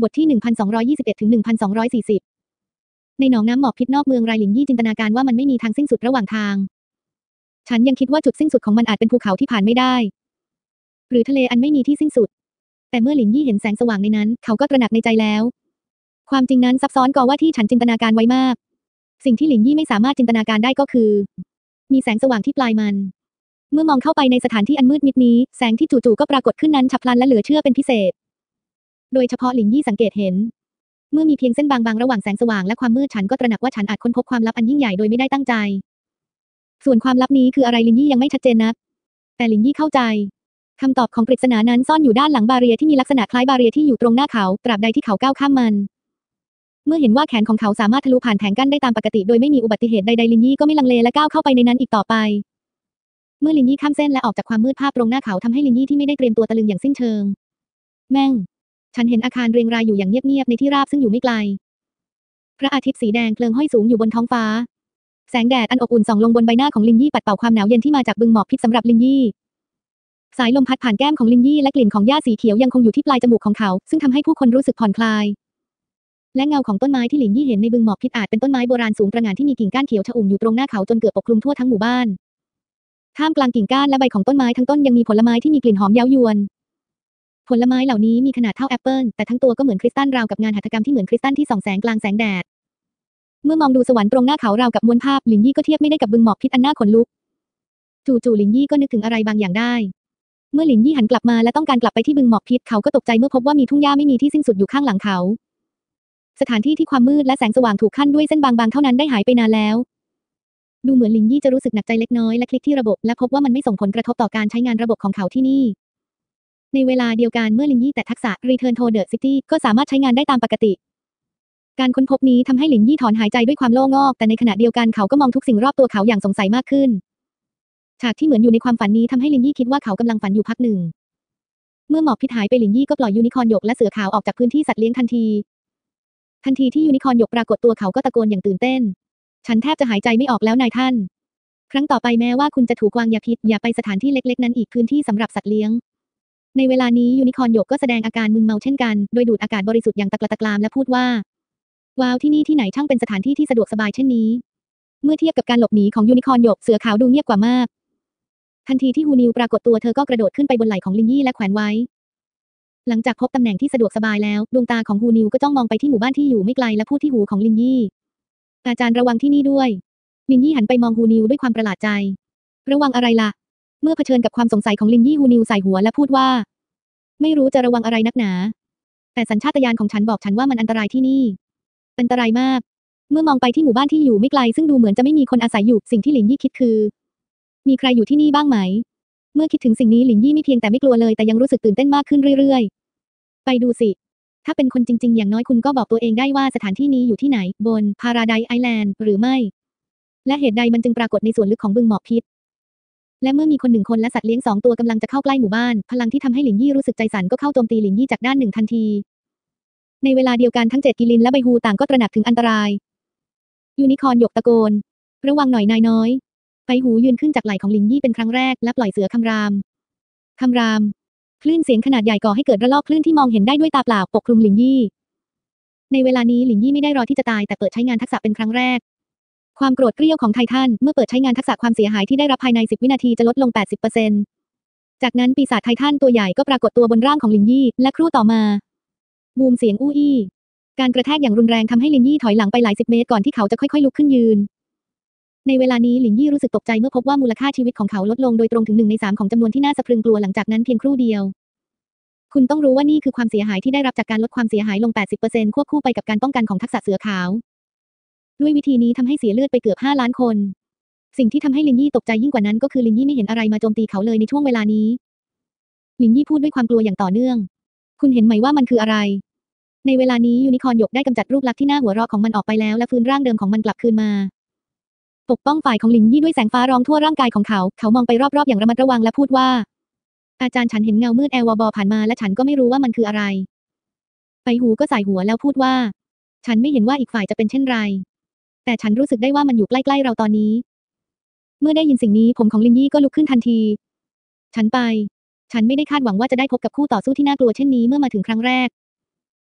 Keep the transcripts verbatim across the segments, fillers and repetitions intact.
บทที่ หนึ่งพันสองร้อยยี่สิบเอ็ด ถึง หนึ่งพันสองร้อยสี่สิบ ในหนองน้ำหมอกพิษนอกเมืองไรหลินยี่จินตนาการว่ามันไม่มีทางสิ้นสุดระหว่างทาง ฉันยังคิดว่าจุดสิ้นสุดของมันอาจเป็นภูเขาที่ผ่านไม่ได้ หรือทะเลอันไม่มีที่สิ้นสุด แต่เมื่อหลินยี่เห็นแสงสว่างในนั้นเขาก็ตระหนักในใจแล้ว ความจริงนั้นซับซ้อนกว่าที่ฉันจินตนาการไว้มาก สิ่งที่หลินยี่ไม่สามารถจินตนาการได้ก็คือ มีแสงสว่างที่ปลายมัน เมื่อมองเข้าไปในสถานที่อันมืดมิดนี้แสงที่จู่ๆก็ปรากฏขึ้นนั้นฉับพลันและเหลือเชื่อเป็นพิเศษ โดยเฉพาะหลินยี่สังเกตเห็นเมื่อมีเพียงเส้นบางๆระหว่างแสงสว่างและความมืดฉันก็ตระหนักว่าฉันอาจค้นพบความลับอันยิ่งใหญ่โดยไม่ได้ตั้งใจส่วนความลับนี้คืออะไรหลินยี่ยังไม่ชัดเจนนักแต่หลินยี่เข้าใจคำตอบของปริศนานั้นซ่อนอยู่ด้านหลังบาเรียที่มีลักษณะคล้ายบาเรียที่อยู่ตรงหน้าเขาตราบใดที่เขาก้าวข้ามมันเมื่อเห็นว่าแขนของเขาสามารถทะลุผ่านแผงกั้นได้ตามปกติโดยไม่มีอุบัติเหตุใดๆลินยี่ก็ไม่ลังเลและก้าวเข้าไปในนั้นอีกต่อไปเมื่อลินยี่ข้ามเส้นและออกจากความมืดภาพตรงหน้าเขาทำให้ลินยี่ที่ไม่ได้เตรียมตัวตะลึงอย่างสิ้นเชิงแม่งฉันเห็นอาคารเรียงรายอยู่อย่างเงียบๆในที่ราบซึ่งอยู่ไม่ไกลพระอาทิตย์สีแดงเพลิงห้อยสูงอยู่บนท้องฟ้าแสงแดดอันอบอุ่นส่องลงบนใบหน้าของลินยี่ปัดเป่าความหนาวเย็นที่มาจากบึงหมอกพิษสำหรับลินยี่สายลมพัดผ่านแก้มของลินยี่และกลิ่นของหญ้าสีเขียวยังคงอยู่ที่ปลายจมูกของเขาซึ่งทำให้ผู้คนรู้สึกผ่อนคลายและเงาของต้นไม้ที่ลินยี่เห็นในบึงหมอกพิษอาจเป็นต้นไม้โบราณสูงตระหง่านที่มีกิ่งก้านเขียวชอุ่มอยู่ตรงหน้าเขาจนเกือบปกคลุมทั่วทั้งหมู่บ้านท่ามกลางกิ่งก้านและใบของต้นไม้ทั้งต้นยังมีผลไม้ที่มีกลิ่นหอมเย้ายวนผลไม้เหล่านี้มีขนาดเท่าแอปเปิลแต่ทั้งตัวก็เหมือนคริสตัลราวกับงานหัตถกรรมที่เหมือนคริสตัลที่ส่องแสงกลางแสงแดดเมื่อมองดูสวรรค์ตรงหน้าเขาราวกับมวลภาพหลินยี่ก็เทียบไม่ได้กับบึงหมอกพิษอันน่าขนลุกจู่ๆหลินยี่ก็นึกถึงอะไรบางอย่างได้เมื่อหลินยี่หันกลับมาและต้องการกลับไปที่บึงหมอกพิษเขาก็ตกใจเมื่อพบว่ามีทุ่งหญ้าไม่มีที่สิ้นสุดอยู่ข้างหลังเขาสถานที่ที่ความมืดและแสงสว่างถูกขั้นด้วยเส้นบางๆเท่านั้นได้หายไปนานแล้วดูเหมือนหลินยี่จะรู้สึกหนักใจเล็กน้อยและคลิกที่ระบบและพบว่ามันไม่ส่งผลกระทบต่อการใช้งานระบบของเขาที่นี่ในเวลาเดียวกันเมื่อหลินยี่แตะทักษะ Return to the City ก็สามารถใช้งานได้ตามปกติการค้นพบนี้ทำให้หลินยี่ถอนหายใจด้วยความโล่งอกแต่ในขณะเดียวกันเขาก็มองทุกสิ่งรอบตัวเขาอย่างสงสัยมากขึ้นฉากที่เหมือนอยู่ในความฝันนี้ทำให้หลินยี่คิดว่าเขากำลังฝันอยู่พักหนึ่งเมื่อหมอกพิษหายไปหลินยี่ก็ปล่อยยูนิคอร์นหยกและเสือขาวออกจากพื้นที่สัตว์เลี้ยงทันทีทันทีที่ยูนิคอร์นหยกปรากฏตัวเขาก็ตะโกนอย่างตื่นเต้นฉันแทบจะหายใจไม่ออกแล้วนายท่านครั้งต่อไปแม้ว่าคุณจะถูกวางยาพิษอย่าไปสถานที่เล็กๆนั้นอีกพื้นที่สำหรับสัตว์เลี้ยงในเวลานี้ยูนิคอร์นหยกก็แสดงอาการมึนเมาเช่นกันโดยดูดอากาศบริสุทธิ์อย่างตะกละตะกรามและพูดว่าว้าวที่นี่ที่ไหนช่างเป็นสถานที่ที่สะดวกสบายเช่นนี้เมื่อเทียบกับการหลบหนีของยูนิคอร์นหยกเสือขาวดูเงียบกว่ามากทันทีที่ฮูนิวปรากฏตัวเธอก็กระโดดขึ้นไปบนไหล่ของลินยี่และแขวนไว้หลังจากพบตำแหน่งที่สะดวกสบายแล้วดวงตาของฮูนิวก็จ้องมองไปที่หมู่บ้านที่อยู่ไม่ไกลและพูดที่หูของลินยี่อาจารย์ระวังที่นี่ด้วยลินยี่หันไปมองฮูนิวด้วยความประหลาดใจระวังอะไรล่ะเมื่อเผชิญกับความสงสัยของลินยี่ฮูนิวใส่หัวและพูดว่าไม่รู้จะระวังอะไรนักหนาแต่สัญชาตญาณของฉันบอกฉันว่ามันอันตรายที่นี่อันตรายมากเมื่อมองไปที่หมู่บ้านที่อยู่ไม่ไกลซึ่งดูเหมือนจะไม่มีคนอาศัยอยู่สิ่งที่หลินยี่คิดคือมีใครอยู่ที่นี่บ้างไหมเมื่อคิดถึงสิ่งนี้หลินยี่ไม่เพียงแต่ไม่กลัวเลยแต่ยังรู้สึกตื่นเต้นมากขึ้นเรื่อยๆไปดูสิถ้าเป็นคนจริงๆอย่างน้อยคุณก็บอกตัวเองได้ว่าสถานที่นี้อยู่ที่ไหนบนพาราไดซ์ไอแลนด์หรือไม่และเหตุใดมันจึงปรากฏในส่วนลึกของบึงหมอกพิษและเมื่อมีคนหนึ่งคนและสัตว์เลี้ยงสองตัวกำลังจะเข้าใกล้หมู่บ้านพลังที่ทำให้หลินยี่รู้สึกใจสั่นก็เข้าโจมตีหลินยี่จากด้านหนึ่งทันทีในเวลาเดียวกันทั้งเจ็ดกิลินและใบฮูต่างก็ตระหนักถึงอันตรายยูนิคอร์นหยกตะโกนระวังหน่อยนายน้อยใบฮูยืนขึ้นจากไหล่ของหลินยี่เป็นครั้งแรกและปล่อยเสือคำรามคำรามคลื่นเสียงขนาดใหญ่ก่อให้เกิดระลอกคลื่นที่มองเห็นได้ด้วยตาเปล่าปกคลุมหลินยี่ในเวลานี้หลินยี่ไม่ได้รอที่จะตายแต่เปิดใช้งานทักษะเป็นครั้งแรกความโกรธเกรี้ยวของไททันเมื่อเปิดใช้งานทักษะความเสียหายที่ได้รับภายในสิบวินาทีจะลดลง แปดสิบเปอร์เซ็นต์ จากนั้นปีศาจไททันตัวใหญ่ก็ปรากฏตัวบนร่างของหลินยี่และครู่ต่อมาบูมเสียงอู้อี้การกระแทกอย่างรุนแรงทำให้หลินยี่ถอยหลังไปหลายสิบเมตรก่อนที่เขาจะค่อยๆลุกขึ้นยืนในเวลานี้หลินยี่รู้สึกตกใจเมื่อพบว่ามูลค่าชีวิตของเขาลดลงโดยตรงถึงหนึ่งในสามของจำนวนที่น่าสะพรึงกลัวหลังจากนั้นเพียงครู่เดียวคุณต้องรู้ว่านี่คือความเสียหายที่ได้รับจากการลดความเสียหายลง แปดสิบเปอร์เซ็นต์ ควบคู่ไปกับการป้องกันของทักษะเสือขาวด้วยวิธีนี้ทำให้เสียเลือดไปเกือบห้าล้านคนสิ่งที่ทำให้ลินยี่ตกใจยิ่งกว่านั้นก็คือลินยี่ไม่เห็นอะไรมาโจมตีเขาเลยในช่วงเวลานี้ลินยี่พูดด้วยความกลัวอย่างต่อเนื่องคุณเห็นไหมว่ามันคืออะไรในเวลานี้ยูนิคอร์นหยกได้กำจัดรูปลักษณ์ที่น่าหัวเราะของมันออกไปแล้วและฟื้นร่างเดิมของมันกลับคืนมาปกป้องฝ่ายของลินยี่ด้วยแสงฟ้ารองทั่วร่างกายของเขาเขามองไปรอบๆอย่างระมัดระวังและพูดว่าอาจารย์ฉันเห็นเงามืดแอลวบอผ่านมาและฉันก็ไม่รู้ว่ามันคืออะไรไปหูก็สายหัวแล้วพูดว่าฉันไม่เห็นว่าอีกฝ่ายจะเป็นเช่นไรแต่ฉันรู้สึกได้ว่ามันอยู่ใกล้ๆเราตอนนี้เมื่อได้ยินสิ่งนี้ผมของลินยี่ก็ลุกขึ้นทันทีฉันไปฉันไม่ได้คาดหวังว่าจะได้พบกับคู่ต่อสู้ที่น่ากลัวเช่นนี้เมื่อมาถึงครั้งแรก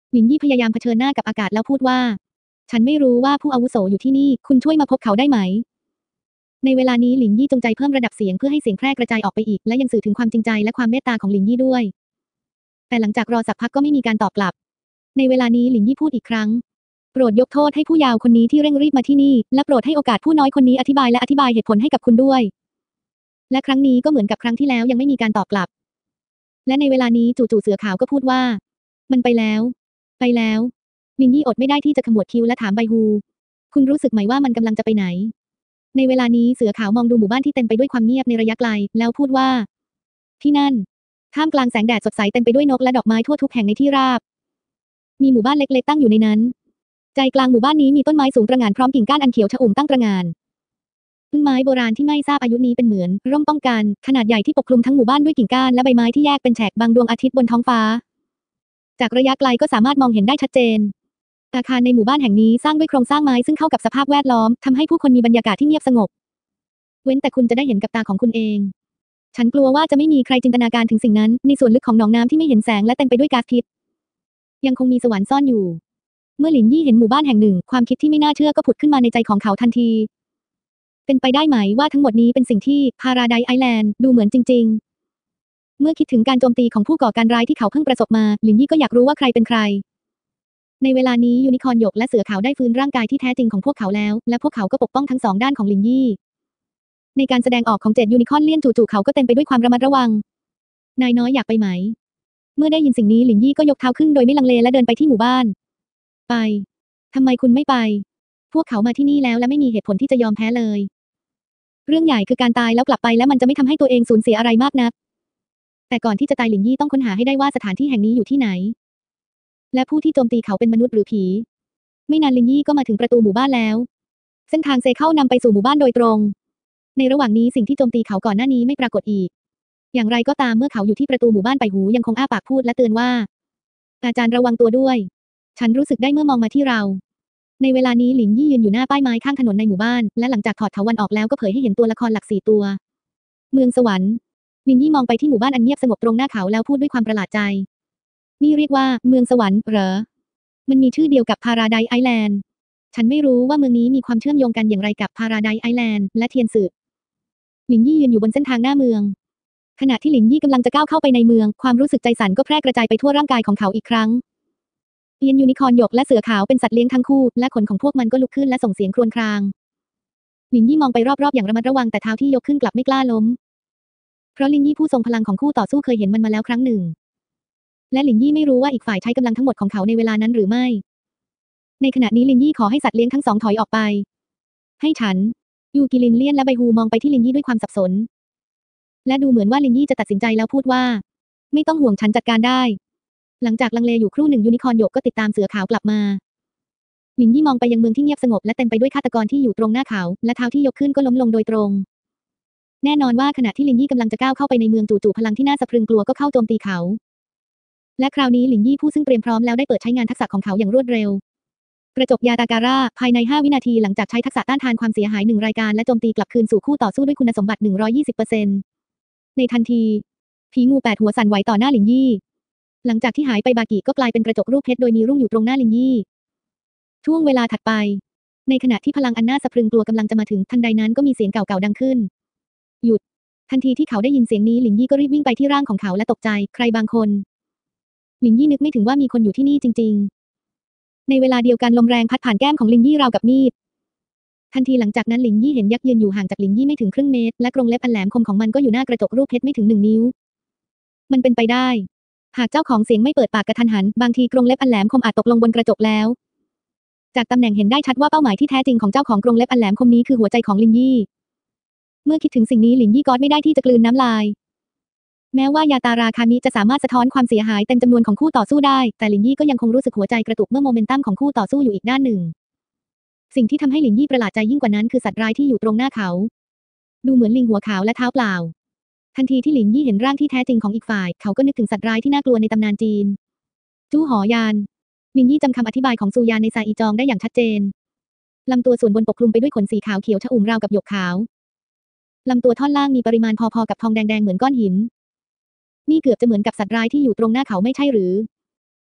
หลินยี่พยายามเผชิญหน้ากับอากาศแล้วพูดว่าฉันไม่รู้ว่าผู้อาวุโสอยู่ที่นี่คุณช่วยมาพบเขาได้ไหมในเวลานี้หลินยี่จงใจเพิ่มระดับเสียงเพื่อให้เสียงแพร่กระจายออกไปอีกและยังสื่อถึงความจริงใจและความเมตตาของหลินยี่ด้วยแต่หลังจากรอสักพักก็ไม่มีการตอบกลับในเวลานี้หลินยี่พูดอีกครั้งโปรดยกโทษให้ผู้เยาว์คนนี้ที่เร่งรีบมาที่นี่และโปรดให้โอกาสผู้น้อยคนนี้อธิบายและอธิบายเหตุผลให้กับคุณด้วยและครั้งนี้ก็เหมือนกับครั้งที่แล้วยังไม่มีการตอบกลับและในเวลานี้จู่ๆเสือขาวก็พูดว่ามันไปแล้วไปแล้วหลินยี่อดไม่ได้ที่จะขมวดคิ้วและถามไบฮูคุณรู้สึกไหมว่ามันกำลังจะไปไหนในเวลานี้เสือขาวมองดูหมู่บ้านที่เต็มไปด้วยความเงียบในระยะไกลแล้วพูดว่าที่นั่นท่ามกลางแสงแดดสดใสเต็มไปด้วยนกและดอกไม้ทั่วทุกแห่งในที่ราบมีหมู่บ้านเล็กๆตั้งอยู่ในนั้นใจกลางหมู่บ้านนี้มีต้นไม้สูงตระหง่านพร้อมกิ่งก้านอันเขียวชอุ่มตั้งตระหง่านต้นไม้โบราณที่ไม่ทราบอายุนี้เป็นเหมือนร่มป้องกันขนาดใหญ่ที่ปกคลุมทั้งหมู่บ้านด้วยกิ่งก้านและใบไม้ที่แยกเป็นแฉกบังดวงอาทิตย์บนท้องฟ้าจากระยะไกลก็สามารถมองเห็นได้ชัดเจนอาคารในหมู่บ้านแห่งนี้สร้างด้วยโครงสร้างไม้ซึ่งเข้ากับสภาพแวดล้อมทำให้ผู้คนมีบรรยากาศที่เงียบสงบเว้นแต่คุณจะได้เห็นกับตาของคุณเองฉันกลัวว่าจะไม่มีใครจินตนาการถึงสิ่งนั้นในส่วนลึกของหนองน้ำที่ไม่เห็นแสงและเต็มไปด้วยก๊าซพิษยังคงมีสวรรค์ซ่อนอยู่เมื่อหลินยี่เห็นหมู่บ้านแห่งหนึ่งความคิดที่ไม่น่าเชื่อก็ผุดขึ้นมาในใจของเขาทันทีเป็นไปได้ไหมว่าทั้งหมดนี้เป็นสิ่งที่พาราไดซ์ไอแลนด์ดูเหมือนจริงๆเมื่อคิดถึงการโจมตีของผู้ก่อการร้ายที่เขาเพิ่งประสบมาหลินยี่ก็อยากรู้ว่าใครเป็นใครในเวลานี้ยูนิคอร์นหยกและเสือขาวได้ฟื้นร่างกายที่แท้จริงของพวกเขาแล้วและพวกเขาก็ปกป้องทั้งสองด้านของหลินยี่ในการแสดงออกของเจ็ดยูนิคอร์นเลี่ยนจู่ๆเขาก็เต็มไปด้วยความระมัดระวังนายน้อยอยากไปไหมเมื่อได้ยินสิ่งนี้หลินยี่ก็ยกเท้าขึ้นโดยไม่ลังเลและเดินไปที่หมู่บ้านไปทำไมคุณไม่ไปพวกเขามาที่นี่แล้วและไม่มีเหตุผลที่จะยอมแพ้เลยเรื่องใหญ่คือการตายแล้วกลับไปและมันจะไม่ทำให้ตัวเองสูญเสียอะไรมากนักแต่ก่อนที่จะตายหลินยี่ต้องค้นหาให้ได้ว่าสถานที่แห่งนี้อยู่ที่ไหนและผู้ที่โจมตีเขาเป็นมนุษย์หรือผีไม่นานหลินยี่ก็มาถึงประตูหมู่บ้านแล้วเส้นทางเซเข้านำไปสู่หมู่บ้านโดยตรงในระหว่างนี้สิ่งที่โจมตีเขาก่อนหน้านี้ไม่ปรากฏอีกอย่างไรก็ตามเมื่อเขาอยู่ที่ประตูหมู่บ้านไปหูยังคงอ้าปากพูดและเตือนว่าอาจารย์ระวังตัวด้วยฉันรู้สึกได้เมื่อมองมาที่เราในเวลานี้หลินยี่ยืนอยู่หน้าป้ายไม้ข้างถนนในหมู่บ้านและหลังจากถอดเถาวัลย์ออกแล้วก็เผยให้เห็นตัวละครหลักสี่ตัวเมืองสวรรค์หลินยี่มองไปที่หมู่บ้านอันเงียบสงบตรงหน้าเขาแล้วพูดด้วยความประหลาดใจนี่เรียกว่าเมืองสวรรค์เหรอมันมีชื่อเดียวกับพาราไดซ์ไอแลนด์ฉันไม่รู้ว่าเมืองนี้มีความเชื่อมโยงกันอย่างไรกับพาราไดซ์ไอแลนด์และเทียนสึหลินยี่ยืนอยู่บนเส้นทางหน้าเมืองขณะที่หลินยี่กำลังจะก้าวเข้าไปในเมืองความรู้สึกใจสั่นก็แพร่กระจายไปทั่วร่างกายของเขาอีกครั้งเอียนยูนิคอร์นหยกและเสือขาวเป็นสัตว์เลี้ยงทั้งคู่และขนของพวกมันก็ลุกขึ้นและส่งเสียงครวญครางหลินยี่มองไปรอบๆอย่างระมัดระวังแต่เท้าที่ยกขึ้นกลับไม่กล้าล้มเพราะหลินยี่ผู้ทรงพลังของคู่ต่อสู้เคยเห็นมันมาแล้วครั้งหนึ่งและหลินยี่ไม่รู้ว่าอีกฝ่ายใช้กำลังทั้งหมดของเขาในเวลานั้นหรือไม่ในขณะนี้หลินยี่ขอให้สัตว์เลี้ยงทั้งสองถอยออกไปให้ฉันยูกิลินเลียนและไบฮูมองไปที่หลินยี่ด้วยความสับสนและดูเหมือนว่าหลินยี่จะตัดสินใจแล้วพูดว่าไม่ต้องห่วงฉันจัดการได้หลังจากลังเลอยู่ครู่หนึ่งยูนิคอร์นหยกก็ติดตามเสือขาวกลับมาหลินยี่มองไปยังเมืองที่เงียบสงบและเต็มไปด้วยฆาตกรที่อยู่ตรงหน้าเขาและเท้าที่ยกขึ้นก็ล้มลงโดยตรงแน่นอนว่าขณะที่หลินยี่กำลังจะก้าวเข้าไปในเมืองจู่ๆพลังที่น่าสะพรึงกลัวก็เข้าโจมตีเขาและคราวนี้หลินยี่ผู้ซึ่งเตรียมพร้อมแล้วได้เปิดใช้งานทักษะของเขาอย่างรวดเร็วกระจกยาตาการ่าภายในห้าวินาทีหลังจากใช้ทักษะต้านทานความเสียหายหนึ่งรายการและโจมตีกลับคืนสู่คู่ต่อสู้ด้วยคุณสมบัติ หนึ่งร้อยยี่สิบเปอร์เซ็นต์ ในทันทีผีงูแปดหัวสั่นไหวต่อหน้าหลินยี่หลังจากที่หายไปบากิก็กลายเป็นกระจกรูปเพชรโดยมีรุ่งอยู่ตรงหน้าหลินยี่ช่วงเวลาถัดไปในขณะที่พลังอันน่าสะพรึงกลัวกำลังจะมาถึงทันใดนั้นก็มีเสียงเก่าๆดังขึ้นหยุดทันทีที่เขาได้ยินเสียงนี้หลินยี่ก็รีบวิ่งไปที่ร่างของเขาและตกใจใครบางคนหลินยี่นึกไม่ถึงว่ามีคนอยู่ที่นี่จริงๆในเวลาเดียวกันลมแรงพัดผ่านแก้มของหลินยี่ราวกับมีดทันทีหลังจากนั้นหลินยี่เห็นยักษ์ยืนอยู่ห่างจากหลินยี่ไม่ถึงครึ่งเมตรและกรงเล็บอันแหลมคมของมันก็อยู่หน้ากระจกรูปเพชรไม่ถึงหนึ่งนิ้วมันเป็นไปได้หากเจ้าของเสียงไม่เปิดปากกระทันหันบางทีกรงเล็บอันแหลมคมอาจตกลงบนกระจกแล้วจากตำแหน่งเห็นได้ชัดว่าเป้าหมายที่แท้จริงของเจ้าของกรงเล็บอันแหลมคมนี้คือหัวใจของหลินยี่เมื่อคิดถึงสิ่งนี้หลินยี่ก็ไม่ได้ที่จะกลืนน้ำลายแม้ว่ายาตาราคามิจะสามารถสะท้อนความเสียหายเต็มจำนวนของคู่ต่อสู้ได้แต่หลินยี่ก็ยังคงรู้สึกหัวใจกระตุกเมื่อโมเมนตัมของคู่ต่อสู้อยู่อีกด้านหนึ่งสิ่งที่ทำให้หลินยี่ประหลาดใจยิ่งกว่านั้นคือสัตว์ร้ายที่อยู่ตรงหน้าเขาดูเหมือนลิงหัวขาวและเท้าเปล่าทันทีที่หลินยี่เห็นร่างที่แท้จริงของอีกฝ่ายเขาก็นึกถึงสัตว์ร้ายที่น่ากลัวในตำนานจีนจู้หอยานหลินยี่จำคำอธิบายของซูยานในซาอีจองได้อย่างชัดเจนลำตัวส่วนบนปกคลุมไปด้วยขนสีขาวเขียวชอุ่มราวกับหยกขาวลำตัวท่อนล่างมีปริมาณพอๆกับทองแดงๆเหมือนก้อนหินนี่เกือบจะเหมือนกับสัตว์ร้ายที่อยู่ตรงหน้าเขาไม่ใช่หรือ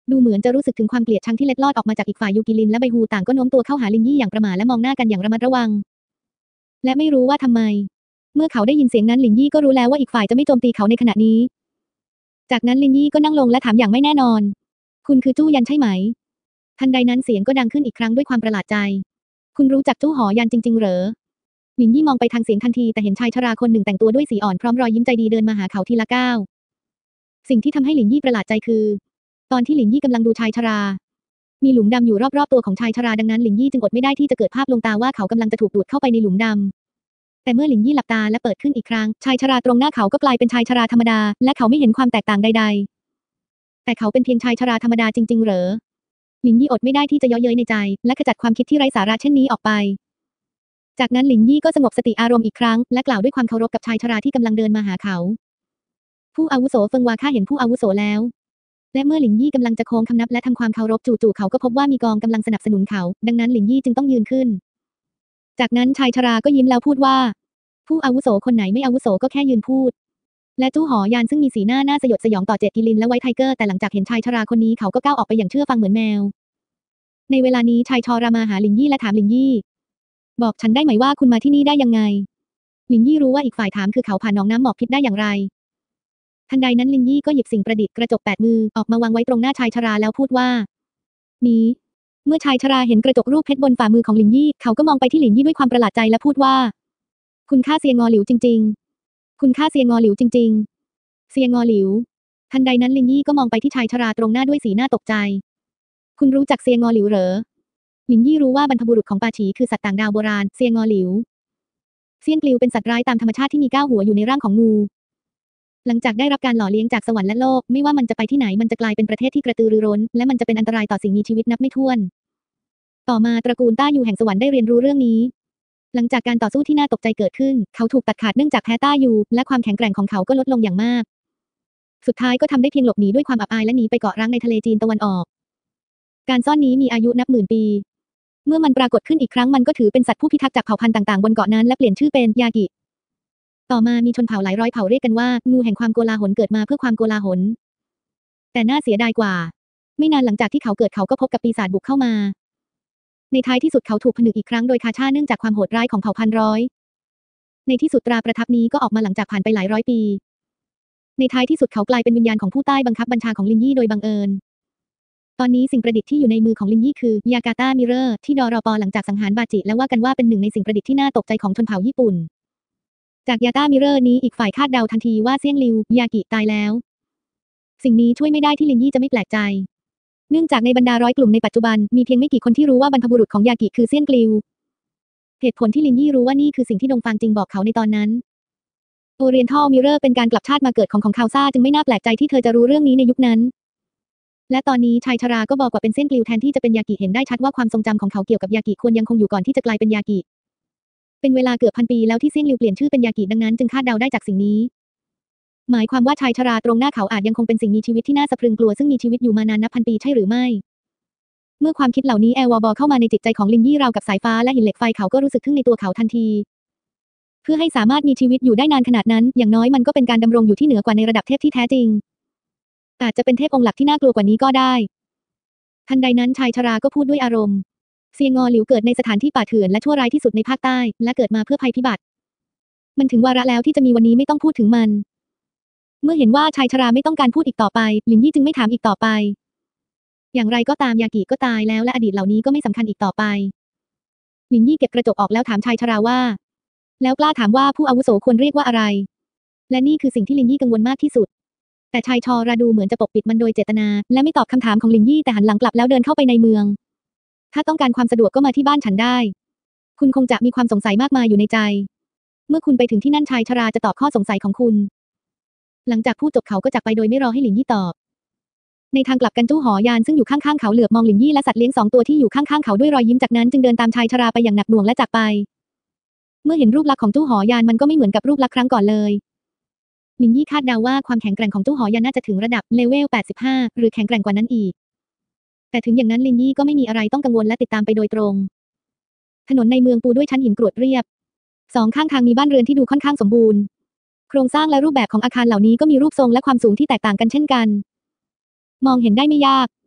ดูเหมือนจะรู้สึกถึงความเกลียดชังที่เล็ดลอดออกมาจากอีกฝ่ายยูกิลินและใบฮูต่างก็โน้มตัวเข้าหาลินยี่อย่างประหม่าและมองหน้ากันอย่างระมัดระวังและไม่รู้ว่าทำไมเมื่อเขาได้ยินเสียงนั้นลินยี่ก็รู้แล้วว่าอีกฝ่ายจะไม่โจมตีเขาในขณะนี้จากนั้นลินยี่ก็นั่งลงและถามอย่างไม่แน่นอนคุณคือจู้ยันใช่ไหมทันใดนั้นเสียงก็ดังขึ้นอีกครั้งด้วยความประหลาดใจคุณรู้จักจู้หอยันจริงๆเหรอลินยี่มองไปทางเสียงทันทีแต่เห็นชายชราคนหนึ่งแต่งตัวด้วยสีอ่อนพร้อมรอยยิ้มใจดีเดินมาหาเขาทีละก้าวสิ่งที่ทำให้ลินยี่ประหลาดใจคือตอนที่ลินยี่กำลังดูชายชรามีหลุมดำอยู่รอบๆตัวของชายชราดังนั้นลินยี่จึงอดไม่ได้ที่จะเกิดภาพลวงตาว่าเขากำลังจะถูกดูดเข้าไปในหลุมดำแต่เมื่อลินยี่หลับตาและเปิดขึ้นอีกครั้งชายชราตรงหน้าเขาก็กลายเป็นชายชราธรรมดาและเขาไม่เห็นความแตกต่างใดๆแต่เขาเป็นเพียงชายชราธรรมดาจริงๆเหรอลินยี่อดไม่ได้ที่จะเย้ยเย้ยในใจและขจัดความคิดที่ไร้สาระเช่นนี้ออกไปจากนั้นลินยี่ก็สงบสติอารมณ์อีกครั้งและกล่าวด้วยความเคารพกับชายชราที่กำลังเดินมาหาเขาผู้อาวุโสเฟิงวาข้าเห็นผู้อาวุโสแล้วและเมื่อหลินยี่กำลังจะโค้งคำนับและทำความเคารพจู่ๆเขาก็พบว่ามีกองกำลังสนับสนุนเขาดังนั้นหลินยี่จึงต้องยืนขึ้นจากนั้นชายชราก็ยิ้มแล้วพูดว่าผู้อาวุโสคนไหนไม่อาวุโสก็แค่ยืนพูดและจู้หอยานซึ่งมีสีหน้าน่าสยดสยองต่อเจตกิลินและไวท์ไทเกอร์แต่หลังจากเห็นชายชราคนนี้เขาก็ก้าวออกไปอย่างเชื่อฟังเหมือนแมวในเวลานี้ชายชรามาหาหลินยี่และถามหลินยี่บอกฉันได้ไหมว่าคุณมาที่นี่ได้ยังไงหลินยี่รู้ว่าอีกฝ่ายถามคือเขาผ่านหนองน้ำหมอกพิษได้อย่างไรทันใดนั้นลินยี่ก็หยิบสิ่งประดิษฐ์กระจกแปดมือออกมาวางไว้ตรงหน้าชายชราแล้วพูดว่านี้เมื่อชายชราเห็นกระจกรูปเพชรบนฝ่ามือของลินยี่เขาก็มองไปที่ลินยี่ด้วยความประหลาดใจและพูดว่าคุณค่าเซียงอหลิวจริงๆคุณค่าเซียงอหลิวจริงๆเซียงอหลิวทันใดนั้นลินยี่ก็มองไปที่ชายชราตรงหน้าด้วยสีหน้าตกใจคุณรู้จักเซียงอหลิวเหรอลินยี่รู้ว่าบรรพบุรุษของปาฉีคือสัตว์ต่างดาวโบราณเซียงอหลิวเซียงกลิวเป็นสัตว์ร้ายตามธรรมชาติที่มีเก้าหัวอยู่ในร่างของงูหลังจากได้รับการหล่อเลี้ยงจากสวรรค์และโลกไม่ว่ามันจะไปที่ไหนมันจะกลายเป็นประเทศที่กระตือรือร้นและมันจะเป็นอันตรายต่อสิ่งมีชีวิตนับไม่ถ้วนต่อมาตระกูลต้ายูแห่งสวรรค์ได้เรียนรู้เรื่องนี้หลังจากการต่อสู้ที่น่าตกใจเกิดขึ้นเขาถูกตัดขาดเนื่องจากแพ้ต้ายูและความแข็งแกร่งของเขาก็ลดลงอย่างมากสุดท้ายก็ทำได้เพียงหลบหนีด้วยความอับอายและหนีไปเกาะร้างในทะเลจีนตะวันออกการซ่อนนี้มีอายุนับหมื่นปีเมื่อมันปรากฏขึ้นอีกครั้งมันก็ถือเป็นสัตว์ผู้พิทักษ์จากเผ่าพันธุ์ต่างๆบนเกาะนั้นและเปลี่ยนชื่อเป็นยากิต่อมามีชนเผ่าหลายร้อยเผ่าเรียกกันว่างูแห่งความโกลาหลเกิดมาเพื่อความโกลาหลแต่น่าเสียดายกว่าไม่นานหลังจากที่เขาเกิดเขาก็พบกับปีศาจบุกเข้ามาในท้ายที่สุดเขาถูกผนึกอีกครั้งโดยคาชาเนื่องจากความโหดร้ายของเผ่าพันธุ์ร้อยในที่สุดตราประทับนี้ก็ออกมาหลังจากผ่านไปหลายร้อยปีในท้ายที่สุดเขากลายเป็นวิญญาณของผู้ใต้บังคับบัญชาของลินยี่โดยบังเอิญตอนนี้สิ่งประดิษฐ์ที่อยู่ในมือของลินยี่คือยากาตามิเรอร์ที่ดรปหลังจากสังหารบาจิและว่ากันว่าเป็นหนึ่งในสิ่งประดิษฐ์ที่น่าตกใจของชนเผ่าญี่ปุ่นจากยาตามิเรอร์นี้อีกฝ่ายคาดเดาทันทีว่าเซี่ยงลิวยากิตายแล้วสิ่งนี้ช่วยไม่ได้ที่ลินยี่จะไม่แปลกใจเนื่องจากในบรรดาร้อยกลุ่มในปัจจุบันมีเพียงไม่กี่คนที่รู้ว่าบรรพบุรุษของยากิคือเซี่ยงลิวเหตุผลที่ลินยี่รู้ว่านี่คือสิ่งที่ดงฟางจริงบอกเขาในตอนนั้นโอเรียนทัลมิเรอร์เป็นการกลับชาติมาเกิดของของคาวซ่าจึงไม่น่าแปลกใจที่เธอจะรู้เรื่องนี้ในยุคนั้นและตอนนี้ชายชราก็บอกว่าเป็นเซี่ยงลิวแทนที่จะเป็นยากิเห็นได้ชัดว่าความทรงจำของเขาเกี่ยวกับยากิควรยังคงอยู่ก่อนที่จะกลายเป็นยากิเป็นเวลาเกือบพันปีแล้วที่เซี่ยงลิวเปลี่ยนชื่อเป็นยากิดังนั้นจึงคาดเดาได้จากสิ่งนี้หมายความว่าชายชราตรงหน้าเขาอาจยังคงเป็นสิ่งมีชีวิตที่น่าสะพรึงกลัวซึ่งมีชีวิตอยู่มานานนับพันปีใช่หรือไม่เมื่อความคิดเหล่านี้แอลวอบอเข้ามาในจิตใจของลินยี่ราวกับสายฟ้าและหินเหล็กไฟเขาก็รู้สึกทึ่งในตัวเขาทันทีเพื่อให้สามารถมีชีวิตอยู่ได้นานขนาดนั้นอย่างน้อยมันก็เป็นการดำรงอยู่ที่เหนือกว่าในระดับเทพที่แท้จริงอาจจะเป็นเทพองค์หลักที่น่ากลัวกว่านี้ก็ได้ทันใดนั้นชายชราก็พูดด้วยอารมณ์เซียงอหลิวเกิดในสถานที่ป่าเถื่อนและชั่วร้ายที่สุดในภาคใต้และเกิดมาเพื่อภัยพิบัติมันถึงวาระแล้วที่จะมีวันนี้ไม่ต้องพูดถึงมันเมื่อเห็นว่าชายชราไม่ต้องการพูดอีกต่อไปลินยี่จึงไม่ถามอีกต่อไปอย่างไรก็ตามยากิก็ตายแล้วและอดีตเหล่านี้ก็ไม่สำคัญอีกต่อไปลินยี่เก็บกระจกออกแล้วถามชายชราว่าแล้วกล้าถามว่าผู้อาวุโสควรเรียกว่าอะไรและนี่คือสิ่งที่ลินยี่กังวลมากที่สุดแต่ชายชราดูเหมือนจะปกปิดมันโดยเจตนาและไม่ตอบคำถามของลินยี่แต่หันหลังกลับแล้วเดินเข้าไปในเมืองถ้าต้องการความสะดวกก็มาที่บ้านฉันได้คุณคงจะมีความสงสัยมากมายอยู่ในใจเมื่อคุณไปถึงที่นั่นชายชราจะตอบข้อสงสัยของคุณหลังจากพูดจบเขาก็จากไปโดยไม่รอให้ลินยี่ตอบในทางกลับกันจู้หอยานซึ่งอยู่ข้างๆเขาเหลือบมองลินยี่และสัตว์เลี้ยงสองตัวที่อยู่ข้างๆเขาด้วยรอยยิ้มจากนั้นจึงเดินตามชายชราไปอย่างหนักหน่วงและจากไปเมื่อเห็นรูปลักษณ์ของจู้หอยานมันก็ไม่เหมือนกับรูปลักษณ์ครั้งก่อนเลยลินยี่คาดเดาว่าความแข็งแกร่งของจู้หอยานน่าจะถึงระดับเลเวลแปดสิบห้าหรือแข็งแกร่งกว่านั้นอีกแต่ถึงอย่างนั้นลินยี่ก็ไม่มีอะไรต้องกังวลและติดตามไปโดยตรงถนนในเมืองปูด้วยชั้นหินกรวดเรียบสองข้างทางมีบ้านเรือนที่ดูค่อนข้างสมบูรณ์โครงสร้างและรูปแบบของอาคารเหล่านี้ก็มีรูปทรงและความสูงที่แตกต่างกันเช่นกันมองเห็นได้ไม่ยาก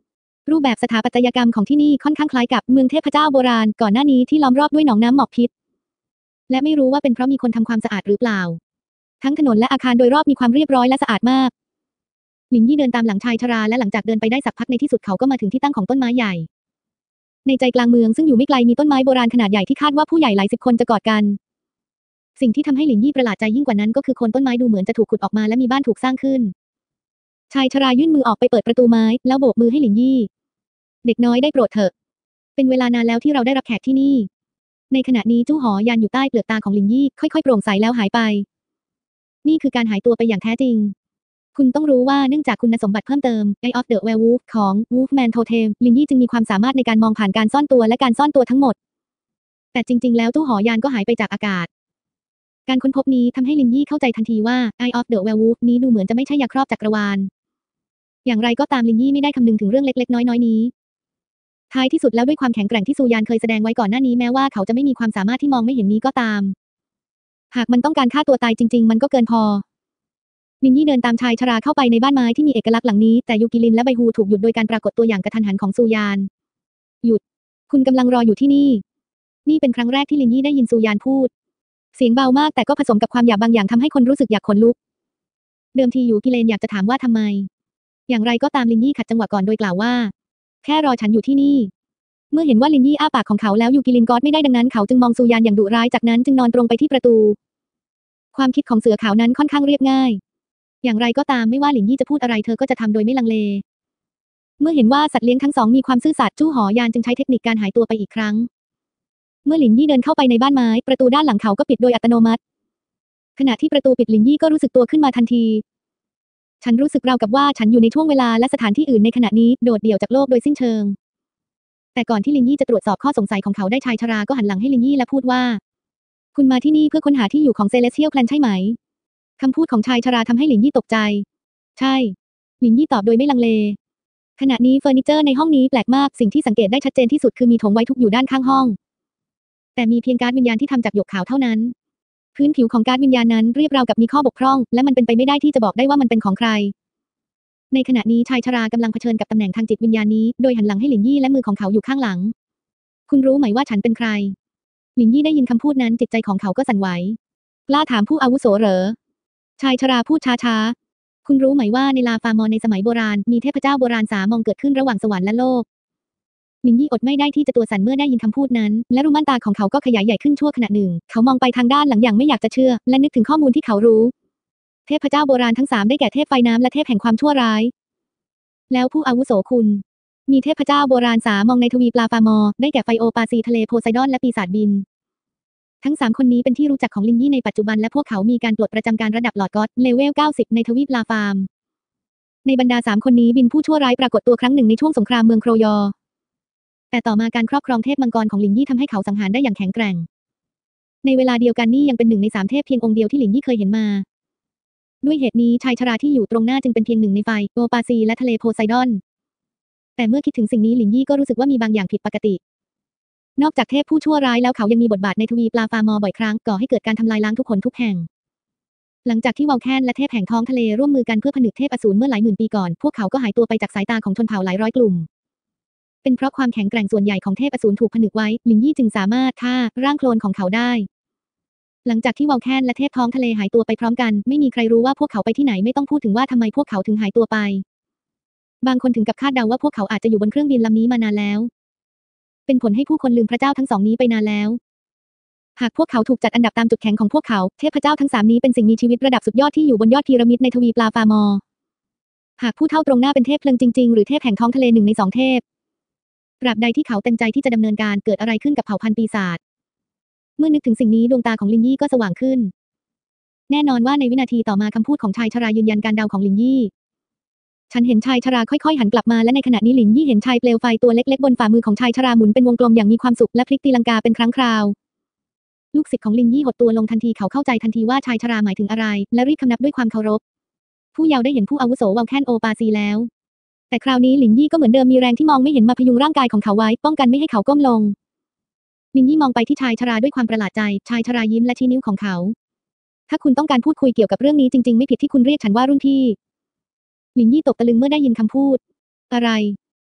รูปแบบสถาปัตยกรรมของที่นี่ค่อนข้างคล้ายกับเมืองเทพเจ้าโบราณก่อนหน้านี้ที่ล้อมรอบด้วยหนองน้ำหมอกพิษและไม่รู้ว่าเป็นเพราะมีคนทำความสะอาดหรือเปล่าทั้งถนนและอาคารโดยรอบมีความเรียบร้อยและสะอาดมากหลินยี่เดินตามหลังชายชราและหลังจากเดินไปได้สักพักในที่สุดเขาก็มาถึงที่ตั้งของต้นไม้ใหญ่ในใจกลางเมืองซึ่งอยู่ไม่ไกลมีต้นไม้โบราณขนาดใหญ่ที่คาดว่าผู้ใหญ่หลายสิบคนจะกอดกันสิ่งที่ทำให้หลินยี่ประหลาดใจยิ่งกว่านั้นก็คือโคนต้นไม้ดูเหมือนจะถูกขุดออกมาและมีบ้านถูกสร้างขึ้นชายชรายื่นมือออกไปเปิดประตูไม้แล้วโบกมือให้หลินยี่เด็กน้อยได้โปรดเถอะเป็นเวลานานแล้วที่เราได้รับแขกที่นี่ในขณะนี้จู้หอยานอยู่ใต้เปลือกตาของหลินยี่ค่อยๆโปร่งใสแล้วหายไปนี่คือการหายตัวไปอย่างแท้จริงคุณต้องรู้ว่าเนื่องจากคุณสมบัติเพิ่มเติม Eye of the Werewolf ของ Wolfman Totem หลินยี่จึงมีความสามารถในการมองผ่านการซ่อนตัวและการซ่อนตัวทั้งหมดแต่จริงๆแล้วจู้หอยานก็หายไปจากอากาศการค้นพบนี้ทำให้หลินยี่เข้าใจทันทีว่า Eye of the Werewolf นี้ดูเหมือนจะไม่ใช่ยาครอบจักรวาลอย่างไรก็ตามหลินยี่ไม่ได้คำนึงถึงเรื่องเล็กๆน้อยๆนี้ท้ายที่สุดแล้วด้วยความแข็งแกร่งที่ซูยานเคยแสดงไว้ก่อนหน้านี้แม้ว่าเขาจะไม่มีความสามารถที่มองไม่เห็นนี้ก็ตามหากมันต้องการฆ่าตัวตายจริงๆมันก็เกินพอลินยี่เดินตามชายชราเข้าไปในบ้านไม้ที่มีเอกลักษณ์หลังนี้แต่ยูกิลินและไบฮูถูกหยุดโดยการปรากฏตัวอย่างกระทันหันของซูยานหยุดคุณกำลังรออยู่ที่นี่นี่เป็นครั้งแรกที่ลินยี่ได้ยินซูยานพูดเสียงเบามากแต่ก็ผสมกับความหยาบบางอย่างทำให้คนรู้สึกอยากขนลุกเดิมทียูกิเลนอยากจะถามว่าทำไมอย่างไรก็ตามลินยี่ขัดจังหวะก่อนโดยกล่าวว่าแค่รอฉันอยู่ที่นี่เมื่อเห็นว่าลินยี่อ้าปากของเขาแล้วยูกิลินกอดไม่ได้ดังนั้นเขาจึงมองซูยานอย่างดุร้ายจากนั้นจึงนอนตรงไปที่ประตูความคิดของเสือขาวนั้นค่อนข้างเรียบง่ายอย่างไรก็ตามไม่ว่าหลินยี่จะพูดอะไรเธอก็จะทำโดยไม่ลังเลเมื่อเห็นว่าสัตว์เลี้ยงทั้งสองมีความซื่อสัตย์จู้หอยานจึงใช้เทคนิคการหายตัวไปอีกครั้งเมื่อหลินยี่เดินเข้าไปในบ้านไม้ประตูด้านหลังเขาก็ปิดโดยอัตโนมัติขณะที่ประตูปิดหลินยี่ก็รู้สึกตัวขึ้นมาทันทีฉันรู้สึกราวกับว่าฉันอยู่ในช่วงเวลาและสถานที่อื่นในขณะนี้โดดเดี่ยวจากโลกโดยสิ้นเชิงแต่ก่อนที่ลินยี่จะตรวจสอบข้อสงสัยของเขาได้ชายชราก็หันหลังให้ลินยี่และพูดว่าคุณมาที่นี่เพื่อค้นหาที่อยู่ของเซเลสเทียลแคลนใช่ไหมคำพูดของชายชราทำให้ลินยี่ตกใจใช่ลินยี่ตอบโดยไม่ลังเลขณะนี้เฟอร์นิเจอร์ในห้องนี้แปลกมากสิ่งที่สังเกตได้ชัดเจนที่สุดคือมีถงไว้ทุกอยู่ด้านข้างห้องแต่มีเพียงการ์ดวิญญาณที่ทำจากหยกขาวเท่านั้นพื้นผิวของการ์ดวิญญาณนั้นเรียบราวกับมีข้อบกพร่องและมันเป็นไปไม่ได้ที่จะบอกได้ว่ามันเป็นของใครในขณะนี้ชายชรากำลังเผชิญกับตำแหน่งทางจิตวิญญาณนี้โดยหันหลังให้หลินยี่และมือของเขาอยู่ข้างหลังคุณรู้ไหมว่าฉันเป็นใครหลินยี่ได้ยินคำพูดนั้นจิตใจของเขาก็สั่นไหวกล้าถามผู้อาวุโสเหรอชายชราพูดช้าๆคุณรู้ไหมว่าในลาฟามอนในสมัยโบราณมีเทพเจ้าโบราณสามมองเกิดขึ้นระหว่างสวรรค์และโลกหลินยี่อดไม่ได้ที่จะตัวสั่นเมื่อได้ยินคำพูดนั้นและรูม่านตาของเขาก็ขยายใหญ่ขึ้นชั่วขณะหนึ่งเขามองไปทางด้านหลังอย่างไม่อยากจะเชื่อและนึกถึงข้อมูลที่เขารู้เทพเจ้าโบราณทั้งสามได้แก่เทพไฟน้ำและเทพแห่งความชั่วร้ายแล้วผู้อาวุโสคุณมีเทพเจ้าโบราณสามมองในทวีปลาฟามอได้แก่ไฟโอปาซีทะเลโพไซดอนและปีศาจบินทั้งสามคนนี้เป็นที่รู้จักของลินยี่ในปัจจุบันและพวกเขามีการปลดประจำการระดับลอร์ดก็อดเลเวลเก้าสิบในทวีปลาฟามในบรรดาสามคนนี้บินผู้ชั่วร้ายปรากฏตัวครั้งหนึ่งในช่วงสงครามเมืองโครยอแต่ต่อมาการครอบครองเทพมังกรของลินยี่ทำให้เขาสังหารได้อย่างแข็งแกร่งในเวลาเดียวกันนี่ยังเป็นหนึ่งในสามเทพเพียงองค์เดียวที่ลินยี่เคยเห็นมาด้วยเหตุนี้ชายชราที่อยู่ตรงหน้าจึงเป็นเพียงหนึ่งในไฟโอปาซีและทะเลโพไซดอนแต่เมื่อคิดถึงสิ่งนี้หลินยี่ก็รู้สึกว่ามีบางอย่างผิดปกตินอกจากเทพผู้ชั่วร้ายแล้วเขายังมีบทบาทในทวีปลาฟามอบ่อยครั้งก่อให้เกิดการทำลายล้างทุกคนทุกแห่งหลังจากที่วอลแคนและเทพแห่งท้องทะเลร่วมมือกันเพื่อผนึกเทพอสูรเมื่อหลายหมื่นปีก่อนพวกเขาก็หายตัวไปจากสายตาของชนเผ่าหลายร้อยกลุ่มเป็นเพราะความแข็งแกร่งส่วนใหญ่ของเทพอสูรถูกผนึกไว้หลินยี่จึงสามารถฆ่าร่างโคลนของเขาได้หลังจากที่วอลแคนและเทพท้องทะเลหายตัวไปพร้อมกันไม่มีใครรู้ว่าพวกเขาไปที่ไหนไม่ต้องพูดถึงว่าทำไมพวกเขาถึงหายตัวไปบางคนถึงกับคาดเดาว่าพวกเขาอาจจะอยู่บนเครื่องบินลำนี้มานานแล้วเป็นผลให้ผู้คนลืมพระเจ้าทั้งสองนี้ไปนานแล้วหากพวกเขาถูกจัดอันดับตามจุดแข็งของพวกเขาเทพเจ้าทั้งสามนี้เป็นสิ่งมีชีวิตระดับสุดยอดที่อยู่บนยอดพีระมิดในทวีปลาฟามอหากผู้เฒ่าตรงหน้าเป็นเทพเพลิงจริงๆหรือเทพแห่งท้องทะเลหนึ่งในสองเทพตราบใดที่เขาเต็มใจที่จะดำเนินการเกิดอะไรขึ้นกับเผ่าพันธุ์ปีศาจเมื่อนึกถึงสิ่งนี้ดวงตาของลินยี่ก็สว่างขึ้นแน่นอนว่าในวินาทีต่อมาคำพูดของชายชรายืนยันการเดาของลินยี่ฉันเห็นชายชราค่อยๆหันกลับมาและในขณะนี้หลินยี่เห็นชายเปลวไฟตัวเล็กๆบนฝ่ามือของชายชราหมุนเป็นวงกลมอย่างมีความสุขและพลิกตีลังกาเป็นครั้งคราวลูกศิษย์ของลินยี่หดตัวลงทันทีเขาเข้าใจทันทีว่าชายชราหมายถึงอะไรและรีบคำนับด้วยความเคารพผู้เยาว์ได้เห็นผู้อาวุโสวอลแคนโอปาซีแล้วแต่คราวนี้ลินยี่ก็เหมือนเดิมมีแรงที่มองไม่เห็นมาพยุงร่างกายของเขาไว้ป้องกันไม่ให้เขาก้มลงลินยี่มองไปที่ชายชราด้วยความประหลาดใจชายชรายิ้มและชี้นิ้วของเขาถ้าคุณต้องการพูดคุยเกี่ยวกับเรื่องนี้จริงๆไม่ผิดที่คุณเรียกฉันว่ารุ่นพี่ลินยี่ตกตะลึงเมื่อได้ยินคำพูดอะไร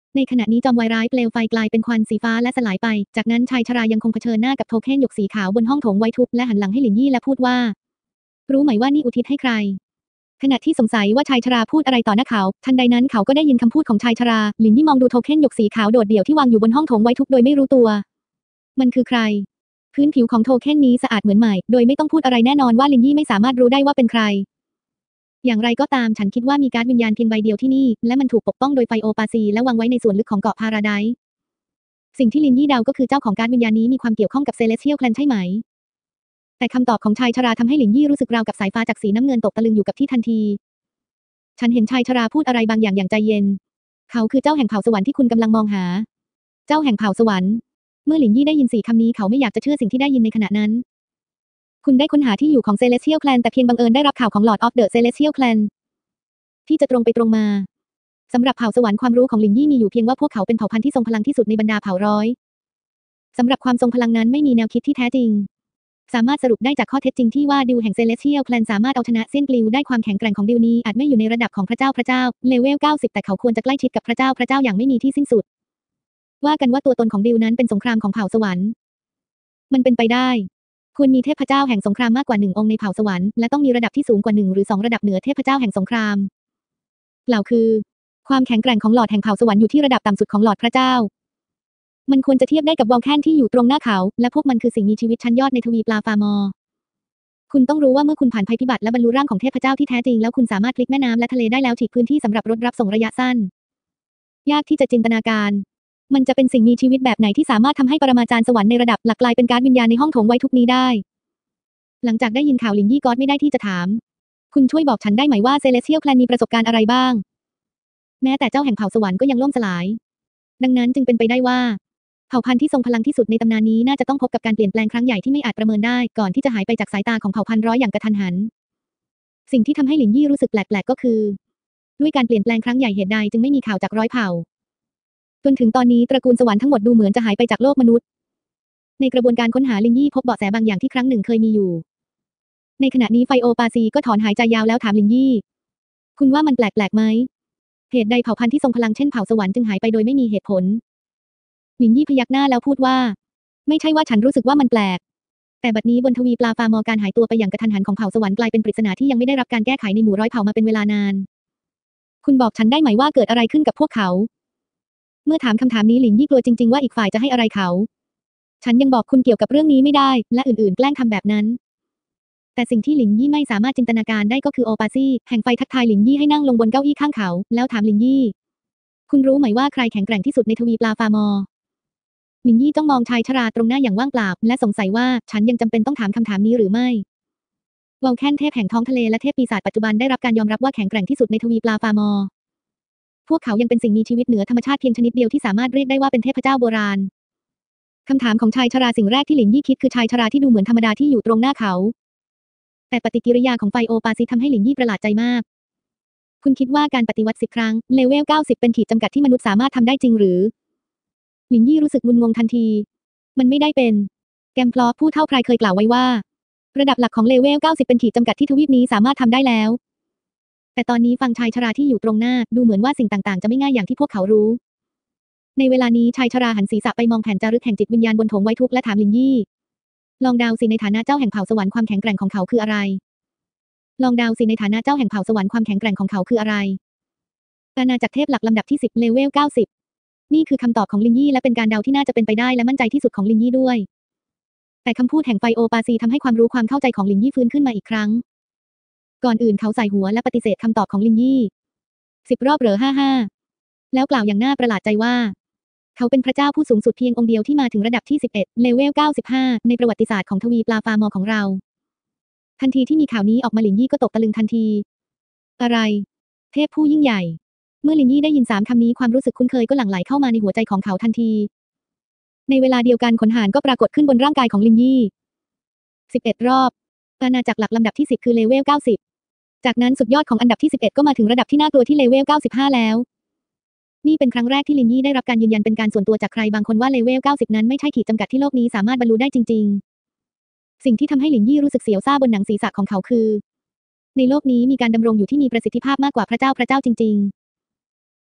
ในขณะนี้จอมวายร้ายเปลวไฟกลายเป็นควันสีฟ้าและสลายไปจากนั้นชายชรายังคงเผชิญหน้ากับโทเค็นหยกสีขาวบนห้องโถงไว้ทุบและหันหลังให้หลินยี่และพูดว่ารู้ไหมว่านี่อุทิศให้ใครขณะที่สงสัยว่าชายชราพูดอะไรต่อหน้าเขาทันใดนั้นเขาก็ได้ยินคำพูดของชายชราหลินยี่มองดูโทเค็นหยกสีขาวโดดเดี่ยวที่วางอยู่บนห้องโถงไว้ทุบโดยไม่รู้ตัวมันคือใครพื้นผิวของโทเค็นนี้สะอาดเหมือนใหม่โดยไม่ต้องพูดอะไรแน่นอนว่าหลินยี่ไม่สามารถรู้ได้ว่าเป็นใครอย่างไรก็ตามฉันคิดว่ามีการ์ดวิญญาณเพียงใบเดียวที่นี่และมันถูกปกป้องโดยไฟโอปาซีและวางไว้ในส่วนลึกของเกาะพาราไดซ์สิ่งที่ลินยี่เดาก็คือเจ้าของการ์ดวิญญาณนี้มีความเกี่ยวข้องกับเซเลสเทียลแคลนใช่ไหมแต่คำตอบของชายชราทำให้ลินยี่รู้สึกราวกับสายฟ้าจากสีน้ำเงินตกตะลึงอยู่กับที่ทันทีฉันเห็นชายชราพูดอะไรบางอย่างอย่างใจเย็นเขาคือเจ้าแห่งเผ่าสวรรค์ที่คุณกำลังมองหาเจ้าแห่งเผ่าสวรรค์เมื่อหลินยี่ได้ยินสี่คำนี้เขาไม่อยากจะเชื่อสิ่งที่ได้ยินในขณะนั้นคุณได้ค้นหาที่อยู่ของเซเลสเทียลแคลนแต่เพียงบังเอิญได้รับข่าวของลอร์ดออฟเดอะเซเลสเทียลแคลนที่จะตรงไปตรงมาสำหรับเผ่าสวรรค์ความรู้ของหลินยี่มีอยู่เพียงว่าพวกเขาเป็นเผ่าพันธุ์ที่ทรงพลังที่สุดในบรรดาเผ่าร้อยสำหรับความทรงพลังนั้นไม่มีแนวคิดที่แท้จริงสามารถสรุปได้จากข้อเท็จจริงที่ว่าดิวแห่งเซเลสเทียลแคลนสามารถเอาชนะเซียนกลิวได้ความแข็งแกร่งของดิวนี้อาจไม่อยู่ในระดับของพระเจ้าพระเจ้าเลเวลเก้าสิบแต่เขาควรจะใกล้ชิดกับพระเจ้าพระเจ้าอย่างไม่มีที่สิ้นสุดว่ากันว่าตัวตนของดิวนั้นเป็นสงครามของเผ่าสวรรค์มันเป็นไปได้ควรมีเทพเจ้าแห่งสงครามมากกว่าหนึ่งองค์ในเผ่าสวรรค์และต้องมีระดับที่สูงกว่าหนึ่งหรือสองระดับเหนือเทพเจ้าแห่งสงครามกล่าวคือความแข็งแกร่งของหลอดแห่งเผ่าสวรรค์อยู่ที่ระดับต่ำสุดของหลอดพระเจ้ามันควรจะเทียบได้กับวอลแคนที่อยู่ตรงหน้าเขาและพวกมันคือสิ่งมีชีวิตชั้นยอดในทวีปลาฟาร์มอร์คุณต้องรู้ว่าเมื่อคุณผ่านภัยพิบัติและบรรลุร่างของเทพเจ้าที่แท้จริงแล้วคุณสามารถพลิกแม่น้ำและทะเลได้แล้วฉีกพื้นที่สำหรับรถรับส่งระยะสั้นยากที่จะจินตนาการมันจะเป็นสิ่งมีชีวิตแบบไหนที่สามารถทำให้ปรมาจารย์สวรรค์ในระดับหลักกลายเป็นการ์ดวิญญาณในห้องโถงไว้ทุกนี้ได้หลังจากได้ยินข่าวหลินยี่ก็ไม่ได้ที่จะถามคุณช่วยบอกฉันได้ไหมว่าเซเลสเทียลแคลนมีประสบการณ์อะไรบ้างแม้แต่เจ้าแห่งเผ่าสวรรค์ก็ยังล่มสลายดังนั้นจึงเป็นไปได้ว่าเผ่าพันธุ์ที่ทรงพลังที่สุดในตำนานนี้น่าจะต้องพบกับการเปลี่ยนแปลงครั้งใหญ่ที่ไม่อาจประเมินได้ก่อนที่จะหายไปจากสายตาของเผ่าพันธุ์ร้อยอย่างกระทันหันสิ่งที่ทำให้หลินยี่รู้สึกแปลกๆก็คือด้วยการเปลี่ยนแปลงครั้งใหญ่เหตุใดจึงไม่มีข่าวจากร้อยเผ่าจนถึงตอนนี้ตระกูลสวรรค์ทั้งหมดดูเหมือนจะหายไปจากโลกมนุษย์ในกระบวนการค้นหาลินยี่พบเบาะแสบางอย่างที่ครั้งหนึ่งเคยมีอยู่ในขณะนี้ไฟโอปาซีก็ถอนหายใจยาวแล้วถามลินยี่คุณว่ามันแปลกๆไหมเหตุใดเผ่าพันธุ์ที่ทรงพลังเช่นเผ่าสวรรค์จึงหายไปโดยไม่มีเหตุผลหลินยี่พยักหน้าแล้วพูดว่าไม่ใช่ว่าฉันรู้สึกว่ามันแปลกแต่บัดนี้บนทวีปลาฟาร์มอร์การหายตัวไปอย่างกระทันหันของเผ่าสวรรค์กลายเป็นปริศนาที่ยังไม่ได้รับการแก้ไขในหมู่ร้อยเผ่ามาเป็นเวลานานคุณบอกฉันได้ไหมว่าเกิดอะไรขึ้นกับพวกเขาเมื่อถามคำถามนี้หลินยี่กลัวจริงๆว่าอีกฝ่ายจะให้อะไรเขาฉันยังบอกคุณเกี่ยวกับเรื่องนี้ไม่ได้และอื่นๆแกล้งทำแบบนั้นแต่สิ่งที่หลินยี่ไม่สามารถจินตนาการได้ก็คือโอปาซี่แห่งไฟทักทายหลินยี่ให้นั่งลงบนเก้าอี้ข้างเขาแล้วถามหลินยี่คุณรู้ไหมว่าใครแข็งแกร่งที่สุดในทวีปลาฟาร์มอร์หลินยี่จ้องมองชายชราตรงหน้าอย่างว่างเปล่าและสงสัยว่าฉันยังจำเป็นต้องถามคำถามนี้หรือไม่วอลแคนเทพแห่งท้องทะเลและเทพปีศาจปัจจุบันได้รับการยอมรับว่าแข็งแกร่งที่สุดในทวีปลาฟาร์มอร์พวกเขายังเป็นสิ่งมีชีวิตเหนือธรรมชาติเพียงชนิดเดียวที่สามารถเรียกได้ว่าเป็นเทพเจ้าโบราณคำถามของชายชราสิ่งแรกที่หลินยี่คิดคือชายชราที่ดูเหมือนธรรมดาที่อยู่ตรงหน้าเขาแต่ปฏิกิริยาของไฟโอปาซีทำให้หลินยี่ประหลาดใจมากคุณคิดว่าการปฏิวัติสิบครั้งเลเวลเก้าสิบเป็นขีดจำกัดที่มนุษย์สามารถทำได้จริงหรือหลินยี่รู้สึกงุนงงทันทีมันไม่ได้เป็นแกมพลอผู้เท่าพรายเคยกล่าวไว้ว่าระดับหลักของเลเวลเก้าสิบเป็นขีดจำกัดที่ทวีปนี้สามารถทำได้แล้วแต่ตอนนี้ฟังชายชราที่อยู่ตรงหน้าดูเหมือนว่าสิ่งต่างๆจะไม่ง่ายอย่างที่พวกเขารู้ในเวลานี้ชายชราหันศีรษะไปมองแผ่นจารึกแห่งจิตวิญญาณบนโถงไว้ทุกและถามหลินยี่ลองเดาสิในฐานะเจ้าแห่งเผ่าสวรรค์ความแข็งแกร่งของเขาคืออะไรลองเดาสิในฐานะเจ้าแห่งเผ่าสวรรค์ความแข็งแกร่งของเขาคืออะไรอาณาจักรเทพหลักลำดับที่สิบเลเวลเก้าสิบนี่คือคำตอบของลินยี่และเป็นการเดาที่น่าจะเป็นไปได้และมั่นใจที่สุดของลินยี่ด้วยแต่คำพูดแห่งไฟโอปาซีทำให้ความรู้ความเข้าใจของลินยี่ฟื้นขึ้นมาอีกครั้งก่อนอื่นเขาใส่หัวและปฏิเสธคำตอบของลินยี่สิบรอบเหรอห้าห้าแล้วกล่าวอย่างน่าประหลาดใจว่าเขาเป็นพระเจ้าผู้สูงสุดเพียงองค์เดียวที่มาถึงระดับที่สิบเอ็ดเลเวลเก้าสิบห้าในประวัติศาสตร์ของทวีปลาฟาร์มอร์ของเราทันทีที่มีข่าวนี้ออกมาหลินยี่ก็ตกตะลึงทันทีอะไรเทพผู้ยิ่งใหญ่เมื่อหลินยี่ได้ยินสามคำนี้ความรู้สึกคุ้นเคยก็หลั่งไหลเข้ามาในหัวใจของเขาทันทีในเวลาเดียวกันขนหางก็ปรากฏขึ้นบนร่างกายของหลินยี่สิบเอ็ดรอบอาณาจักรหลักลำดับที่สิบคือเลเวลเก้าสิบจากนั้นสุดยอดของอันดับที่สิบเอ็ดก็มาถึงระดับที่น่ากลัวที่เลเวลเก้าสิบห้าแล้วนี่เป็นครั้งแรกที่ลินยี่ได้รับการยืนยันเป็นการส่วนตัวจากใครบางคนว่าเลเวลเก้าสิบนั้นไม่ใช่ขีดจำกัดที่โลกนี้สามารถบรรลุได้จริงๆสิ่งที่ทำให้ลินยี่รู้สึกเสียวซ่าบนหนังศีรษะของเขาคือในโลกนี้มีการดำรงอยู่ที่มีประสิทธิภาพมากกว่าพระเจ้าพระเจ้าจริง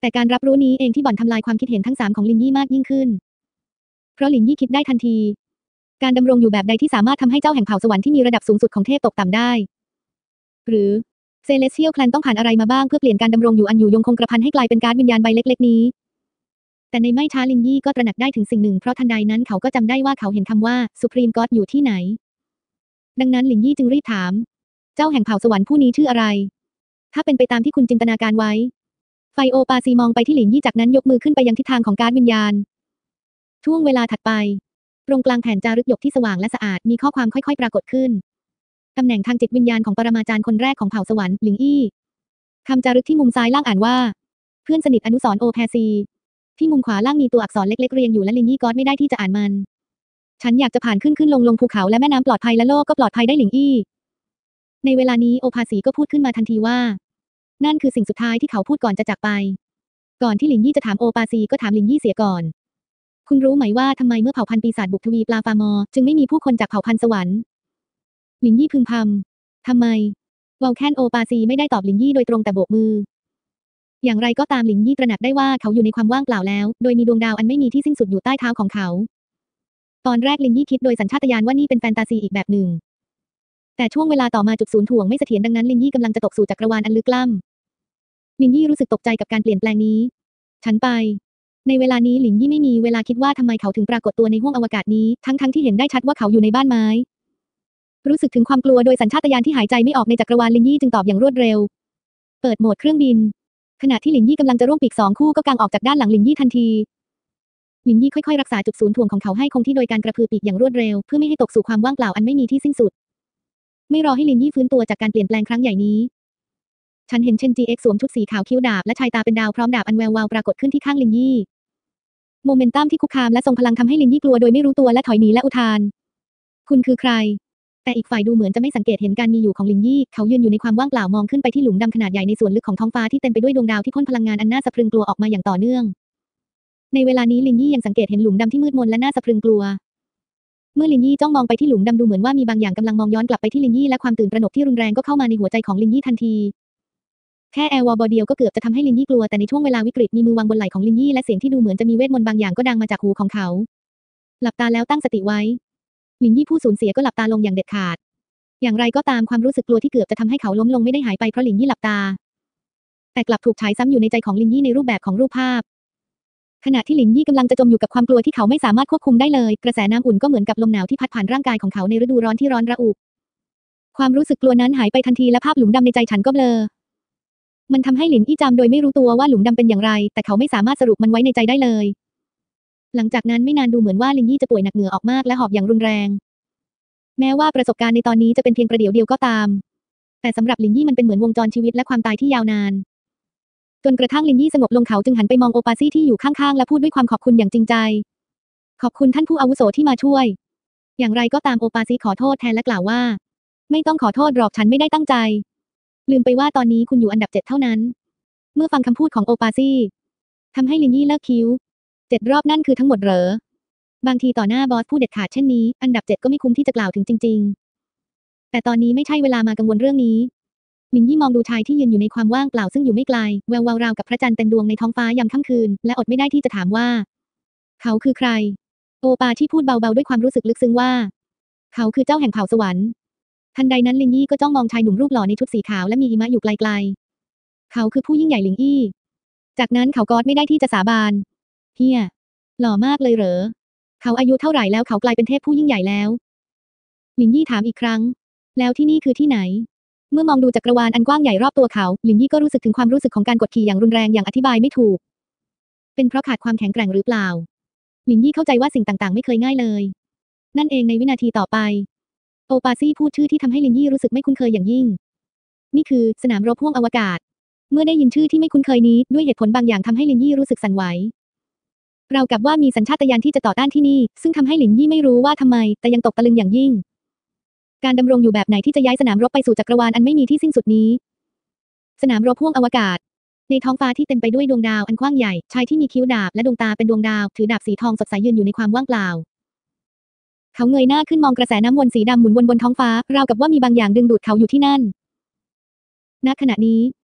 แต่การรับรู้นี้เองที่บ่อนทำลายความคิดเห็นทั้งสามของลินยี่มากยิ่งขึ้นเพราะลินยี่คิดได้ทันทีการดำรงอยู่แบบใดที่สามารถทำให้เจ้าแห่งเผ่าสวรรค์ที่มีระดับสูงสุดของเทพตกต่ำได้หรือเซเลสเทียลแคลนต้องผ่านอะไรมาบ้างเพื่อเปลี่ยนการดำรงอยู่อันอยู่ยงคงกระพันให้กลายเป็นการ์ดวิญญาณใบเล็กๆนี้แต่ในไม่ช้าลินยี่ก็ตระหนักได้ถึงสิ่งหนึ่งเพราะทันใดนั้นเขาก็จำได้ว่าเขาเห็นคำว่า Supreme God อยู่ที่ไหนดังนั้นลินยี่จึงรีบถามเจ้าแห่งเผ่าสวรรค์ผู้นี้ชื่ออะไรถ้าเป็นไปตามที่คุณจินตนาการไว้ไฟโอปาซีมองไปที่ลินยี่จากนั้นยกมือขึ้นไปยังทิศทางของการ์ดวิญญาณช่วงเวลาถัดไปตรงกลางแผ่นจารึกหยกที่สว่างและสะอาดมีข้อความค่อยๆปรากฏขึ้นตำแหน่งทางจิตวิญญาณของปรมาจารย์คนแรกของเผ่าสวรรค์หลิงอี้คำจารึกที่มุมซ้ายล่างอ่านว่าเพื่อนสนิทอนุสรณ์โอแพซีที่มุมขวาล่างมีตัวอักษรเล็กๆเรียงอยู่และลินยี่ก็ไม่ได้ที่จะอ่านมันฉันอยากจะผ่านขึ้นขึ้นลงลงภูเขาและแม่น้ำปลอดภัยและโลกก็ปลอดภัยได้หลิงอี้ในเวลานี้โอภาสีก็พูดขึ้นมาทันทีว่านั่นคือสิ่งสุดท้ายที่เขาพูดก่อนจะจากไปก่อนที่ลินยี่จะถามโอปาซีก็ถามลินยี่เสียก่อนคุณรู้ไหมว่าทำไมเมื่อเผ่าพันธุ์ปีศาจบุกทวีปลาฟามอจึงไม่มีผู้คนจากเผ่าพันธุ์สวรรค์ลินยี่พึมพำทำไมวอลแคนโอปาซีไม่ได้ตอบลินยี่โดยตรงแต่โบกมืออย่างไรก็ตามลินยี่ตระหนักได้ว่าเขาอยู่ในความว่างเปล่าแล้วโดยมีดวงดาวอันไม่มีที่สิ้นสุดอยู่ใต้เท้าของเขาตอนแรกลินยี่คิดโดยสัญชาตญาณว่านี่เป็นแฟนตาซีอีกแบบหนึ่งแต่ช่วงเวลาต่อมาจุดศูนย์ถ่วงไม่เสถียรดังนั้นลินยี่กำลังจะตกสู่จักรวาลอันลึกล้ำลินยี่รู้สึกตกใจกับการเปลี่ยนแปลงนี้ฉันไปในเวลานี้ลินยี่ไม่มีเวลาคิดว่าทำไมเขาถึงปรากฏตัวในห้วงอวกาศนี้ทั้งๆ ท, ที่เห็นได้ชัดว่าเขาอยู่ในบ้านไม้รู้สึกถึงความกลัวโดยสัญชาตญาณที่หายใจไม่ออกในจักรวาลลินยี่จึงตอบอย่างรวดเร็วเปิดโหมดเครื่องบินขณะที่ลินยี่กำลังจะร่วงปีกสองคู่ก็กางออกจากด้านหลังลินยี่ทันทีลินยี่ค่อยๆรักษาจุดศูนย์ถ่วงของเขาให้คงที่โดยการกระพือปีกอย่างรวดเร็วเพื่อไม่ให้ตกสู่ความว่างเปล่าอันไม่มีที่สิ้นสุดไม่รอให้ลินยี่ฟื้นตัวจากการเปลี่ยนแปลงครั้งใหญ่นี้ฉันเห็นเชนจีเอ็กสวมชุดสีขาวคิ้วดาบและชายตาเป็นดาวพร้อมดาบอันแวววาวปรากฏขึ้นที่ข้างลินยี่โมเมนตัมที่คุกคามและทรงพลังทำให้ลินยี่กลัวโดยไม่รู้ตัวและถอยหนีและอุทานคุณคือใครแต่อีกฝ่ายดูเหมือนจะไม่สังเกตเห็นการมีอยู่ของลินยี่เขายืนอยู่ในความว่างเปล่ามองขึ้นไปที่หลุมดำขนาดใหญ่ในส่วนลึกของท้องฟ้าที่เต็มไปด้วยดวงดาวที่พ่นพลังงานอันน่าสะพรึงกลัวออกมาอย่างต่อเนื่องในเวลานี้ลินยี่ยังสังเกตเห็นหลุมดำที่มืดมนและน่าสะพรึงกลัวเมื่อลินยี่จ้องมองไปที่หลุมดำดูเหมือนว่ามีบางอย่างกำลังมองย้อนกลับไปที่ลินยี่และความตื่นตระหนกที่รุนแรงก็เข้ามาในหัวใจของลินยี่ทันทีแค่แอร์วอลบอเดียวก็เกือบจะทำให้ลินยี่กลัวแต่ในช่วงเวลาวิกฤตมีมือวางบนไหล่ของลินยี่และเสียงที่ดูเหมือนจะมีเวทมนต์บางอย่างก็ดังมาจากหูของเขาหลับตาแล้วตั้งสติไว้ลินยี่ผู้สูญเสียก็หลับตาลงอย่างเด็ดขาดอย่างไรก็ตามความรู้สึกกลัวที่เกือบจะทำให้เขาล้มลงไม่ได้หายไปเพราะลินยี่หลับตาแต่กลับถูกฉายซ้ำอยู่ในใจของลินยี่ในรูปแบบของรูปภาพขณะที่ลินยี่กำลังจะจมอยู่กับความกลัวที่เขาไม่สามารถควบคุมได้เลยกระแสน้ำอุ่นก็เหมือนกับลมหนาวที่พัดผ่านร่างกายของเขาในฤดูร้อนที่ร้อนระอุความรู้สึกกลัวนั้นหายไปทันทีและภาพหลุมดำในใจฉันก็เบลอมันทำให้หลินอี้จำโดยไม่รู้ตัวว่าหลุมดำเป็นอย่างไรแต่เขาไม่สามารถสรุปมันไว้ในใจได้เลยหลังจากนั้นไม่นานดูเหมือนว่าลินยี่จะป่วยหนักเหงื่อออกมากและหอบอย่างรุนแรงแม้ว่าประสบการณ์ในตอนนี้จะเป็นเพียงประเดี๋ยวเดียวก็ตามแต่สำหรับลินยี่มันเป็นเหมือนวงจรชีวิตและความตายที่ยาวนานจนกระทั่งลินยี่สงบลงเขาจึงหันไปมองโอปาซี่ที่อยู่ข้างๆและพูดด้วยความขอบคุณอย่างจริงใจขอบคุณท่านผู้อาวุโสที่มาช่วยอย่างไรก็ตามโอปาซี่ขอโทษแทนและกล่าวว่าไม่ต้องขอโทษหรอกฉันไม่ได้ตั้งใจลืมไปว่าตอนนี้คุณอยู่อันดับเจ็ดเท่านั้นเมื่อฟังคำพูดของโอปาซี่ทำให้ลินยี่เลิกคิ้วเจ็ดรอบนั่นคือทั้งหมดเหรอบางทีต่อหน้าบอสผู้เด็ดขาดเช่นนี้อันดับเจ็ดก็ไม่คุ้มที่จะกล่าวถึงจริงๆแต่ตอนนี้ไม่ใช่เวลามากังวลเรื่องนี้ลินยี่มองดูชายที่ยืนอยู่ในความว่างเปล่าซึ่งอยู่ไม่ไกลแวววาวราวกับพระจันทร์เต็มดวงในท้องฟ้ายามค่ำคืนและอดไม่ได้ที่จะถามว่าเขาคือใครโอปาที่พูดเบาๆด้วยความรู้สึกลึกซึ้งว่าเขาคือเจ้าแห่งเผ่าสวรรค์ทันใดนั้นลินยี่ก็จ้องมองชายหนุ่มรูปหล่อในชุดสีขาวและมีหิมะอยู่ไกลๆเขาคือผู้ยิ่งใหญ่หลิงอี้จากนั้นเขากอดไม่ได้ที่จะสาบานเฮียหล่อมากเลยเหรอเขาอายุเท่าไหร่แล้วเขากลายเป็นเทพผู้ยิ่งใหญ่แล้วลินยี่ถามอีกครั้งแล้วที่นี่คือที่ไหนเมื่อมองดูจักรวาลอันกว้างใหญ่รอบตัวเขาลินยี่ก็รู้สึกถึงความรู้สึกของการกดขี่อย่างรุนแรงอย่างอธิบายไม่ถูกเป็นเพราะขาดความแข็งแกร่งหรือเปล่าลินยี่เข้าใจว่าสิ่งต่างๆไม่เคยง่ายเลยนั่นเองในวินาทีต่อไปโอปาซี่พูดชื่อที่ทำให้ลินยี่รู้สึกไม่คุ้นเคยอย่างยิ่งนี่คือสนามรบห้วงอวกาศเมื่อได้ยินชื่อที่ไม่คุ้นเคยนี้ด้วยเหตุผลบางอย่างทำให้ลินยี่รู้สึกสั่นไหวราวกับว่ามีสัญชาตญาณที่จะต่อต้านที่นี่ซึ่งทำให้ลินยี่ไม่รู้ว่าทำไมแต่ยังตกตะลึงอย่างยิ่งการดำรงอยู่แบบไหนที่จะย้ายสนามรบไปสู่จักรวาลอันไม่มีที่สิ้นสุดนี้สนามรบห้วงอวกาศในท้องฟ้าที่เต็มไปด้วยดวงดาวอันกว้างใหญ่ชายที่มีคิ้วดาบและดวงตาเป็นดวงดาวถือดาบสีทองสดใสยืนอยู่ในความว่างเปล่าเขาเงยหน้าขึ้นมองกระแสน้ำวนสีดำหมุนวนบนท้องฟ้าราวกับว่ามีบางอย่างดึงดูดเขาอยู่ที่นั่นณขณะนี้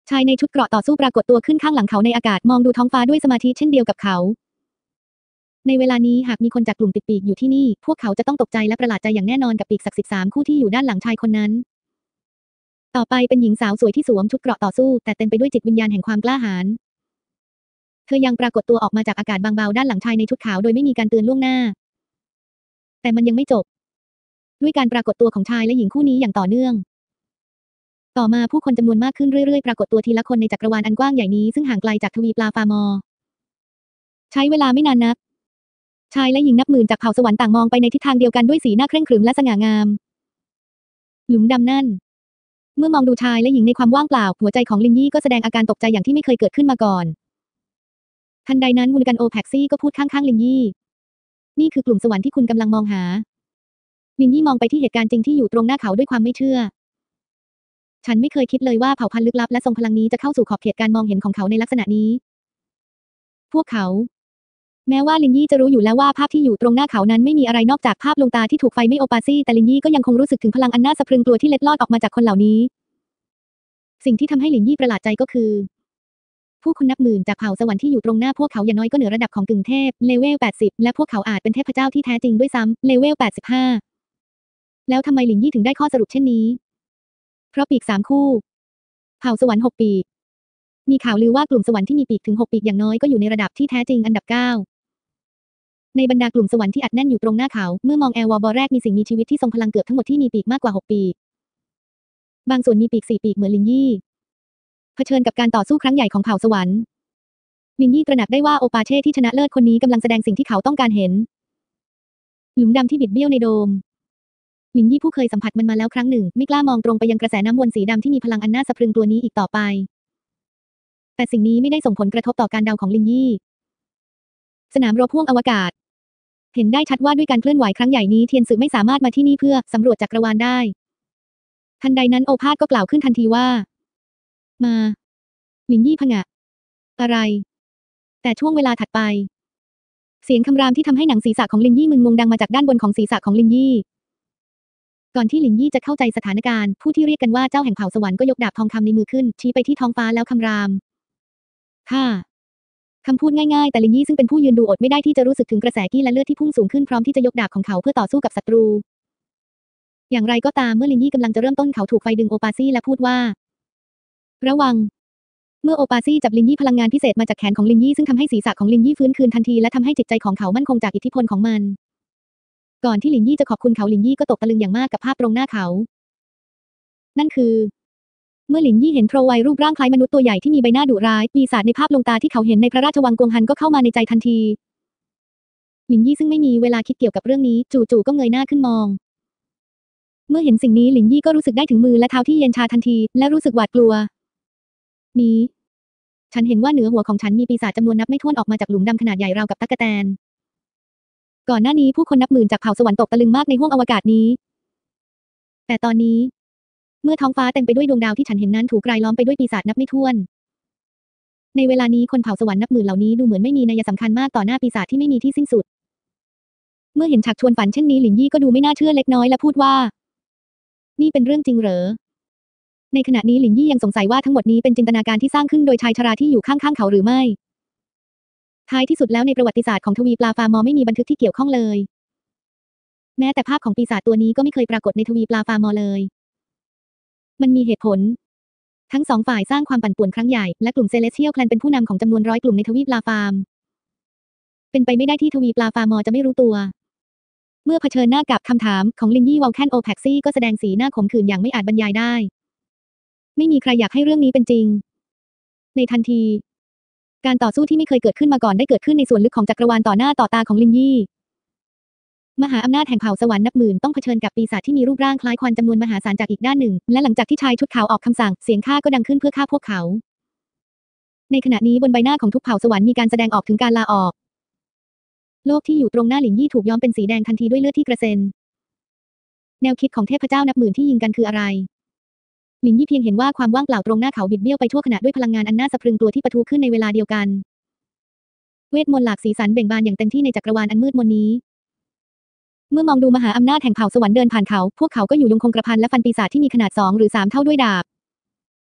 ชายในชุดเกราะต่อสู้ปรากฏตัวขึ้นข้างหลังเขาในอากาศมองดูท้องฟ้าด้วยสมาธิเช่นเดียวกับเขาในเวลานี้หากมีคนจากกลุ่มติดปีกอยู่ที่นี่พวกเขาจะต้องตกใจและประหลาดใจอย่างแน่นอนกับปีกศักดิ์สิทธิ์สามคู่ที่อยู่ด้านหลังชายคนนั้นต่อไปเป็นหญิงสาวสวยที่สวมชุดเกราะต่อสู้แต่เต็มไปด้วยจิตวิญญาณแห่งความกล้าหาญเธอยังปรากฏตัวออกมาจากอากาศบางเบาด้านหลังชายในชุดขาวโดยไม่มีการเตือนล่วงหน้าแต่มันยังไม่จบด้วยการปรากฏตัวของชายและหญิงคู่นี้อย่างต่อเนื่องต่อมาผู้คนจำนวนมากขึ้นเรื่อยๆปรากฏตัวทีละคนในจักรวาลอันกว้างใหญ่นี้ซึ่งห่างไกลจากทวีปลาฟาร์มอร์ใช้เวลาไม่นานนักชายและหญิงนับหมื่นจากเผ่าสวรรค์ต่างมองไปในทิศทางเดียวกันด้วยสีหน้าเคร่งขรึมและสง่างามหลุมดำนั่นเมื่อมองดูชายและหญิงในความว่างเปล่าหัวใจของลินยี่ก็แสดงอาการตกใจอย่างที่ไม่เคยเกิดขึ้นมาก่อนทันใดนั้นวูลกันโอแพ็กซี่ก็พูดข้างๆลินยี่นี่คือกลุ่มสวรรค์ที่คุณกำลังมองหาลินยี่มองไปที่เหตุการณ์จริงที่อยู่ตรงหน้าเขาด้วยความไม่เชื่อฉันไม่เคยคิดเลยว่าเผ่าพันธุ์ลึกลับและทรงพลังนี้จะเข้าสู่ขอบเขตการมองเห็นของเขาในลักษณะนี้พวกเขาแม้ว่าลินยี่จะรู้อยู่แล้วว่าภาพที่อยู่ตรงหน้าเขานั้นไม่มีอะไรนอกจากภาพลวงตาที่ถูกไฟไม่โอปาซี่แต่ลินยี่ก็ยังคงรู้สึกถึงพลังอันน่าสะพรึงกลัวที่เล็ดลอดออกมาจากคนเหล่านี้สิ่งที่ทำให้ลินยี่ประหลาดใจก็คือผู้คนนับหมื่นจากเผ่าสวรรค์ที่อยู่ตรงหน้าพวกเขาอย่างน้อยก็เหนือระดับของกึ่งเทพเลเวลแปดสิบและพวกเขาอาจเป็นเทพเจ้าที่แท้จริงด้วยซ้ำเลเวลแปดสิบห้าแล้วทำไมลินยี่ถึงได้ข้อสรุปเช่นนี้เพราะปีกสามคู่เผ่าสวรรค์หกปีกมีข่าวลือว่ากลุ่มสวรรค์ที่มีปีกถึงหกปีกอย่างน้อยก็อยู่ในระดับที่แท้จริงอันดับเก้าในบรรดากลุ่มสวรรค์ที่อัดแน่นอยู่ตรงหน้าเขาเมื่อมองแอลวอร์บอแรกมีสิ่งมีชีวิตที่ทรงพลังเกือบทั้งหมดที่มีปีกมากกว่าหกปีกบางส่วนมีปีกสี่ปีกเหมือนลินยี่เผชิญกับการต่อสู้ครั้งใหญ่ของเผ่าสวรรค์ลินยี่ตระหนักได้ว่าโอปาเช่ที่ชนะเลิศคนนี้กำลังแสดงสิ่งที่เขาต้องการเห็นหลุมดำที่บิดเบี้ยวในโดมลินยี่ผู้เคยสัมผัสมันมาแล้วครั้งหนึ่งไม่กล้ามองตรงไปยังกระแสน้ำวนสีดำที่มีพลังอันน่าสะพรึงตัวนี้อีกต่อไปแต่สิ่งนี้ไม่ได้ส่งผลกระทบต่อการเดาของลินยี่สนามรบพ่วงอวกาศเห็นได้ชัดว่าด้วยการเคลื่อนไหวครั้งใหญ่นี้เทียนสึไม่สามารถมาที่นี่เพื่อสำรวจจักรวาลได้ทันใดนั้นโอภาสก็กล่าวขึ้นทันทีว่ามาลินยี่ผงะอะไรแต่ช่วงเวลาถัดไปเสียงคำรามที่ทำให้หนังศีรษะของลินยี่มึนงงดังมาจากด้านบนของศีรษะของลินยี่ก่อนที่ลินยี่จะเข้าใจสถานการณ์ผู้ที่เรียกกันว่าเจ้าแห่งเผ่าสวรรค์ก็ยกดาบทองคำในมือขึ้นชี้ไปที่ท้องฟ้าแล้วคำรามค่ะคำพูดง่ายๆแต่ลินยี่ซึ่งเป็นผู้ยืนดูอดไม่ได้ที่จะรู้สึกถึงกระแสกี้และเลือดที่พุ่งสูงขึ้นพร้อมที่จะยกดาบของเขาเพื่อต่อสู้กับศัตรูอย่างไรก็ตามเมื่อลินยี่กำลังจะเริ่มต้นเขาถูกไฟดึงโอปาซี่และพูดว่าระวังเมื่อโอปาซี่จับลินยี่พลังงานพิเศษมาจากแขนของลินยี่ซึ่งทำให้ศีรษะของลินยี่ฟื้นคืนทันทีและทำให้จิตใจของเขามั่นคงจากอิทธิพลของมันก่อนที่ลินยี่จะขอบคุณเขาลินยี่ก็ตกตะลึงอย่างมากกับภาพตรงหน้าเขานั่นคือเมื่อหลินยี่เห็นโทรไวรูปร่างคล้ายมนุษย์ตัวใหญ่ที่มีใบหน้าดุร้ายปีศาจในภาพลวงตาที่เขาเห็นในพระราชวังกวงฮันก็เข้ามาในใจทันทีหลินยี่ซึ่งไม่มีเวลาคิดเกี่ยวกับเรื่องนี้จู่ๆก็เงยหน้าขึ้นมองเมื่อเห็นสิ่งนี้หลินยี่ก็รู้สึกได้ถึงมือและเท้าที่เย็นชาทันทีและรู้สึกหวาดกลัวนี้ฉันเห็นว่าเหนือหัวของฉันมีปีศาจจำนวนนับไม่ถ้วนออกมาจากหลุมดำขนาดใหญ่ราวกับตั๊กแตนก่อนหน้านี้ผู้คนนับหมื่นจากเผ่าสวรรค์ตกตะลึงมากในห้วงอวกาศนี้แต่ตอนนี้เมื่อท้องฟ้าเต็มไปด้วยดวงดาวที่ฉันเห็นนั้นถูกรายล้อมไปด้วยปีศาจนับไม่ถ้วนในเวลานี้คนเผ่าสวรรค์นับหมื่นเหล่านี้ดูเหมือนไม่มีนัยสำคัญมากต่อหน้าปีศาจที่ไม่มีที่สิ้นสุดเมื่อเห็นฉากชวนฝันเช่นนี้หลินยี่ก็ดูไม่น่าเชื่อเล็กน้อยและพูดว่านี่เป็นเรื่องจริงเหรอในขณะนี้หลินยี่ยังสงสัยว่าทั้งหมดนี้เป็นจินตนาการที่สร้างขึ้นโดยชายชราที่อยู่ข้างๆเขาหรือไม่ท้ายที่สุดแล้วในประวัติศาสตร์ของทวีปลาฟาร์มอร์ไม่มีบันทึกที่เกี่ยวข้องเลยแม้แต่ภาพของปีศาจตัวนี้ก็ไม่เคยปรากฏในทวีปลาฟาร์มอร์เลยมันมีเหตุผลทั้งสองฝ่ายสร้างความปั่นป่วนครั้งใหญ่และกลุ่มเซเลสเทียลแคลนเป็นผู้นำของจำนวนร้อยกลุ่มในทวีปลาฟาร์มเป็นไปไม่ได้ที่ทวีปลาฟาร์มอร์จะไม่รู้ตัวเมื่อเผชิญหน้ากับคำถามของลินยี่วอลแคนโอแพ็กซี่ก็แสดงสีหน้าขมขื่นอย่างไม่อาจบรรยายได้ไม่มีใครอยากให้เรื่องนี้เป็นจริงในทันทีการต่อสู้ที่ไม่เคยเกิดขึ้นมาก่อนได้เกิดขึ้นในส่วนลึกของจักรวาลต่อหน้าต่อตาของลินยี่มหาอำนาจแห่งเผ่าสวรรค์นับหมื่นต้องเผชิญกับปีศาจที่มีรูปร่างคล้ายควันจำนวนมหาศาลจากอีกด้านหนึ่งและหลังจากที่ชายชุดขาวออกคำสั่งเสียงฆ่าก็ดังขึ้นเพื่อฆ่าพวกเขาในขณะนี้บนใบหน้าของทุกเผ่าสวรรค์มีการแสดงออกถึงการลาออกโลกที่อยู่ตรงหน้าหลินยี่ถูกย้อมเป็นสีแดงทันทีด้วยเลือดที่กระเซ็นแนวคิดของเทพเจ้านับหมื่นที่ยิงกันคืออะไรหลินยี่เพียงเห็นว่าความว่างเปล่าตรงหน้าเขาบิดเบี้ยวไปทั่วขณะด้วยพลังงานอันน่าสะพรึงกลัวที่ปะทุขึ้นในเวลาเดียวกันเวทมนต์หลากสีสันเบ่งบานอย่างเต็มที่ในจักรวาลอันมืดมนนี้เมื่อมองดูมหาอำนาจแห่งเผ่าสวรรค์เดินผ่านเขาพวกเขาก็อยู่ยงคงกระพันและฟันปีศาจที่มีขนาดสองหรือสามเท่าด้วยดาบ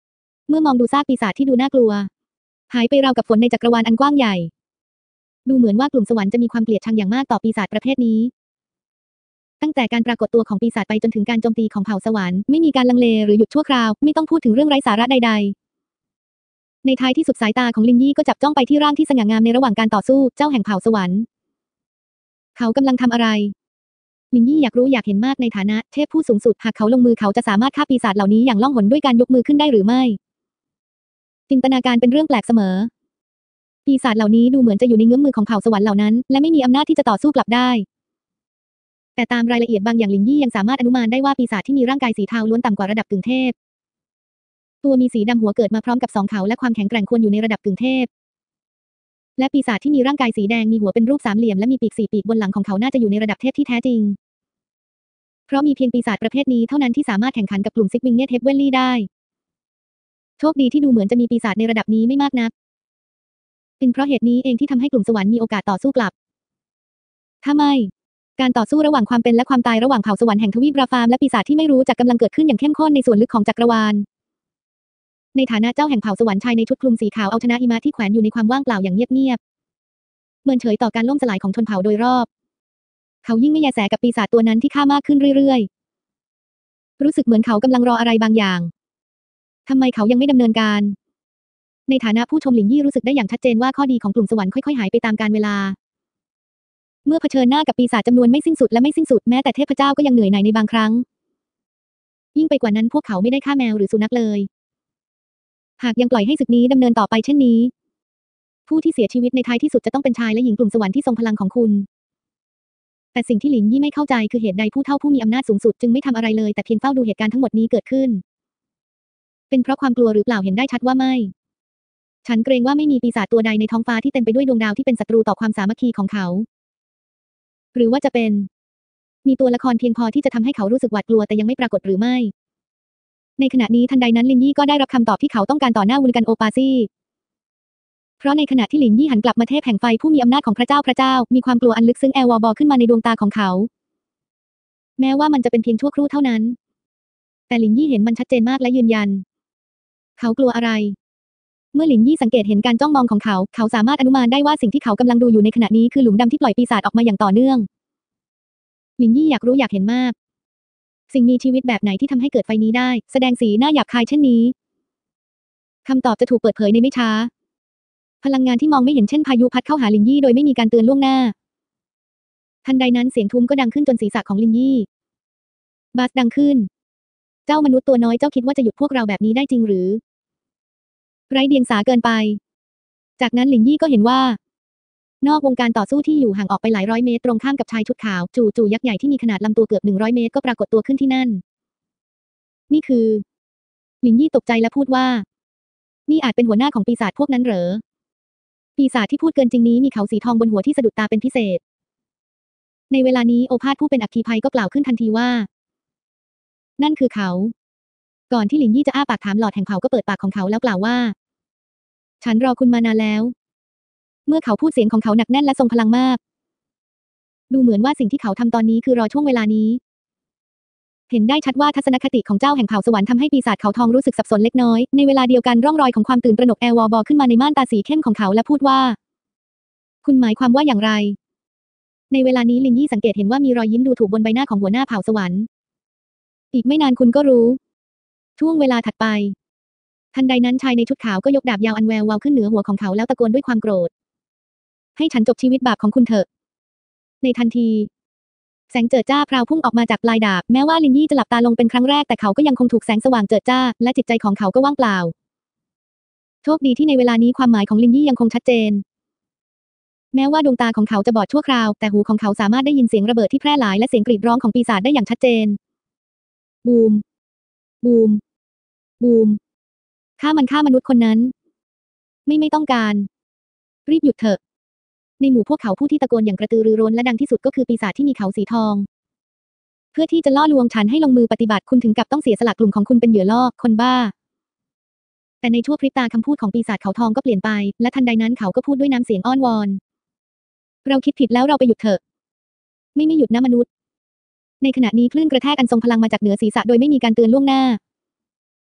เมื่อมองดูซากปีศาจที่ดูน่ากลัวหายไปราวกับฝนในจักรวาลอันกว้างใหญ่ดูเหมือนว่ากลุ่มสวรรค์จะมีความเกลียดชังอย่างมากต่อปีศาจประเภทนี้ตั้งแต่การปรากฏตัวของปีศาจไปจนถึงการโจมตีของเผ่าสวรรค์ไม่มีการลังเลหรือหยุดชั่วคราวไม่ต้องพูดถึงเรื่องไร้สาระใดๆในท้ายที่สุดสายตาของลินยี่ก็จับจ้องไปที่ร่างที่สง่างามในระหว่างการต่อสู้เจ้าแห่งเผ่าสวรรค์เขากำลังทำอะไรลินยี่อยากรู้อยากเห็นมากในฐานะเทพผู้สูงสุดหากเขาลงมือเขาจะสามารถฆ่าปีศาจเหล่านี้อย่างล่องหนด้วยการยกมือขึ้นได้หรือไม่จินตนาการเป็นเรื่องแปลกเสมอปีศาจเหล่านี้ดูเหมือนจะอยู่ในเงื้อมมือของเผ่าสวรรค์เหล่านั้นและไม่มีอำนาจที่จะต่อสู้กลับได้แต่ตามรายละเอียดบางอย่างลินยี่ยังสามารถอนุมานได้ว่าปีศาจที่มีร่างกายสีเทาล้วนต่ำกว่าระดับกึ่งเทพตัวมีสีดำหัวเกิดมาพร้อมกับสองเขาและความแข็งแกร่งควรอยู่ในระดับกึ่งเทพและปีศาจที่มีร่างกายสีแดงมีหัวเป็นรูปสามเหลี่ยมและมีปีกสี่ปีกบนหลังของเขาน่าจะอยู่ในระดับเทพที่แท้จริงเพราะมีเพียงปีศาจประเภทนี้เท่านั้นที่สามารถแข่งขันกับกลุ่มซิกวิงเนียเทปเวลลี่ได้โชคดีที่ดูเหมือนจะมีปีศาจในระดับนี้ไม่มากนักเป็นเพราะเหตุนี้เองที่ทำให้กลุ่มสวรรค์มีโอกาสต่อสู้กลับถ้าไม่การต่อสู้ระหว่างความเป็นและความตายระหว่างเผ่าสวรรค์แห่งทวีปราฟาร์มและปีศาจที่ไม่รู้จักกำลังเกิดขึ้นอย่างเข้มข้นในส่วนลึกของจักรวาลในฐานะเจ้าแห่งเผ่าสวรรค์ชายในชุดคลุมสีขาวเอาชนะหิมะที่แขวนอยู่ในความว่างเปล่าอย่างเงียบๆเมินเฉยต่อการล่มสลายของชนเผ่าโดยรอบเขายิ่งไม่แยแสกับปีศาจตัวนั้นที่ฆ่ามากขึ้นเรื่อยๆรู้สึกเหมือนเขากำลังรออะไรบางอย่างทำไมเขายังไม่ดำเนินการในฐานะผู้ชมหลินยี่รู้สึกได้อย่างชัดเจนว่าข้อดีของกลุ่มสวรรค์ค่อยๆหายไปตามกาลเวลาเมื่อเผชิญหน้ากับปีศาจจำนวนไม่สิ้นสุดและไม่สิ้นสุดแม้แต่เทพเจ้าก็ยังเหนื่อยหน่ายในบางครั้งยิ่งไปกว่านั้นพวกเขาไม่ได้ฆ่าแมวหรือสุนัขเลยหากยังปล่อยให้ศึกนี้ดำเนินต่อไปเช่นนี้ผู้ที่เสียชีวิตในท้ายที่สุดจะต้องเป็นชายและหญิงกลุ่มสวรรค์ที่ทรงพลังของคุณแต่สิ่งที่หลินยี่ไม่เข้าใจคือเหตุใดผู้เฒ่าผู้มีอำนาจสูงสุดจึงไม่ทำอะไรเลยแต่เพียงเฝ้าดูเหตุการณ์ทั้งหมดนี้เกิดขึ้นเป็นเพราะความกลัวหรือเปล่าเห็นได้ชัดว่าไม่ฉันเกรงว่าไม่มีปีศาจตัวใดในท้องฟ้าที่เต็มไปด้วยดวงดาวที่เป็นศัตรูต่อความสามัคคีของเขาหรือว่าจะเป็นมีตัวละครเพียงพอที่จะทำให้เขารู้สึกหวาดกลัวแต่ยังไม่ปรากฏหรือไม่ในขณะนี้ทันใดนั้นลินยี่ก็ได้รับคำตอบที่เขาต้องการต่อหน้าวุนกันโอปาซี่เพราะในขณะที่หลินยี่หันกลับมาเทพแห่งไฟผู้มีอำนาจของพระเจ้าพระเจ้ามีความกลัวอันลึกซึ้งแอลวอร์บอขึ้นมาในดวงตาของเขาแม้ว่ามันจะเป็นเพียงชั่วครู่เท่านั้นแต่หลินยี่เห็นมันชัดเจนมากและยืนยันเขากลัวอะไรเมื่อหลินยี่สังเกตเห็นการจ้องมองของเขาเขาสามารถอนุมานได้ว่าสิ่งที่เขากำลังดูอยู่ในขณะนี้คือหลุมดำที่ปล่อยปีศาจออกมาอย่างต่อเนื่องหลินยี่อยากรู้อยากเห็นมากสิ่งมีชีวิตแบบไหนที่ทำให้เกิดไฟนี้ได้แสดงสีหน้าหยาบคายเช่นนี้คำตอบจะถูกเปิดเผยในไม่ช้าพลังงานที่มองไม่เห็นเช่นพายุพัดเข้าหาลินยี่โดยไม่มีการเตือนล่วงหน้าทันใดนั้นเสียงทุ้มก็ดังขึ้นจนศีรษะของลินยี่บาสดังขึ้นเจ้ามนุษย์ตัวน้อยเจ้าคิดว่าจะหยุดพวกเราแบบนี้ได้จริงหรือไร้เดียงสาเกินไปจากนั้นหลินยี่ก็เห็นว่านอกวงการต่อสู้ที่อยู่ห่างออกไปหลายร้อยเมตรตรงข้ามกับชายชุดขาวจู่ๆยักษ์ใหญ่ที่มีขนาดลำตัวเกือบหนึ่งร้อยเมตรก็ปรากฏตัวขึ้นที่นั่นนี่คือหลินยี่ตกใจและพูดว่านี่อาจเป็นหัวหน้าของปีศาจพวกนั้นเหรอปีศาจที่พูดเกินจริงนี้มีเขาสีทองบนหัวที่สะดุดตาเป็นพิเศษในเวลานี้โอภาสผู้เป็นอัคคีภัยก็กล่าวขึ้นทันทีว่านั่นคือเขาก่อนที่หลินยี่จะอ้าปากถามหลอดแห่งเผ่าก็เปิดปากของเขาแล้วกล่าวว่าฉันรอคุณมานานแล้วเมื่อเขาพูดเสียงของเขาหนักแน่นและทรงพลังมากดูเหมือนว่าสิ่งที่เขาทำตอนนี้คือรอช่วงเวลานี้เห็นได้ชัดว่าทัศนคติของเจ้าแห่งเผ่าสวรรค์ทำให้ปีศาจเขาทองรู้สึกสับสนเล็กน้อยในเวลาเดียวกันร่องรอยของความตื่นตระหนกแอลวอร์บอขึ้นมาในม่านตาสีเข้มของเขาและพูดว่าคุณหมายความว่าอย่างไรในเวลานี้ลินยี่สังเกตเห็นว่ามีรอยยิ้มดูถูกบนใบหน้าของหัวหน้าเผ่าสวรรค์อีกไม่นานคุณก็รู้ช่วงเวลาถัดไปทันใดนั้นชายในชุดขาวก็ยกดาบยาวอันแวววาวขึ้นเหนือหัวของเขาแล้วตะโกนด้วยความโกรธให้ฉันจบชีวิตบาปของคุณเถอะในทันทีแสงเจิดจ้าพราวพุ่งออกมาจากปลายดาบแม้ว่าลินยี่จะหลับตาลงเป็นครั้งแรกแต่เขาก็ยังคงถูกแสงสว่างเจิดจ้าและจิตใจของเขาก็ว่างเปล่าโชคดีที่ในเวลานี้ความหมายของลินยี่ยังคงชัดเจนแม้ว่าดวงตาของเขาจะบอดชั่วคราวแต่หูของเขาสามารถได้ยินเสียงระเบิดที่แพร่หลายและเสียงกรีดร้องของปีศาจได้อย่างชัดเจนบูมบูมบูมฆ่ามันฆ่ามนุษย์คนนั้นไม่ไม่ต้องการรีบหยุดเถอะในหมู่พวกเขาผู้ที่ตะโกนอย่างกระตือรือร้นและดังที่สุดก็คือปีศาจที่มีเขาสีทองเพื่อที่จะล่อลวงฉันให้ลงมือปฏิบัติคุณถึงกับต้องเสียสละกลุ่มของคุณเป็นเหยื่อล่อคนบ้าแต่ในชั่วพริบตาคำพูดของปีศาจเขาทองก็เปลี่ยนไปและทันใดนั้นเขาก็พูดด้วยน้ำเสียงอ้อนวอนเราคิดผิดแล้วเราไปหยุดเถอะไม่ไม่หยุดนะมนุษย์ในขณะนี้คลื่นกระแทกอันทรงพลังมาจากเหนือศีรษะโดยไม่มีการเตือนล่วงหน้า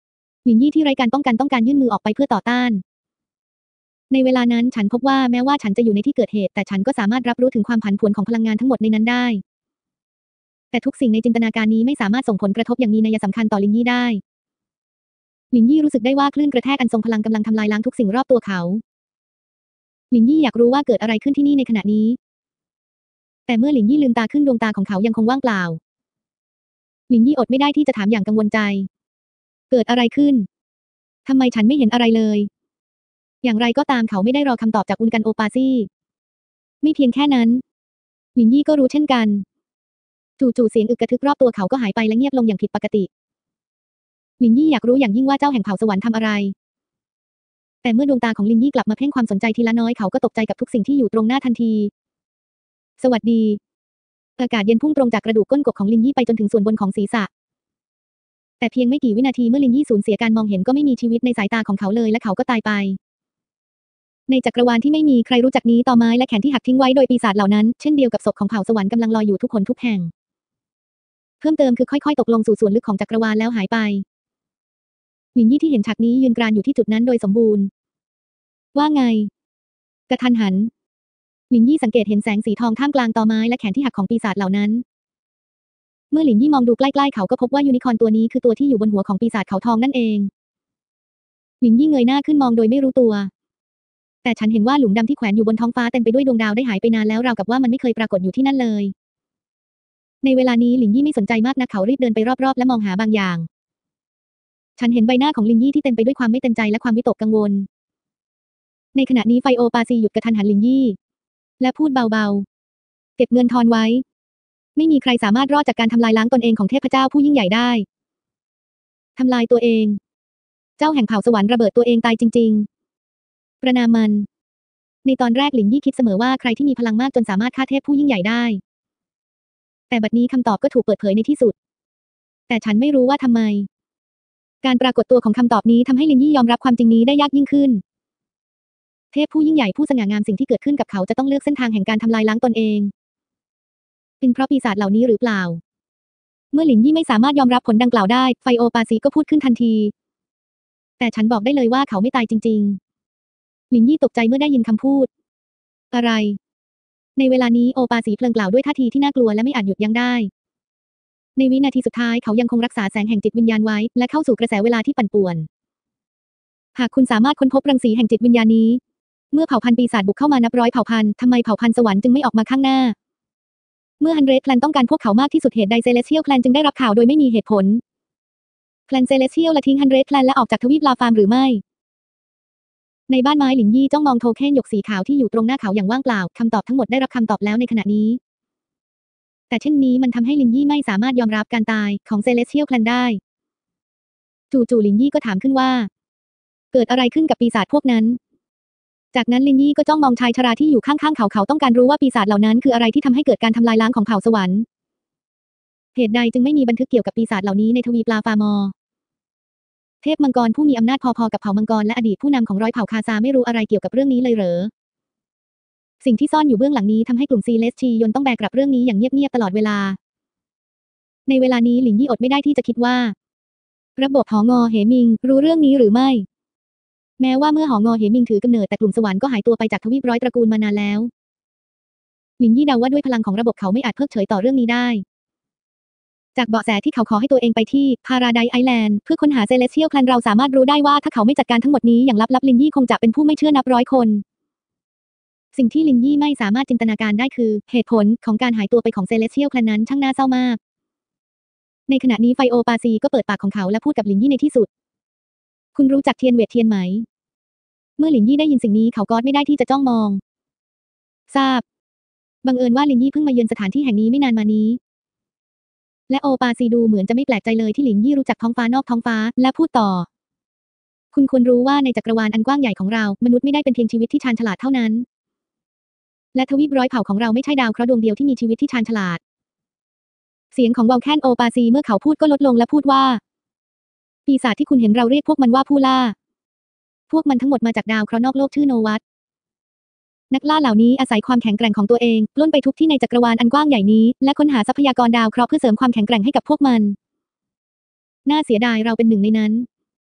หลินยี่ที่ไร้การป้องกันต้องการยื่นมือออกไปเพื่อต่อต้านในเวลานั้นฉันพบว่าแม้ว่าฉันจะอยู่ในที่เกิดเหตุแต่ฉันก็สามารถรับรู้ถึงความผันผวนของพลังงานทั้งหมดในนั้นได้แต่ทุกสิ่งในจินตนาการนี้ไม่สามารถส่งผลกระทบอย่างมีนัยสำคัญต่อหลินยี่ได้หลินยี่รู้สึกได้ว่าคลื่นกระแทกอันทรงพลังกำลังทำลายล้างทุกสิ่งรอบตัวเขาหลินยี่อยากรู้ว่าเกิดอะไรขึ้นที่นี่ในขณะนี้แต่เมื่อหลินยี่ลืมตาขึ้นดวงตาของเขายังคงว่างเปล่าหลินยี่อดไม่ได้ที่จะถามอย่างกังวลใจเกิดอะไรขึ้นทำไมฉันไม่เห็นอะไรเลยอย่างไรก็ตามเขาไม่ได้รอคำตอบจากอุนกันโอปาซี่ไม่เพียงแค่นั้นหลินยี่ก็รู้เช่นกันจู่ๆเสียงอึกกระทึกรอบตัวเขาก็หายไปและเงียบลงอย่างผิดปกติหลินยี่อยากรู้อย่างยิ่งว่าเจ้าแห่งเผ่าสวรรค์ทำอะไรแต่เมื่อดวงตาของหลินยี่กลับมาเพ่งความสนใจทีละน้อยเขาก็ตกใจกับทุกสิ่งที่อยู่ตรงหน้าทันทีสวัสดีอากาศเย็นพุ่งตรงจากกระดูกก้นกบของหลินยี่ไปจนถึงส่วนบนของศีรษะแต่เพียงไม่กี่วินาทีเมื่อหลินยี่สูญเสียการมองเห็นก็ไม่มีชีวิตในสายตาของเขาเลยและเขาก็ตายไปในจักรวาลที่ไม่มีใครรู้จักนี้ต่อไม้และแขนที่หักทิ้งไว้โดยปีศาจเหล่านั้นเช่นเดียวกับศพของเผ่าสวรรค์กำลังลอยอยู่ทุกคนทุกแห่งเพิ่มเติมคือค่อยๆตกลงสู่ส่วนลึกของจักรวาลแล้วหายไปหลินยี่ที่เห็นฉากนี้ยืนกรานอยู่ที่จุดนั้นโดยสมบูรณ์ว่าไงกระทันหันหลินยี่สังเกตเห็นแสงสีทองท่ามกลางตอไม้และแขนที่หักของปีศาจเหล่านั้นเมื่อหลินยี่มองดูใกล้ๆเขาก็พบว่ายูนิคอร์นตัวนี้คือตัวที่อยู่บนหัวของปีศาจเขาทองนั่นเองหลินยี่เงยหน้าขึ้นมองโดยไม่รู้ตัวแต่ฉันเห็นว่าหลุมดำที่แขวนอยู่บนท้องฟ้าเต็มไปด้วยดวงดาวได้หายไปนานแล้วราวกับว่ามันไม่เคยปรากฏอยู่ที่นั่นเลยในเวลานี้หลินยี่ไม่สนใจมากนักเขารีบเดินไปรอบๆและมองหาบางอย่างฉันเห็นใบหน้าของหลินยี่ที่เต็มไปด้วยความไม่เต็มใจและความวิตกกังวลในขณะนี้ไฟโอปาซีหยุดกระทันหันหลินยี่และพูดเบาๆเก็บเงินทอนไว้ไม่มีใครสามารถรอดจากการทำลายล้างตนเองของเทพเจ้าผู้ยิ่งใหญ่ได้ทำลายตัวเองเจ้าแห่งเผ่าสวรรค์ระเบิดตัวเองตายจริงๆประนามมันในตอนแรกหลินยี่คิดเสมอว่าใครที่มีพลังมากจนสามารถฆ่าเทพผู้ยิ่งใหญ่ได้แต่บัดนี้คำตอบก็ถูกเปิดเผยในที่สุดแต่ฉันไม่รู้ว่าทำไมการปรากฏตัวของคำตอบนี้ทำให้หลินยี่ยอมรับความจริงนี้ได้ยากยิ่งขึ้นเทพผู้ยิ่งใหญ่ผู้สง่างามสิ่งที่เกิดขึ้นกับเขาจะต้องเลือกเส้นทางแห่งการทำลายล้างตนเองเป็นเพราะปีศาจเหล่านี้หรือเปล่าเมื่อหลินยี่ไม่สามารถยอมรับผลดังกล่าวได้ไฟโอปาซีก็พูดขึ้นทันทีแต่ฉันบอกได้เลยว่าเขาไม่ตายจริงๆหลินยี่ตกใจเมื่อได้ยินคำพูดอะไรในเวลานี้โอปาซีเพลิงกล่าวด้วยท่าทีที่น่ากลัวและไม่อาจหยุดยั้งได้ในวินาทีสุดท้ายเขายังคงรักษาแสงแห่งจิตวิญญาณไว้และเข้าสู่กระแสเวลาที่ปั่นป่วนหากคุณสามารถค้นพบรังสีแห่งจิตวิญญาณนี้เมื่อเผ่าพันธุ์ปีศาจบุกเข้ามานับร้อยเผ่าพันธุ์ทำไมเผ่าพันธุ์สวรรค์จึงไม่ออกมาข้างหน้าเมื่อฮันเดรสแคลนต้องการพวกเขามากที่สุดเหตุใดเซเลสเทียลแคลนจึงได้รับข่าวโดยไม่มีเหตุผลแคลนเซเลสเทียลละทิ้งฮันเดรสแคลนและออกจากทวีปลาฟาร์มหรือไม่ในบ้านไม้หลินยี่จ้องมองโทเค็นหยกสีขาวที่อยู่ตรงหน้าเขาอย่างว่างเปล่าคำตอบทั้งหมดได้รับคำตอบแล้วในขณะนี้แต่เช่นนี้มันทำให้หลินยี่ไม่สามารถยอมรับการตายของเซเลสเทียลแคลนได้จู่ๆหลินยี่ก็ถามขึ้นว่าเกิดอะไรขึ้นกับปีศาจพวกนั้นจากนั้นลินยี่ก็จ้องมองชายชราที่อยู่ข้างๆเขาเขาต้องการรู้ว่าปีศาจเหล่านั้นคืออะไรที่ทำให้เกิดการทำลายล้างของเผ่าสวรรค์เหตุใดจึงไม่มีบันทึกเกี่ยวกับปีศาจเหล่านี้ในทวีปลาฟาร์มอร์เทพมังกรผู้มีอำนาจพอๆกับเผ่ามังกรและอดีตผู้นำของร้อยเผ่าคาซาไม่รู้อะไรเกี่ยวกับเรื่องนี้เลยเหรอสิ่งที่ซ่อนอยู่เบื้องหลังนี้ทำให้กลุ่มซีเลสชียนต้องแบกรับเรื่องนี้อย่างเงียบๆตลอดเวลาในเวลานี้หลินยี่อดไม่ได้ที่จะคิดว่าระบบหองอเหมิงรู้เรื่องนี้หรือไม่แม้ว่าเมื่อหองอเหมิงถือกำเนิดแต่กลุ่มสวรรค์ก็หายตัวไปจากทวีปร้อยตระกูลมานานแล้วหลินยี่เดาว่าด้วยพลังของระบบเขาไม่อาจเพิกเฉยต่อเรื่องนี้ได้จากเบาะแสที่เขาขอให้ตัวเองไปที่พาราไดซ์ไอแลนด์เพื่อค้นหาเซเลสเทียลแคลนเราสามารถรู้ได้ว่าถ้าเขาไม่จัดการทั้งหมดนี้อย่างลับๆลินยี่คงจะเป็นผู้ไม่เชื่อนับร้อยคนสิ่งที่ลินยี่ไม่สามารถจินตนาการได้คือเหตุผลของการหายตัวไปของเซเลสเทียลแคลนนั้นช่างน่าเศร้ามากในขณะนี้ไฟโอปาซีก็เปิดปากของเขาและพูดกับลินยี่ในที่สุดคุณรู้จักเทียนเวทเทียนไหมเมื่อหลินยี่ได้ยินสิ่งนี้เขาก็ไม่ได้ที่จะจ้องมองทราบบังเอิญว่าหลินยี่เพิ่งมาเยือนสถานที่แห่งนี้ไม่นานมานี้และโอปาซีดูเหมือนจะไม่แปลกใจเลยที่หลินยี่รู้จักท้องฟ้านอกท้องฟ้าและพูดต่อคุณควรรู้ว่าในจักรวาลอันกว้างใหญ่ของเรามนุษย์ไม่ได้เป็นเพียงชีวิตที่ชาญฉลาดเท่านั้นและทวีปร้อยเผ่าของเราไม่ใช่ดาวเคราะห์ดวงเดียวที่มีชีวิตที่ชาญฉลาดเสียงของวอลแคนโอปาซีเมื่อเขาพูดก็ลดลงและพูดว่าปีศาจที่คุณเห็นเราเรียกพวกมันว่าผู้ล่าพวกมันทั้งหมดมาจากดาวเคราะห์นอกโลกชื่อโนวัตนักล่าเหล่านี้อาศัยความแข็งแกร่งของตัวเองปล้นไปทุกที่ในจักรวาลอันกว้างใหญ่นี้และค้นหาทรัพยากรดาวเคราะห์เพื่อเสริมความแข็งแกร่งให้กับพวกมันน่าเสียดายเราเป็นหนึ่งในนั้น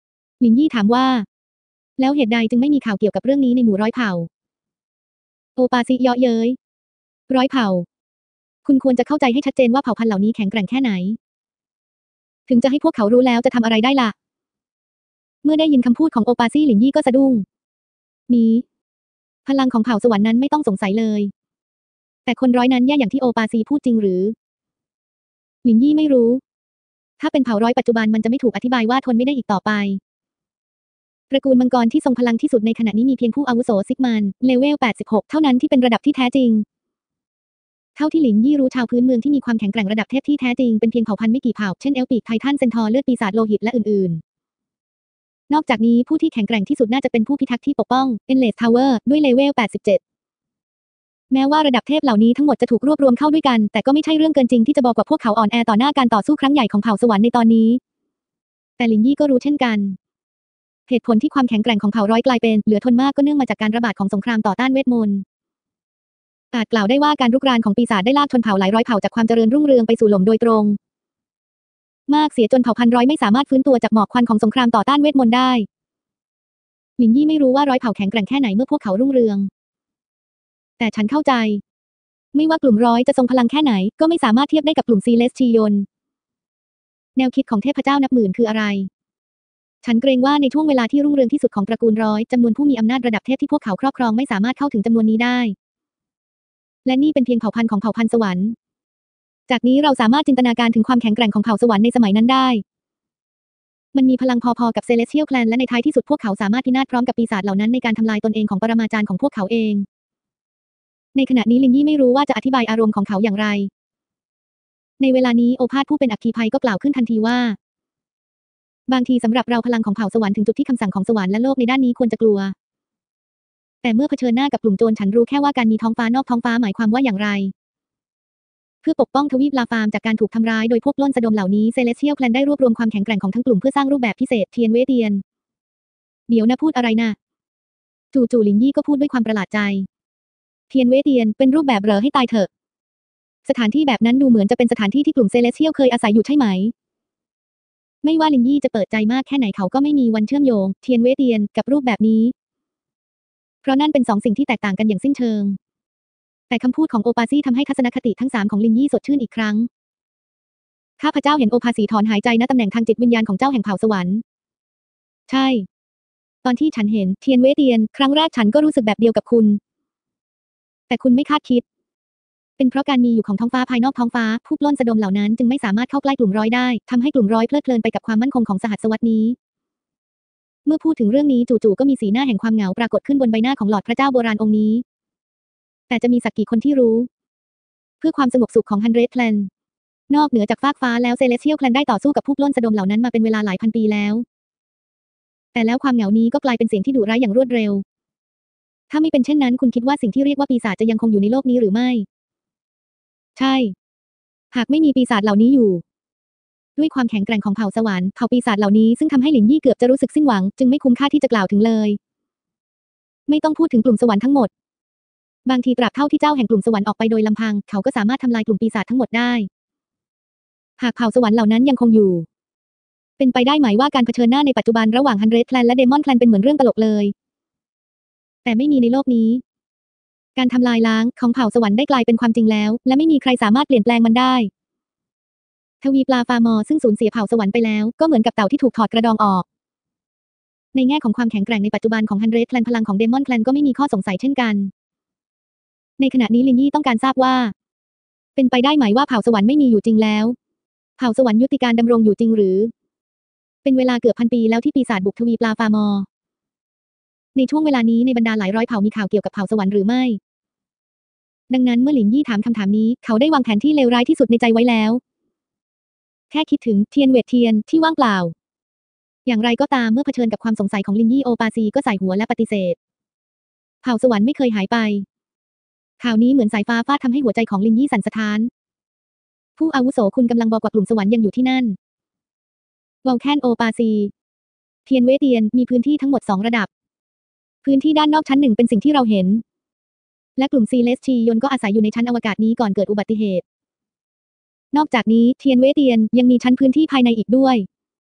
หลินยี่ถามว่าแล้วเหตุใดจึงไม่มีข่าวเกี่ยวกับเรื่องนี้ในหมู่ร้อยเผ่าโอปาซิเยาะเย้ยร้อยเผ่าคุณควรจะเข้าใจให้ชัดเจนว่าเผ่าพันธุ์เหล่านี้แข็งแกร่งแค่ไหนถึงจะให้พวกเขารู้แล้วจะทำอะไรได้ล่ะเมื่อได้ยินคำพูดของโอปาซี่หลินยี่ก็สะดุ้งนี้พลังของเผ่าสวรรค์นั้นไม่ต้องสงสัยเลยแต่คนร้อยนั้นแย่อย่างที่โอปาซีพูดจริงหรือหลินยี่ไม่รู้ถ้าเป็นเผ่าร้อยปัจจุบันมันจะไม่ถูกอธิบายว่าทนไม่ได้อีกต่อไปตระกูลมังกรที่ทรงพลังที่สุดในขณะนี้มีเพียงผู้อาวุโสซิกมันเลเวลแปดสิบหกเท่านั้นที่เป็นระดับที่แท้จริงเท่าที่หลินยี่รู้ชาวพื้นเมืองที่มีความแข็งแกร่งระดับเทพที่แท้จริงเป็นเพียงเผ่าพันธุ์ไม่กี่เผ่าเช่นเอลปีกไททันเซนทอร์เลือดปีศาจโลหิตและอื่นๆนอกจากนี้ผู้ที่แข็งแกร่งที่สุดน่าจะเป็นผู้พิทักษ์ที่ปกป้องเอ็นเลสทาวเวอร์ด้วยเลเวลแปดสิบเจ็ดแม้ว่าระดับเทพเหล่านี้ทั้งหมดจะถูกรวบรวมเข้าด้วยกันแต่ก็ไม่ใช่เรื่องเกินจริงที่จะบอกว่าพวกเขาอ่อนแอต่อหน้าการต่อสู้ครั้งใหญ่ของเผ่าสวรรค์ในตอนนี้แต่หลินยี่ก็รู้เช่นกันเหตุผลที่ความแข็งแกร่งของเผ่าร้อยกลายเป็นเหลือทนมากก็เนื่องมาจากการระบาดของสงครามต่อต้านเวทมนต์อาจกล่าวได้ว่าการรุกรานของปีศาจได้ลากชนเผ่าหลายร้อยเผ่าจากความเจริญรุ่งเรืองไปสู่หล่มโดยตรงมากเสียจนเผ่าพันร้อยไม่สามารถฟื้นตัวจากหมอกควันของสงครามต่อต้านเวทมนต์ได้หลินยี่ไม่รู้ว่าร้อยเผ่าแข็งแกร่งแค่ไหนเมื่อพวกเขารุ่งเรืองแต่ฉันเข้าใจไม่ว่ากลุ่มร้อยจะทรงพลังแค่ไหนก็ไม่สามารถเทียบได้กับกลุ่มซีเลสทียนแนวคิดของเทพเจ้านับหมื่นคืออะไรฉันเกรงว่าในช่วงเวลาที่รุ่งเรืองที่สุดของตระกูลร้อยจำนวนผู้มีอำนาจระดับเทพที่พวกเขาครอบครองไม่สามารถเข้าถึงจำนวนนี้ได้และนี่เป็นเพียงเผ่าพันธุ์ของเผ่าพันธุ์สวรรค์จากนี้เราสามารถจินตนาการถึงความแข็งแกร่งของเผ่าสวรรค์ในสมัยนั้นได้มันมีพลังพอๆกับเซเลสเทียลแคลนและในท้ายที่สุดพวกเขาสามารถพินาศพร้อมกับปีศาจเหล่านั้นในการทำลายตนเองของปรมาจารย์ของพวกเขาเองในขณะนี้ลินยี่ไม่รู้ว่าจะอธิบายอารมณ์ของเขาอย่างไรในเวลานี้โอภาสผู้เป็นอัคคีภัยก็กล่าวขึ้นทันทีว่าบางทีสำหรับเราพลังของเผ่าสวรรค์ถึงจุดที่คำสั่งของสวรรค์และโลกในด้านนี้ควรจะกลัวแต่เมื่อเผชิญหน้ากับกลุ่มโจรฉันรู้แค่ว่าการมีท้องฟ้านอกท้องฟ้าหมายความว่าอย่างไรเพื่อปกป้องทวีปลาฟาร์มจากการถูกทำร้ายโดยพวกปล้นสะดมเหล่านี้เซเลสเทียลแคลนได้รวบรวมความแข็งแกร่งของทั้งกลุ่มเพื่อสร้างรูปแบบพิเศษเทียนเวเทียนเดี๋ยวนะพูดอะไรนะจู่ๆลินยี่ก็พูดด้วยความประหลาดใจเทียนเวเทียนเป็นรูปแบบเหรอให้ตายเถอะสถานที่แบบนั้นดูเหมือนจะเป็นสถานที่ที่กลุ่มเซเลสเทียลเคยอาศัยอยู่ใช่ไหมไม่ว่าลินยี่จะเปิดใจมากแค่ไหนเขาก็ไม่มีวันเชื่อมโยงเทียนเวเทียนกับรูปแบบนี้เพราะนั่นเป็นสองสิ่งที่แตกต่างกันอย่างสิ้นเชิงแต่คำพูดของโอปาซี่ทำให้ทัศนคติทั้งสามของลินยี่สดชื่นอีกครั้งข้าพเจ้าเห็นโอภาสีถอนหายใจณตำแหน่งทางจิตวิญญาณของเจ้าแห่งเผ่าสวรรค์ใช่ตอนที่ฉันเห็นเทียนเวเทียนครั้งแรกฉันก็รู้สึกแบบเดียวกับคุณแต่คุณไม่คาดคิดเป็นเพราะการมีอยู่ของท้องฟ้าภายนอกท้องฟ้าผู้ปล้นสะดมเหล่านั้นจึงไม่สามารถเข้าใกล้กลุ่มร้อยได้ทำให้กลุ่มร้อยเพลิดเพลินไปกับความมั่นคงของสหัสวรรษนี้เมื่อพูดถึงเรื่องนี้จู่ๆก็มีสีหน้าแห่งความเหงาปรากฏขึ้นบนใบหน้าของหลอดพระเจ้าโบราณองค์นี้แต่จะมีสักกี่คนที่รู้เพื่อความสงบสุขของฮันเดรดแคลนนอกเหนือจากฟากฟ้าแล้วเซเลสเทียลแคลนได้ต่อสู้กับผู้ปล้นสะดมเหล่านั้นมาเป็นเวลาหลายพันปีแล้วแต่แล้วความเหงานี้ก็กลายเป็นเสียงที่ดุร้ายอย่างรวดเร็วถ้าไม่เป็นเช่นนั้นคุณคิดว่าสิ่งที่เรียกว่าปีศาจจะยังคงอยู่ในโลกนี้หรือไม่ใช่หากไม่มีปีศาจเหล่านี้อยู่ด้วยความแข็งแกร่งของเผ่าสวรรค์เผ่าปีศาจเหล่านี้ซึ่งทำให้หลินยี่เกือบจะรู้สึกสิ้นหวังจึงไม่คุ้มค่าที่จะกล่าวถึงเลยไม่ต้องพูดถึงกลุ่มสวรรค์ทั้งหมดบางทีตราบเท่าที่เจ้าแห่งกลุ่มสวรรค์ออกไปโดยลำพังเขาก็สามารถทำลายกลุ่มปีศาจทั้งหมดได้หากเผ่าสวรรค์เหล่านั้นยังคงอยู่เป็นไปได้ไหมว่าการเผชิญหน้าในปัจจุบันระหว่างฮันเดรดแคลนและเดมอนแคลนเป็นเหมือนเรื่องตลกเลยแต่ไม่มีในโลกนี้การทำลายล้างของเผ่าสวรรค์ได้กลายเป็นความจริงแล้วและไม่มีใครสามารถเปลี่ยนแปลงมันได้ทวีปลาฟาร์มอซึ่งสูญเสียเผ่าสวรรค์ไปแล้วก็เหมือนกับเต่าที่ถูกถอดกระดองออกในแง่ของความแข็งแกร่งในปัจจุบันของฮันเดรดแคลนพลังของเดมอนแคลนก็ไม่มีข้อสงสัยเช่นกันในขณะนี้ลินยี่ต้องการทราบว่าเป็นไปได้ไหมว่าเผ่าสวรรค์ไม่มีอยู่จริงแล้วเผ่าสวรรค์ยุติการดำรงอยู่จริงหรือเป็นเวลาเกือบพันปีแล้วที่ปีศาจบุกทวีปลาฟาร์มอในช่วงเวลานี้ในบรรดาหลายร้อยเผ่ามีข่าวเกี่ยวกับเผ่าสวรรค์หรือไม่ดังนั้นเมื่อหลินยี่ถามคำถามนี้เขาได้วางแผนที่เลวร้ายที่สุดในใจไว้แล้วแค่คิดถึงเทียนเวทเทียนที่ว่างเปล่าอย่างไรก็ตามเมื่อเผชิญกับความสงสัยของลินยี่โอปาซีก็ใส่หัวและปฏิเสธเผ่าสวรรค์ไม่เคยหายไปข่าวนี้เหมือนสายฟ้าฟาดทำให้หัวใจของลินยี่สั่นสะท้านผู้อาวุโสคุณกำลังบอกว่ากลุ่มสวรรค์ยังอยู่ที่นั่นวอลแคนโอปาซีเทียนเวเทียนมีพื้นที่ทั้งหมดสองระดับพื้นที่ด้านนอกชั้นหนึ่งเป็นสิ่งที่เราเห็นและกลุ่มซีเลสทียนก็อาศัยอยู่ในชั้นอวกาศนี้ก่อนเกิดอุบัติเหตุนอกจากนี้เทียนเวเทียนยังมีชั้นพื้นที่ภายในอีกด้วย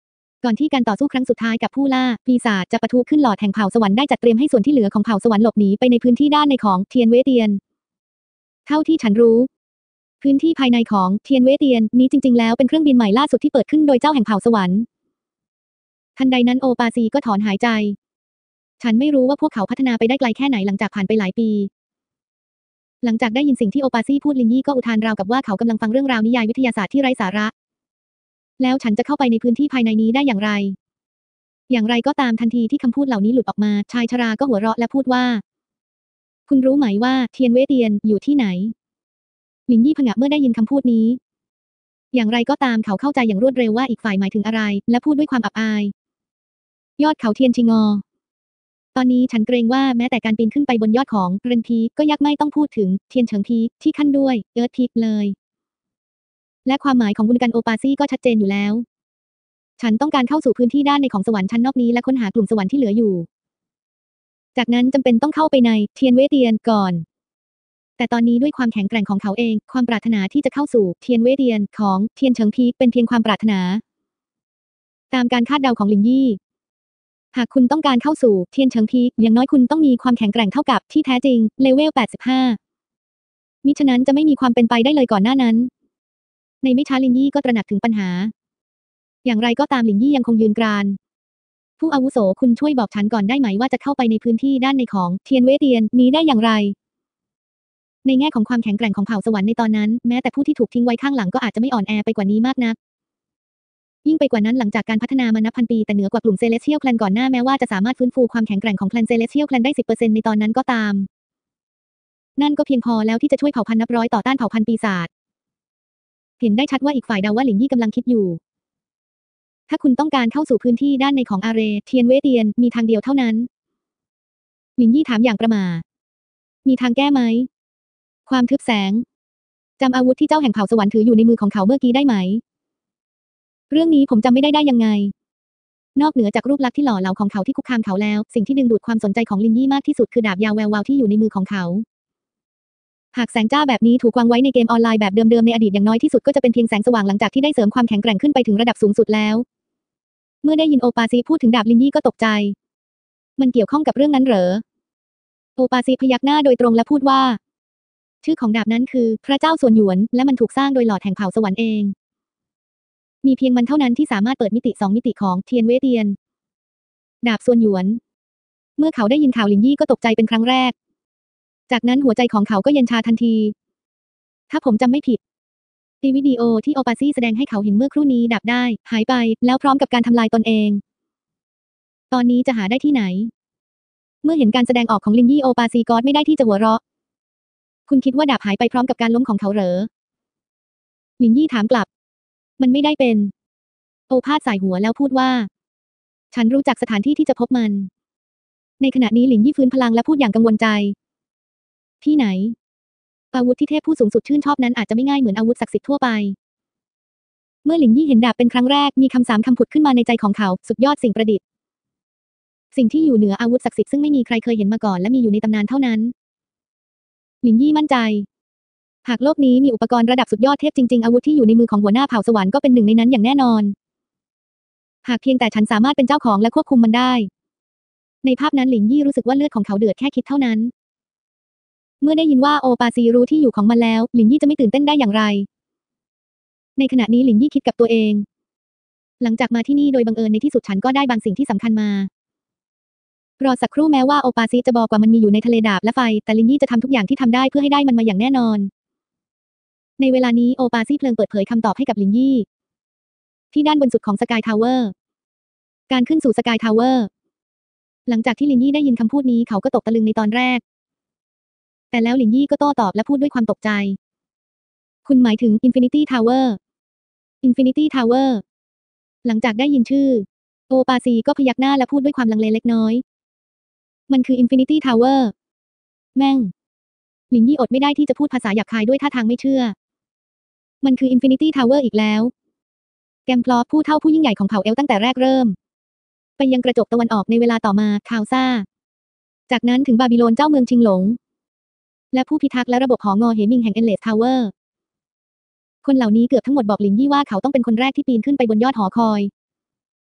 ก่อนที่การต่อสู้ครั้งสุดท้ายกับผู้ล่าปีศาจจะปะทุขึ้นหลอดแห่งเผ่าสวรรค์ได้จัดเตรียมให้ส่วนที่เหลือของเผ่าสวรรค์หลบหนีไปในพื้นที่ด้านในของเทียนเวเตียนเท่าที่ฉันรู้พื้นที่ภายในของเทียนเวเตียนนี้จริงๆแล้วเป็นเครื่องบินใหม่ล่าสุดที่เปิดขึ้นโดยเจ้าแห่งเผ่าสวรรค์ทันใดนั้นโอปาซีก็ถอนหายใจฉันไม่รู้ว่าพวกเขาพัฒนาไปได้ไกลแค่ไหนหลังจากผ่านไปหลายปีหลังจากได้ยินสิ่งที่โอปาซีพูดลินยี่ก็อุทานราวกับว่าเขากำลังฟังเรื่องราวนิยายวิทยาศาสตร์ที่ไร้สาระแล้วฉันจะเข้าไปในพื้นที่ภายในนี้ได้อย่างไรอย่างไรก็ตามทันทีที่คำพูดเหล่านี้หลุดออกมาชายชราก็หัวเราะและพูดว่าคุณรู้ไหมว่าเทียนเวเตียนอยู่ที่ไหนลินยี่ผงะเมื่อได้ยินคำพูดนี้อย่างไรก็ตามเขาเข้าใจอย่างรวดเร็วว่าอีกฝ่ายหมายถึงอะไรและพูดด้วยความอับอายยอดเขาเทียนชิงอตอนนี้ฉันเกรงว่าแม้แต่การปีนขึ้นไปบนยอดของเรนพีก็ยากไม่ต้องพูดถึงเทียนเฉิงพีที่ขั้นด้วยเอิร์ธพีเลยและความหมายของบุญกันโอปาซี่ก็ชัดเจนอยู่แล้วฉันต้องการเข้าสู่พื้นที่ด้านในของสวรรค์ชั้นนอกนี้และค้นหากลุ่มสวรรค์ที่เหลืออยู่จากนั้นจำเป็นต้องเข้าไปในเทียนเวเตียนก่อนแต่ตอนนี้ด้วยความแข็งแกร่งของเขาเองความปรารถนาที่จะเข้าสู่เทียนเวเตียนของเทียนเฉิงพีเป็นเพียงความปรารถนาตามการคาดเดาของลินยี่หากคุณต้องการเข้าสู่เทียนเฉิงพีอย่างน้อยคุณต้องมีความแข็งแกร่งเท่ากับที่แท้จริงเลเวลแปดสิบห้ามิฉะนั้นจะไม่มีความเป็นไปได้เลยก่อนหน้านั้นในไม่ช้าลินยี่ก็ตระหนักถึงปัญหาอย่างไรก็ตามลินยี่ยังคงยืนกรานผู้อาวุโสคุณช่วยบอกฉันก่อนได้ไหมว่าจะเข้าไปในพื้นที่ด้านในของเทียนเวเตียนนี้ได้อย่างไรในแง่ของความแข็งแกร่งของเผ่าสวรรค์ในตอนนั้นแม้แต่ผู้ที่ถูกทิ้งไว้ข้างหลังก็อาจจะไม่อ่อนแอไปกว่านี้มากนักยิ่งไปกว่านั้นหลังจากการพัฒนามานับพันปีแต่เหนือกว่ากลุ่มเซเลสเทียลแคลนก่อนหน้าแม้ว่าจะสามารถฟื้นฟูความแข็งแกร่งของแคลนเซเลสเทียลแคลนได้ สิบเปอร์เซ็นต์ ในตอนนั้นก็ตามนั่นก็เพียงพอแล้วที่จะช่วยเผ่าพันธุ์นับร้อยต่อต้านเผ่าพันธุ์ปีศาจเห็นได้ชัดว่าอีกฝ่ายเดาว่าหลินยี่กำลังคิดอยู่ถ้าคุณต้องการเข้าสู่พื้นที่ด้านในของอาเรเทียนเวเตียนมีทางเดียวเท่านั้นหลินยี่ถามอย่างประหม่ามีทางแก้ไหมความทึบแสงจำอาวุธที่เจ้าแห่งเผ่าสวรรค์ถืออยู่ในมือของเขาเมื่อกี้ได้ไหมเรื่องนี้ผมจำไม่ได้ได้ยังไงนอกเหนือจากรูปลักษณ์ที่หล่อเหลาของเขาที่คุกคามเขาแล้วสิ่งที่ดึงดูดความสนใจของลินยี่มากที่สุดคือดาบยาวแวววาวที่อยู่ในมือของเขาหากแสงจ้าแบบนี้ถูกวางไว้ในเกมออนไลน์แบบเดิมๆในอดีตอย่างน้อยที่สุดก็จะเป็นเพียงแสงสว่างหลังจากที่ได้เสริมความแข็งแกร่งขึ้นไปถึงระดับสูงสุดแล้วเมื่อได้ยินโอปาซีพูดถึงดาบลินยี่ก็ตกใจมันเกี่ยวข้องกับเรื่องนั้นเหรอโอปาซีพยักหน้าโดยตรงและพูดว่าชื่อของดาบนั้นคือพระเจ้าส่วนหยวนและมันถูกสร้างโดยหลอดแห่งเผ่าสวรรค์เองมีเพียงมันเท่านั้นที่สามารถเปิดมิติสองมิติของเทียนเวเตียนดาบส่วนหยวนเมื่อเขาได้ยินข่าวลินยี่ก็ตกใจเป็นครั้งแรกจากนั้นหัวใจของเขาก็เย็นชาทันทีถ้าผมจำไม่ผิดในวิดีโอที่โอปาซี่แสดงให้เขาเห็นเมื่อครู่นี้ดับได้หายไปแล้วพร้อมกับการทำลายตนเองตอนนี้จะหาได้ที่ไหนเมื่อเห็นการแสดงออกของลินยี่โอปาซีก็ไม่ได้ที่จะหัวเราะคุณคิดว่าดาบหายไปพร้อมกับการล้มของเขาเหรอลินยี่ถามกลับมันไม่ได้เป็นโอภาสสายหัวแล้วพูดว่าฉันรู้จักสถานที่ที่จะพบมันในขณะนี้ลินยี่ฟื้นพลังและพูดอย่างกังวลใจที่ไหนอาวุธที่เทพผู้สูงสุดชื่นชอบนั้นอาจจะไม่ง่ายเหมือนอาวุธศักดิ์สิทธิ์ทั่วไปเมื่อหลินยี่เห็นดาบเป็นครั้งแรกมีคำสามคำผุดขึ้นมาในใจของเขาสุดยอดสิ่งประดิษฐ์สิ่งที่อยู่เหนืออาวุธศักดิ์สิทธิ์ซึ่งไม่มีใครเคยเห็นมาก่อนและมีอยู่ในตำนานเท่านั้นหลินยี่มั่นใจหากโลกนี้มีอุปกรณ์ระดับสุดยอดเทพจริงๆอาวุธที่อยู่ในมือของหัวหน้าเผ่าสวรรค์ก็เป็นหนึ่งในนั้นอย่างแน่นอนหากเพียงแต่ฉันสามารถเป็นเจ้าของและควบคุมมันได้ในภาพนั้นหลินยี่รู้สึกว่าเลือดของเขาเดือดแค่คิดเท่านั้นเมื่อได้ยินว่าโอปาซีรู้ที่อยู่ของมันแล้วหลินยี่จะไม่ตื่นเต้นได้อย่างไรในขณะนี้หลินยี่คิดกับตัวเองหลังจากมาที่นี่โดยบังเอิญในที่สุดฉันก็ได้บางสิ่งที่สำคัญมารอสักครู่แม้ว่าโอปาซีจะบอกว่ามันมีอยู่ในทะเลดาบและไฟแต่ลินยี่จะทำทุกอย่างที่ทำได้เพื่อให้ได้มันมาอย่างแน่นอนในเวลานี้โอปาซีเพลิงเปิดเผยคำตอบให้กับลินยี่ที่ด้านบนสุดของสกายทาวเวอร์การขึ้นสู่สกายทาวเวอร์หลังจากที่ลินยี่ได้ยินคำพูดนี้เขาก็ตกตะลึงในตอนแรกแต่แล้วลินยี่ก็โต้ตอบและพูดด้วยความตกใจคุณหมายถึง Infinity Tower Infinity Tower หลังจากได้ยินชื่อโอปาซีก็พยักหน้าและพูดด้วยความลังเลเล็กน้อยมันคือ Infinity Tower แม่งลินยี่อดไม่ได้ที่จะพูดภาษาหยาบคายด้วยท่าทางไม่เชื่อมันคือ Infinity Tower อีกแล้วแกมพลอปผู้เฒ่าผู้ยิ่งใหญ่ของเผ่าเอลตั้งแต่แรกเริ่มไปยังกระจกตะวันออกในเวลาต่อมาคาวซ่าจากนั้นถึงบาบิโลนเจ้าเมืองชิงหลงและผู้พิทักษ์และระบบหองอเหมิงแห่งเอเลสทาวเวอร์คนเหล่านี้เกือบทั้งหมดบอกหลินยี่ว่าเขาต้องเป็นคนแรกที่ปีนขึ้นไปบนยอดหอคอย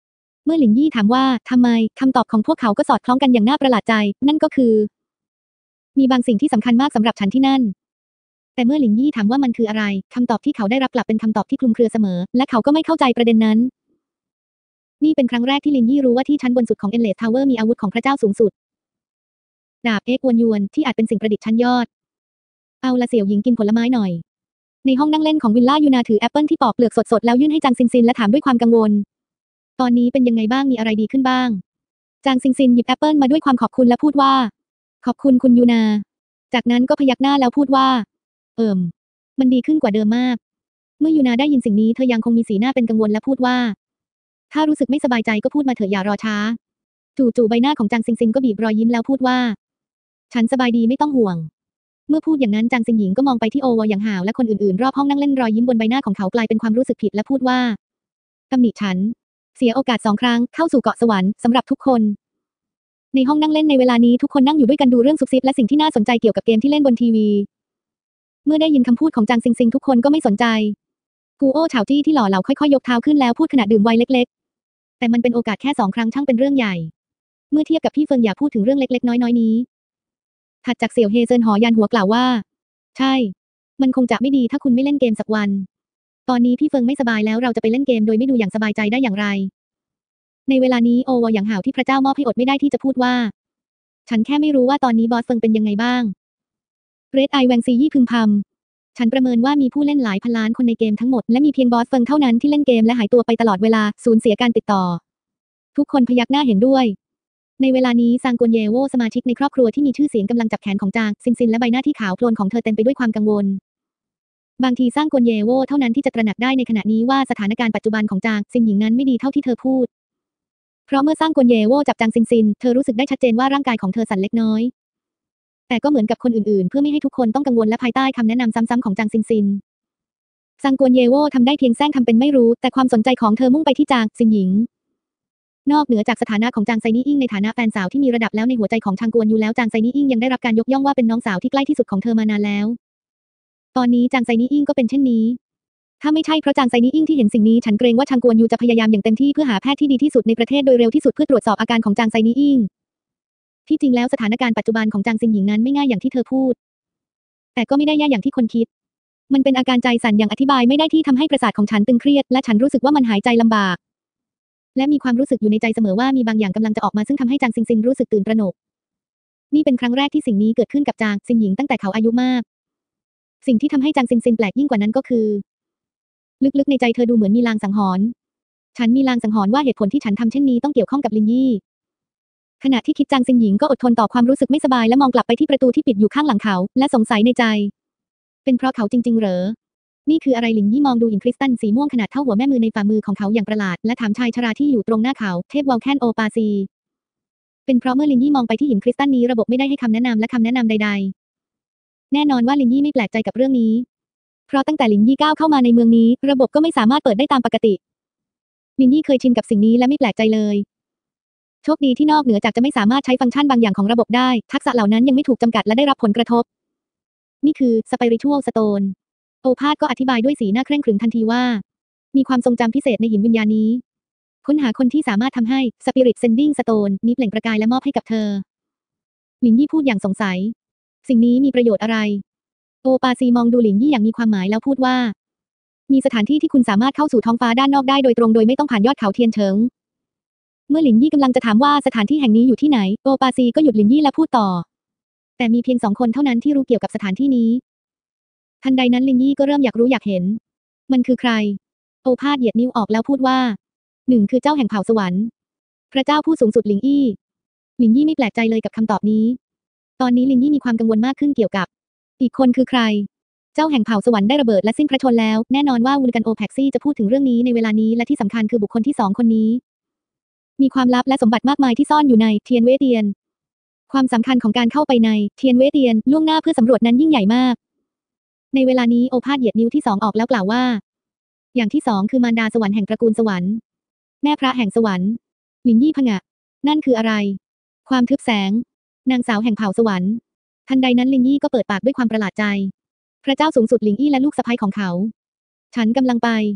เมื่อหลินยี่ถามว่าทำไมคำตอบของพวกเขาก็สอดคล้องกันอย่างน่าประหลาดใจนั่นก็คือมีบางสิ่งที่สำคัญมากสำหรับฉันที่นั่นแต่เมื่อหลินยี่ถามว่ามันคืออะไรคำตอบที่เขาได้รับกลับเป็นคำตอบที่คลุมเครือเสมอและเขาก็ไม่เข้าใจประเด็นนั้นนี่เป็นครั้งแรกที่หลินยี่รู้ว่าที่ชั้นบนสุดของเอ็นเลสทาวเวอร์มีอาวุธของพระเจ้าสูงสุดดาบเอกวนยวนที่อาจเป็นสิ่งประดิษฐ์ชั้นยอดเอาละเสี่ยวหญิงกินผลไม้หน่อยในห้องนั่งเล่นของวิลล่ายูนาถือแอปเปิลที่ปอกเปลือกสดๆแล้วยื่นให้จางซินซินและถามด้วยความกังวลตอนนี้เป็นยังไงบ้างมีอะไรดีขึ้นบ้างจางซินซินหยิบแอปเปิลมาด้วยความขอบคุณและพูดว่าขอบคุณคุณยูนาจากนั้นก็พยักหน้าแล้วพูดว่าเอิ่มมันดีขึ้นกว่าเดิมมากเมื่อยูนาได้ยินสิ่งนี้เธอยังคงมีสีหน้าเป็นกังวลและพูดว่าถ้ารู้สึกไม่สบายใจก็พูดมาเถอะอย่ารอช้าจู่ๆใบหน้าของจางซินซินก็บีบรอยยิ้มแล้วพูดว่าฉันสบายดีไม่ต้องห่วงเมื่อพูดอย่างนั้นจางซินหญิงก็มองไปที่โอวออย่างห่าวและคนอื่นๆรอบห้องนั่งเล่นรอยยิ้มบนใบหน้าของเขากลายเป็นความรู้สึกผิดและพูดว่าตำหนิฉันเสียโอกาสสองครั้งเข้าสู่เกาะสวรรค์สำหรับทุกคนในห้องนั่งเล่นในเวลานี้ทุกคนนั่งอยู่ด้วยกันดูเรื่องซุบซิบและสิ่งที่น่าสนใจเกี่ยวกับเกมที่เล่นบนทีวีเมื่อได้ยินคำพูดของจางซิงซิงทุกคนก็ไม่สนใจกูโอ้เฉาจี้ที่หล่อเหลาค่อยๆยกเท้าขึ้นแล้วพูดขณะดื่มไวน์เล็กๆแต่มันเป็นโอกาสแค่สองครั้งช่างเป็นเรื่องใหญ่เมื่อเทียบกับพี่เฟิงอย่าพูดถึงเรื่องเล็กๆน้อยๆนี้ถัดจากเสี่ยวเฮเซินหอยันหัวกล่าวว่าใช่มันคงจะไม่ดีถ้าคุณไม่เล่นเกมสักวันตอนนี้พี่เฟิงไม่สบายแล้วเราจะไปเล่นเกมโดยไม่ดูอย่างสบายใจได้อย่างไรในเวลานี้โอวออย่างห่าวที่พระเจ้ามอบให้อดไม่ได้ที่จะพูดว่าฉันแค่ไม่รู้ว่าตอนนี้บอสเฟิงเป็นยังไงบ้างเรดไอแวงซียี่พึมพำฉันประเมินว่ามีผู้เล่นหลายพันล้านคนในเกมทั้งหมดและมีเพียงบอสเฟิงเท่านั้นที่เล่นเกมและหายตัวไปตลอดเวลาสูญเสียการติดต่อทุกคนพยักหน้าเห็นด้วยในเวลานี้ซางกวนเยโวสมาชิกในครอบครัวที่มีชื่อเสียงกำลังจับแขนของจางซินซินและใบหน้าที่ขาวโพลนของเธอเต็มไปด้วยความกังวลบางทีสร้างกวนเยโวเท่านั้นที่จะตระหนักได้ในขณะนี้ว่าสถานการณ์ปัจจุบันของจางซินหญิงนั้นไม่ดีเท่าที่เธอพูดเพราะเมื่อสร้างกวนเยโวจับจางซินซินเธอรู้สึกได้ชัดเจนว่าร่างกายของเธอสั่นเล็กน้อยแต่ก็เหมือนกับคนอื่นๆเพื่อไม่ให้ทุกคนต้องกังวลและภายใต้คำแนะนำซ้ำๆของจางซินซินซางกวนเยโวทำได้เพียงแซงทำเป็นไม่รู้แต่ความสนใจของเธอมุ่งไปที่จางซินหญิงนอกเหนือจากสถานะของจางไซนี่อิงในฐานะแฟนสาวที่มีระดับแล้วในหัวใจของชางกวนยูแล้วจางไซนี่อิงยังได้รับการยกย่องว่าเป็นน้องสาวที่ใกล้ที่สุดของเธอมานานแล้วตอนนี้จางไซนี่อิงก็เป็นเช่นนี้ถ้าไม่ใช่เพราะจางไซนี่อิงที่เห็นสิ่งนี้ฉันเกรงว่าชางกวนยูจะพยายามอย่างเต็มที่เพื่อหาแพทย์ที่ดีที่สุดในประเทศโดยเร็วที่สุดเพื่อตรวจสอบอาการของจางไซนี่อิงที่จริงแล้วสถานการณ์ปัจจุบันของจางซินหญิงนั้นไม่ง่ายอย่างที่เธอพูดแต่ก็ไม่ได้แย่อย่างที่คนคิดมันเป็นอาการใจสั่นอย่างอธิบายไม่ได้ที่ทำให้ประสาทของฉันตึงเครียดและฉันรู้สึกว่ามันหายใจลำบากและมีความรู้สึกอยู่ในใจเสมอว่ามีบางอย่างกำลังจะออกมาซึ่งทำให้จางซินซินรู้สึกตื่นตระหนกนี่เป็นครั้งแรกที่สิ่งนี้เกิดขึ้นกับจางซินหญิงตั้งแต่เขาอายุมากสิ่งที่ทำให้จางซินซินแปลกยิ่งกว่านั้นก็คือลึกๆในใจเธอดูเหมือนมีลางสังหรณ์ฉันมีลางสังหรณ์ว่าเหตุผลที่ฉันทำเช่นนี้ต้องเกี่ยวข้องกับลินยี่ขณะที่คิดจางซินหญิงก็อดทนต่อความรู้สึกไม่สบายและมองกลับไปที่ประตูที่ปิดอยู่ข้างหลังเขาและสงสัยในใจเป็นเพราะเขาจริงๆเหรอนี่คืออะไรลินยี่มองดูหินคริสตัลสีม่วงขนาดเท่าหัวแม่มือในฝ่ามือของเขาอย่างประหลาดและถามชายชราที่อยู่ตรงหน้าเขาเทพวอลแคนโอปาซีเป็นเพราะเมื่อลินยี่มองไปที่หินคริสตัลนี้ระบบไม่ได้ให้คำแนะนำและคำแนะนำใดๆแน่นอนว่าลินยี่ไม่แปลกใจกับเรื่องนี้เพราะตั้งแต่ลินยี่ก้าวเข้ามาในเมืองนี้ระบบก็ไม่สามารถเปิดได้ตามปกติลินยี่เคยชินกับสิ่งนี้และไม่แปลกใจเลยโชคดีที่นอกเหนือจากจะไม่สามารถใช้ฟังก์ชันบางอย่างของระบบได้ทักษะเหล่านั้นยังไม่ถูกจำกัดและได้รับผลกระทบนี่คือ Spiritual Stone โอภาสก็อธิบายด้วยสีหน้าเคร่งขรึมทันทีว่ามีความทรงจำพิเศษในหินวิญญาณนี้ค้นหาคนที่สามารถทำให้ Spirit Sending Stone นี้เปล่งประกายและมอบให้กับเธอหลินยี่พูดอย่างสงสัยสิ่งนี้มีประโยชน์อะไรโอปาซีมองดูหลินยี่อย่างมีความหมายแล้วพูดว่ามีสถานที่ที่คุณสามารถเข้าสู่ท้องฟ้าด้านนอกได้โดยตรงโดยไม่ต้องผ่านยอดเขาเทียนเฉิงเมื่อหลินยี่กำลังจะถามว่าสถานที่แห่งนี้อยู่ที่ไหนโอปาซีก็หยุดหลินยี่และพูดต่อแต่มีเพียงสองคนเท่านั้นที่รู้เกี่ยวกับสถานที่นี้ทันใดนั้นหลินยี่ก็เริ่มอยากรู้อยากเห็นมันคือใครโอภาสเหยียดนิ้วออกแล้วพูดว่าหนึ่งคือเจ้าแห่งเผ่าสวรรค์พระเจ้าผู้สูงสุดหลิงอี้หลินยี่ไม่แปลกใจเลยกับคำตอบนี้ตอนนี้หลินยี่มีความกังวลมากขึ้นเกี่ยวกับอีกคนคือใครเจ้าแห่งเผ่าสวรรค์ได้ระเบิดและสิ้นพระชนแล้วแน่นอนว่าวูลกันโอแพ็กซี่จะพูดถึงเรื่องนี้ในเวลานี้และที่สำคัญคือบุคคลที่สองคนนี้มีความลับและสมบัติมากมายที่ซ่อนอยู่ในเทียนเวเตียนความสำคัญของการเข้าไปในเทียนเวเตียนล่วงหน้าเพื่อสำรวจนั้นยิ่งใหญ่มากในเวลานี้โอภาสเหยียดนิ้วที่สองออกแล้วกล่าวว่าอย่างที่สองคือมารดาสวรรค์แห่งตระกูลสวรรค์แม่พระแห่งสวรรค์หลินยี่ผงะนั่นคืออะไรความทึบแสงนางสาวแห่งเผ่าสวรรค์ทันใดนั้นหลินยี่ก็เปิดปากด้วยความประหลาดใจพระเจ้าสูงสุดหลิงอี้และลูกสะใภ้ของเขาฉันกำลังไป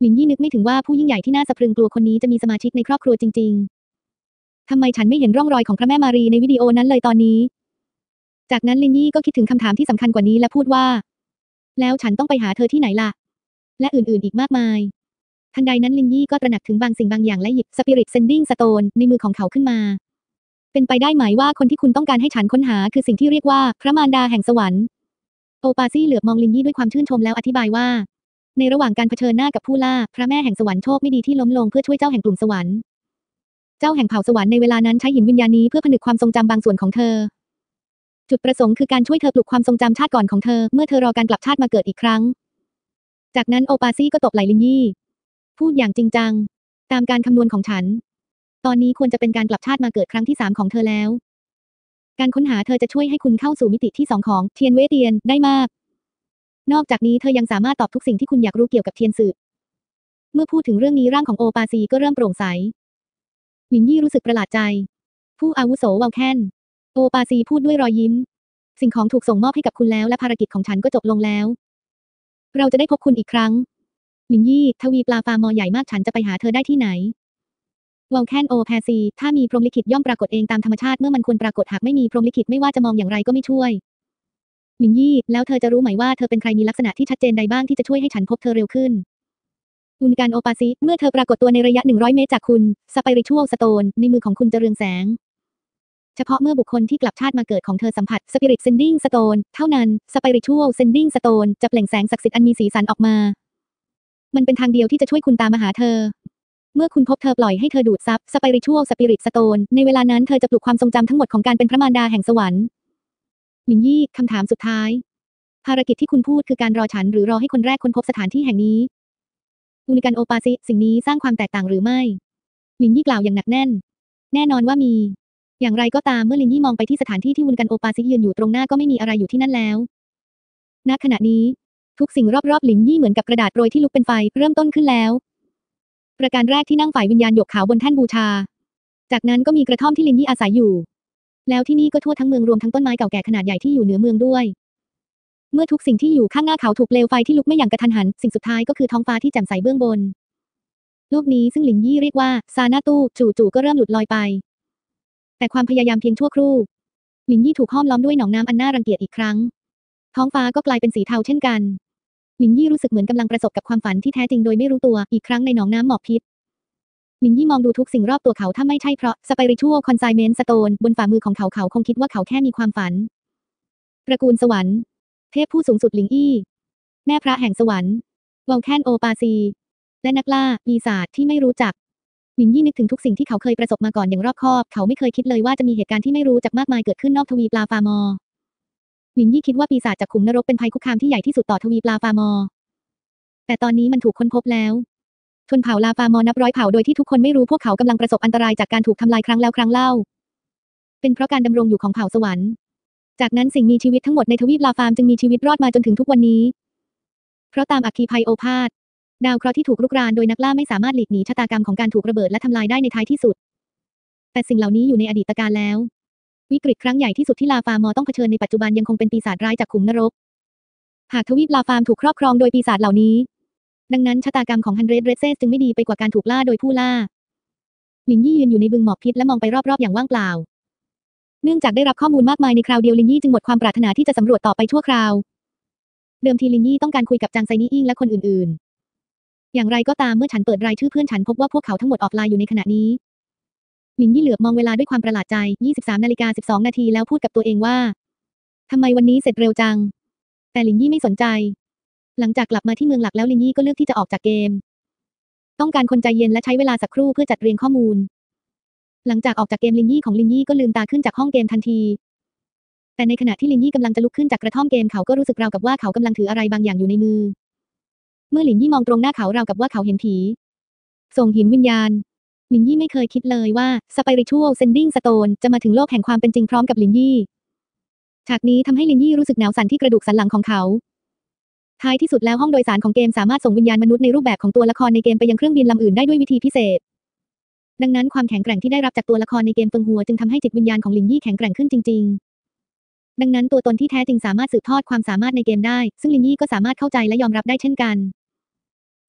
หลินยี่นึกไม่ถึงว่าผู้ยิ่งใหญ่ที่น่าสะพรึงกลัวคนนี้จะมีสมาชิกในครอบครัวจริงๆทำไมฉันไม่เห็นร่องรอยของพระแม่มารีในวิดีโอนั้นเลยตอนนี้จากนั้นลินยี่ก็คิดถึงคำถามที่สำคัญกว่านี้และพูดว่าแล้วฉันต้องไปหาเธอที่ไหนล่ะและอื่นๆอีกมากมายทันใดนั้นลินยี่ก็ตระหนักถึงบางสิ่งบางอย่างและหยิบ Spirit Sending Stone ในมือของเขาขึ้นมาเป็นไปได้ไหมว่าคนที่คุณต้องการให้ฉันค้นหาคือสิ่งที่เรียกว่าพระมารดาแห่งสวรรค์โอปาซี่เหลือบมองลินยี่ด้วยความชื่นชมแล้วอธิบายว่าในระหว่างการเผชิญหน้ากับผู้ล่าพระแม่แห่งสวรรค์โชคไม่ดีที่ล้มลงเพื่อช่วยเจ้าแห่งกลุ่มสวรรค์เจ้าแห่งเผ่าสวรรค์ในเวลานั้นใช้หินวิญญาณนี้เพื่อผนึกความทรงจำบางส่วนของเธอจุดประสงค์คือการช่วยเธอปลุกความทรงจำชาติก่อนของเธอเมื่อเธอรอการกลับชาติมาเกิดอีกครั้งจากนั้นโอปาซี่ก็ตบไหล่ลินยี่พูดอย่างจริงจังตามการคำนวณของฉันตอนนี้ควรจะเป็นการกลับชาติมาเกิดครั้งที่สามของเธอแล้วการค้นหาเธอจะช่วยให้คุณเข้าสู่มิติที่สองของเทียนเว่ยเตียนได้มากนอกจากนี้เธอยังสามารถตอบทุกสิ่งที่คุณอยากรู้เกี่ยวกับเทียนสื่อเมื่อพูดถึงเรื่องนี้ร่างของโอปาซีก็เริ่มโปร่งใสหลินยี่รู้สึกประหลาดใจผู้อาวุโสวาลแคนโอปาซีพูดด้วยรอยยิ้มสิ่งของถูกส่งมอบให้กับคุณแล้วและภารกิจของฉันก็จบลงแล้วเราจะได้พบคุณอีกครั้งหลินยี่ทวีปลาฟาร์มอใหญ่มากฉันจะไปหาเธอได้ที่ไหนวาลแคนโอแพซีถ้ามีพรหมลิขิตย่อมปรากฏเองตามธรรมชาติเมื่อมันควรปรากฏหากไม่มีพรหมลิขิตไม่ว่าจะมองอย่างไรก็ไม่ช่วยหลินยี่แล้วเธอจะรู้ไหมว่าเธอเป็นใครมีลักษณะที่ชัดเจนใดบ้างที่จะช่วยให้ฉันพบเธอเร็วขึ้นอุนการโอปาซิเมื่อเธอปรากฏตัวในระยะหนึ่งร้อยเมตรจากคุณสไปริชัวลสโตนในมือของคุณจะเรืองแสงเฉพาะเมื่อบุคคลที่กลับชาติมาเกิดของเธอสัมผัส Spirit Sending Stone เท่านั้น Spiritual Sending Stone จะเปล่งแสงศักดิ์สิทธิ์อันมีสีสันออกมามันเป็นทางเดียวที่จะช่วยคุณตามมาหาเธอเมื่อคุณพบเธอปล่อยให้เธอดูดซับ Spiritual Spirit Stone ในเวลานั้นเธอจะปลุกความทรงจำทั้งหมดของการเป็นพระมารดาแห่งสวรรค์หลินยี่คำถามสุดท้ายภารกิจที่คุณพูดคือการรอฉันหรือรอให้คนแรกค้นพบสถานที่แห่งนี้อุนิกันโอปาซิสิ่งนี้สร้างความแตกต่างหรือไม่หลินยี่กล่าวอย่างหนักแน่นแน่นอนว่ามีอย่างไรก็ตามเมื่อลินยี่มองไปที่สถานที่ที่อุนิกันโอปาซิยืนอยู่ตรงหน้าก็ไม่มีอะไรอยู่ที่นั่นแล้วณขณะนี้ทุกสิ่งรอบๆหลินยี่เหมือนกับกระดาษโปรยที่ลุกเป็นไฟเริ่มต้นขึ้นแล้วประการแรกที่นั่งฝ่ายวิญญาณหยกขาวบนแท่นบูชาจากนั้นก็มีกระท่อมที่ลินยี่อาศัยอยู่แล้วที่นี่ก็ทั่วทั้งเมืองรวมทั้งต้นไม้เก่าแก่ขนาดใหญ่ที่อยู่เหนือเมืองด้วยเมื่อทุกสิ่งที่อยู่ข้างหน้าเขาถูกเปลวไฟที่ลุกไม่อย่างกระทันหันสิ่งสุดท้ายก็คือท้องฟ้าที่แจ่มใสเบื้องบนโลกนี้ซึ่งหลินยี่เรียกว่าซานาตู้จู่ๆก็เริ่มหลุดลอยไปแต่ความพยายามเพียงชั่วครู่หลินยี่ถูกห้อมล้อมด้วยหนองน้ำอันน่ารังเกียจอีกครั้งท้องฟ้าก็กลายเป็นสีเทาเช่นกันหลินยี่รู้สึกเหมือนกำลังประสบกับความฝันที่แท้จริงโดยไม่รู้ตัวอีกครั้งในหนองน้ำหมอกพิษหลินยี่มองดูทุกสิ่งรอบตัวเขาถ้าไม่ใช่เพราะ Spiritual Consignment Stone บนฝ่ามือของเขาเขาคงคิดว่าเขาแค่มีความฝันตระกูลสวรรค์เทพผู้สูงสุดหลิงอี้แม่พระแห่งสวรรค์วาลแคนโอปาซีและนักล่าปีศาจที่ไม่รู้จักหลินยี่นึกถึงทุกสิ่งที่เขาเคยประสบมาก่อนอย่างรอบคอบเขาไม่เคยคิดเลยว่าจะมีเหตุการณ์ที่ไม่รู้จักมากมายเกิดขึ้นนอกทวีปลาฟาร์มอหลินยี่คิดว่าปีศาจจากขุมนรกเป็นภัยคุกคามที่ใหญ่ที่สุดต่อทวีปลาฟาร์มอแต่ตอนนี้มันถูกค้นพบแล้วชนเผ่าลาฟาร์มอนับร้อยเผ่าโดยที่ทุกคนไม่รู้พวกเขากำลังประสบอันตรายจากการถูกทำลายครั้งแล้วครั้งเล่าเป็นเพราะการดำรงอยู่ของเผ่าสวรรค์จากนั้นสิ่งมีชีวิตทั้งหมดในทวีปลาฟาร์มจึงมีชีวิตรอดมาจนถึงทุกวันนี้เพราะตามอัคคีภัยโอพาธดาวเคราะห์ที่ถูกรุกรานโดยนักล่าไม่สามารถหลีกหนีชะตากรรมของการถูกระเบิดและทำลายได้ในท้ายที่สุดแต่สิ่งเหล่านี้อยู่ในอดีตการแล้ววิกฤตครั้งใหญ่ที่สุดที่ลาฟาร์มอต้องเผชิญในปัจจุบันยังคงเป็นปีศาจร้ายจากขุมนรกหากทวีปลาฟาร์มถูกครอบครองโดยปีศาจเหล่านี้ดังนั้นชะตากรรมของฮันเดรสเรเซสจึงไม่ดีไปกว่าการถูกล่าโดยผู้ล่าหลินยี่ยืนอยู่ในบึงหมอกพิษและมองไปรอบๆอย่างว่างเปล่าเนื่องจากได้รับข้อมูลมากมายในคราวเดียวลินยี่จึงหมดความปรารถนาที่จะสำรวจต่อไปชั่วคราวเดิมทีลินยี่ต้องการคุยกับจางไซนี่อิงและคนอื่นๆอย่างไรก็ตามเมื่อฉันเปิดรายชื่อเพื่อนฉันพบว่าพวกเขาทั้งหมดออฟไลน์อยู่ในขณะนี้หลินยี่เหลือบมองเวลาด้วยความประหลาดใจยี่สิบสามนาฬิกาสิบสองนาทีแล้วพูดกับตัวเองว่าทำไมวันนี้เสร็จเร็วจังแต่ลินยี่ไม่สนใจหลังจากกลับมาที่เมืองหลักแล้วลินยี่ก็เลือกที่จะออกจากเกมต้องการคนใจเย็นและใช้เวลาสักครู่เพื่อจัดเรียงข้อมูลหลังจากออกจากเกมลินยี่ของลินยี่ก็ลืมตาขึ้นจากห้องเกมทันทีแต่ในขณะที่ลินยี่กำลังจะลุกขึ้นจากกระท่อมเกมเขาก็รู้สึกราวกับว่าเขากำลังถืออะไรบางอย่างอยู่ในมือเมื่อลินยี่มองตรงหน้าเขาราวกับว่าเขาเห็นผีส่งหินวิญญาณลินยี่ไม่เคยคิดเลยว่า Spiritual Sending Stone จะมาถึงโลกแห่งความเป็นจริงพร้อมกับลินยี่ฉากนี้ทำให้ลินยี่รู้สึกหนาวสั่นที่กระดูกสันหลังของเขาท้ายที่สุดแล้วห้องโดยสารของเกมสามารถส่งวิญญาณมนุษย์ในรูปแบบของตัวละครในเกมไปยังเครื่องบินลำอื่นได้ด้วยวิธีพิเศษดังนั้นความแข็งแกร่งที่ได้รับจากตัวละครในเกมเฟิงหัวจึงทำให้จิตวิญญาณของลินยี่แข็งแกร่งขึ้นจริงๆดังนั้นตัวตนที่แท้จริงสามารถสืบทอดความสามารถในเกมได้ซึ่งลินยี่ก็สามารถเข้าใจและยอมรับได้เช่นกัน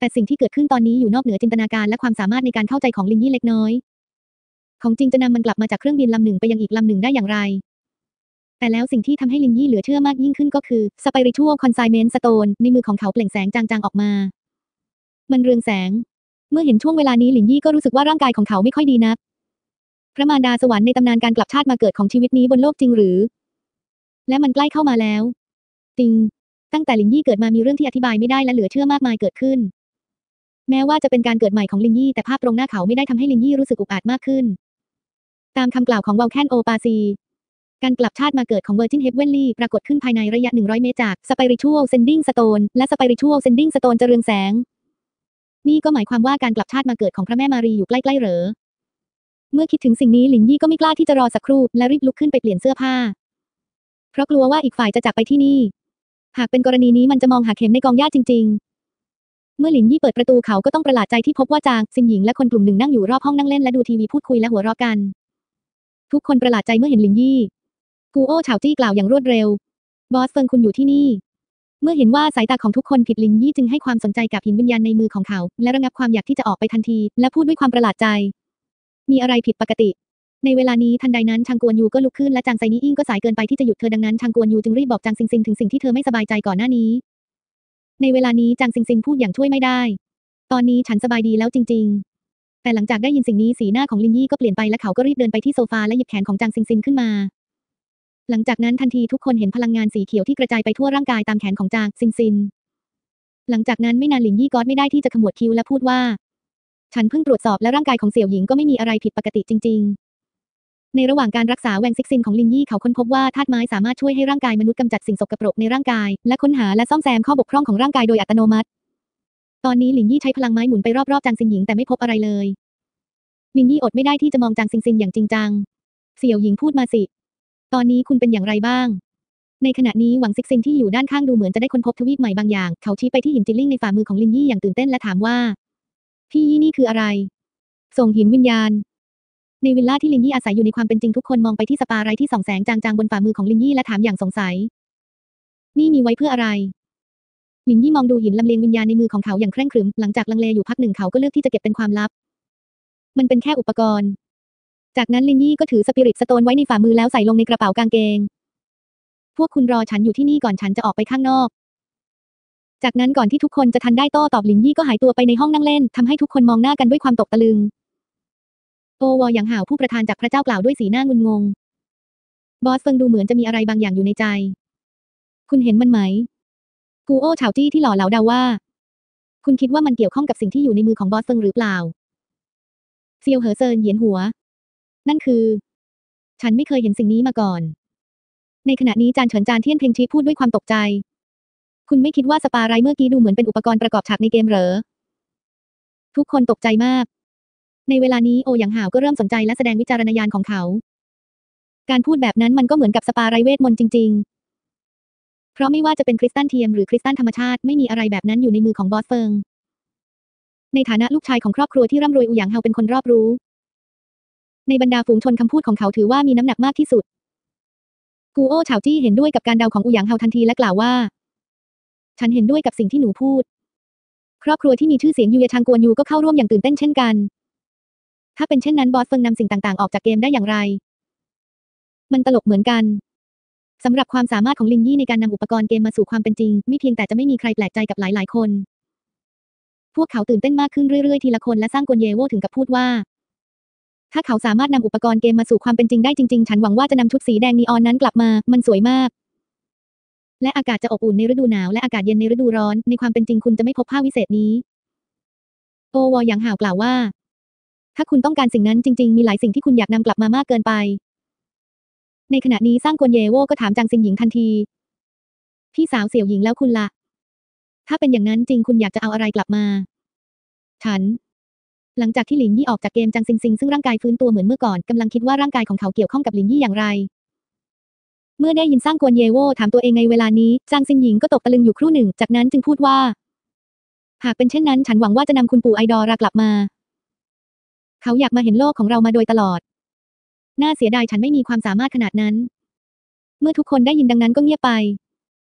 แต่สิ่งที่เกิดขึ้นตอนนี้อยู่นอกเหนือจินตนาการและความสามารถในการเข้าใจของลินยี่เล็กน้อยของจริงจะนำมันกลับมาจากเครื่องบินลำหนึ่งไปยังอีกลำหนึ่งได้อย่างไรแต่แล้วสิ่งที่ทำให้ลินยี่เหลือเชื่อมากยิ่งขึ้นก็คือ Spiritual Consignment Stone ในมือของเขาเปล่งแสงจางๆออกมามันเรืองแสงเมื่อเห็นช่วงเวลานี้ลินยี่ก็รู้สึกว่าร่างกายของเขาไม่ค่อยดีนักพระมารดาสวรรค์ในตำนานการกลับชาติมาเกิดของชีวิตนี้บนโลกจริงหรือและมันใกล้เข้ามาแล้วจริงตั้งแต่ลินยี่เกิดมามีเรื่องที่อธิบายไม่ได้และเหลือเชื่อมากมายเกิดขึ้นแม้ว่าจะเป็นการเกิดใหม่ของลินยี่แต่ภาพตรงหน้าเขาไม่ได้ทำให้ลินยี่รู้สึกอุกอาจมากขึ้นตามคำกล่าวของวอลแคนโอปาซีการกลับชาติมาเกิดของ Virgin Heavenly ปรากฏขึ้นภายในระยะหนึ่งร้อยเมตรจาก Spiritual Sending Stone และ Spiritual Sending Stone จะเรืองแสงนี่ก็หมายความว่าการกลับชาติมาเกิดของพระแม่มารีอยู่ใกล้ๆเหรอเมื่อคิดถึงสิ่งนี้หลินยี่ก็ไม่กล้าที่จะรอสักครู่และรีบลุกขึ้นไปเปลี่ยนเสื้อผ้าเพราะกลัวว่าอีกฝ่ายจะจากไปที่นี่หากเป็นกรณีนี้มันจะมองหาเข็มในกองหญ้าจริงๆเมื่อหลินยี่เปิดประตูเขาก็ต้องประหลาดใจที่พบว่าจางซินหญิงและคนกลุ่มหนึ่งนั่งอยู่รอบห้องนั่งเล่นและดูทีวีพูดคุยและหัวเราะกันทุกคนประหลาดใจเมื่อเห็นหลินยี่กูโอ้เฉาจี้กล่าวอย่างรวดเร็วบอสเฟิงคุณอยู่ที่นี่เมื่อเห็นว่าสายตาของทุกคนผิดลินยี่จึงให้ความสนใจกับหินวิญญาณในมือของเขาและระงับความอยากที่จะออกไปทันทีและพูดด้วยความประหลาดใจมีอะไรผิดปกติในเวลานี้ทันใดนั้นชางกวนยูก็ลุกขึ้นและจางไซนี่อิงก็สายเกินไปที่จะหยุดเธอดังนั้นชางกวนยูจึงรีบบอกจางซิงซิงถึงสิ่งที่เธอไม่สบายใจก่อนหน้านี้ในเวลานี้จางซิงซิงพูดอย่างช่วยไม่ได้ตอนนี้ฉันสบายดีแล้วจริงๆแต่หลังจากได้ยินสิ่งนี้สีหน้าของลินยี่ก็เปลี่ยนไปและเขาก็รีบเดินไปที่โซฟาและหยิบแขนของจางซิงซิงขึ้นมาหลังจากนั้นทันทีทุกคนเห็นพลังงานสีเขียวที่กระจายไปทั่วร่างกายตามแขนของจางซิงซิงหลังจากนั้นไม่นานลินยี่ก็ไม่ได้ที่จะขมวดคิ้วและพูดว่าฉันเพิ่งตรวจสอบและร่างกายของเสี่ยวหญิงก็ไม่มีอะไรผิดปกติจริงๆในระหว่างการรักษาแวงซิกซินของลินยี่เขาค้นพบว่าธาตุไม้สามารถช่วยให้ร่างกายมนุษย์กำจัดสิ่งสกปรกในร่างกายและค้นหาและซ่อมแซมข้อบกพร่องของร่างกายโดยอัตโนมัติตอนนี้ลินยี่ใช้พลังไม้หมุนไปรอบๆจางซินหญิงแต่ไม่พบอะไรเลยลินยี่อดไม่ได้ที่จะมองจางซินซินอย่างจริงจังเสี่ยวหญิงพูดมาสิตอนนี้คุณเป็นอย่างไรบ้างในขณะนี้หวังซิกซินที่อยู่ด้านข้างดูเหมือนจะได้ค้นพบทวีปใหม่บางอย่างเขาชี้ไปที่หินจิลลิ่งในฝ่ามือของลินยี่อย่างตื่นเต้นและถามว่าพี่ยี่นี่คืออะไรส่งหินวิญญาณในวิลล่าที่ลินยี่อาศัยอยู่ในความเป็นจริงทุกคนมองไปที่สปาไรที่ส่องแสงจางๆบนฝ่ามือของลินยี่และถามอย่างสงสัยนี่มีไว้เพื่ออะไรลินยี่มองดูหินลำเลียงวิญญาณในมือของเขาอย่างเคร่งครึมหลังจากลังเลอยู่พักหนึ่งเขาก็เลือกที่จะเก็บเป็นความลับมันเป็นแค่อุปกรณ์จากนั้นลินยี่ก็ถือสปิริตสโตนไว้ในฝ่ามือแล้วใส่ลงในกระเป๋ากางเกงพวกคุณรอฉันอยู่ที่นี่ก่อนฉันจะออกไปข้างนอกจากนั้นก่อนที่ทุกคนจะทันได้โต้ตอบลินยี่ก็หายตัวไปในห้องนั่งเล่นทำให้ทุกคนมองหน้ากันด้วยความตกตะลึงโอวอหยางห่าวผู้ประธานจากพระเจ้ากล่าวด้วยสีหน้างุนงงบอสเฟิงดูเหมือนจะมีอะไรบางอย่างอยู่ในใจคุณเห็นมันไหมกูโอ้เฉาจี้ที่หล่อเหลาเดาว่าคุณคิดว่ามันเกี่ยวข้องกับสิ่งที่อยู่ในมือของบอสเฟิงหรือเปล่าเซียวเหอเซินเหยียนหัวนั่นคือฉันไม่เคยเห็นสิ่งนี้มาก่อนในขณะนี้จานเฉินจานเทียนเพ็งชีพูดด้วยความตกใจคุณไม่คิดว่าสปาไรเมื่อกี้ดูเหมือนเป็นอุปกรณ์ประกอบฉากในเกมเหรอทุกคนตกใจมากในเวลานี้โอหยางห่าวก็เริ่มสนใจและแสดงวิจารณญาณของเขาการพูดแบบนั้นมันก็เหมือนกับสปาไรเวทมนต์จริงๆเพราะไม่ว่าจะเป็นคริสตัลเทียมหรือคริสตัลธรรมชาติไม่มีอะไรแบบนั้นอยู่ในมือของบอสเฟิงในฐานะลูกชายของครอบครัวที่ร่ำรวยอูหยางเฮาเป็นคนรอบรู้ในบรรดาฝูงชนคำพูดของเขาถือว่ามีน้ำหนักมากที่สุดกูโอ้เฉาจี้เห็นด้วยกับการเดาของอูหยางเฮาทันทีและกล่าวว่าฉันเห็นด้วยกับสิ่งที่หนูพูดครอบครัวที่มีชื่อเสียงยูเยชางกวนยูก็เข้าร่วมอย่างตื่นเต้นเช่นกันถ้าเป็นเช่นนั้นบอสเฟิงนำสิ่งต่างๆออกจากเกมได้อย่างไรมันตลกเหมือนกันสำหรับความสามารถของลินยี่ในการนำอุปกรณ์เกมมาสู่ความเป็นจริงไม่เพียงแต่จะไม่มีใครแปลกใจกับหลายๆคนพวกเขาตื่นเต้นมากขึ้นเรื่อยๆทีละคนและสร้างกวนเยโวถึงกับพูดว่าถ้าเขาสามารถนำอุปกรณ์เกมมาสู่ความเป็นจริงได้จริงๆฉันหวังว่าจะนำชุดสีแดงนีออนนั้นกลับมามันสวยมากและอากาศจะอบอุ่นในฤดูหนาวและอากาศเย็นในฤดูร้อนในความเป็นจริงคุณจะไม่พบผ้าวิเศษนี้โอวอหยางห่าวกล่าวว่าถ้าคุณต้องการสิ่งนั้นจริงๆมีหลายสิ่งที่คุณอยากนำกลับมามากเกินไปในขณะนี้สร้างกวนเยโวก็ถามจางซินหญิงทันทีพี่สาวเสี่ยวหญิงแล้วคุณล่ะถ้าเป็นอย่างนั้นจริงคุณอยากจะเอาอะไรกลับมาฉันหลังจากที่หลินยี่ออกจากเกมจางซิงซิงซึ่งร่างกายฟื้นตัวเหมือนเมื่อก่อนกำลังคิดว่าร่างกายของเขาเกี่ยวข้องกับหลินยี่อย่างไรเมื่อได้ยินสร้างกวนเยโวถามตัวเองในเวลานี้จางซิงหญิงก็ตกตะลึงอยู่ครู่หนึ่งจากนั้นจึงพูดว่าหากเป็นเช่นนั้นฉันหวังว่าจะนำคุณปู่ไอดอรากลับมาเขาอยากมาเห็นโลกของเรามาโดยตลอดน่าเสียดายฉันไม่มีความสามารถขนาดนั้นเมื่อทุกคนได้ยินดังนั้นก็เงียบไป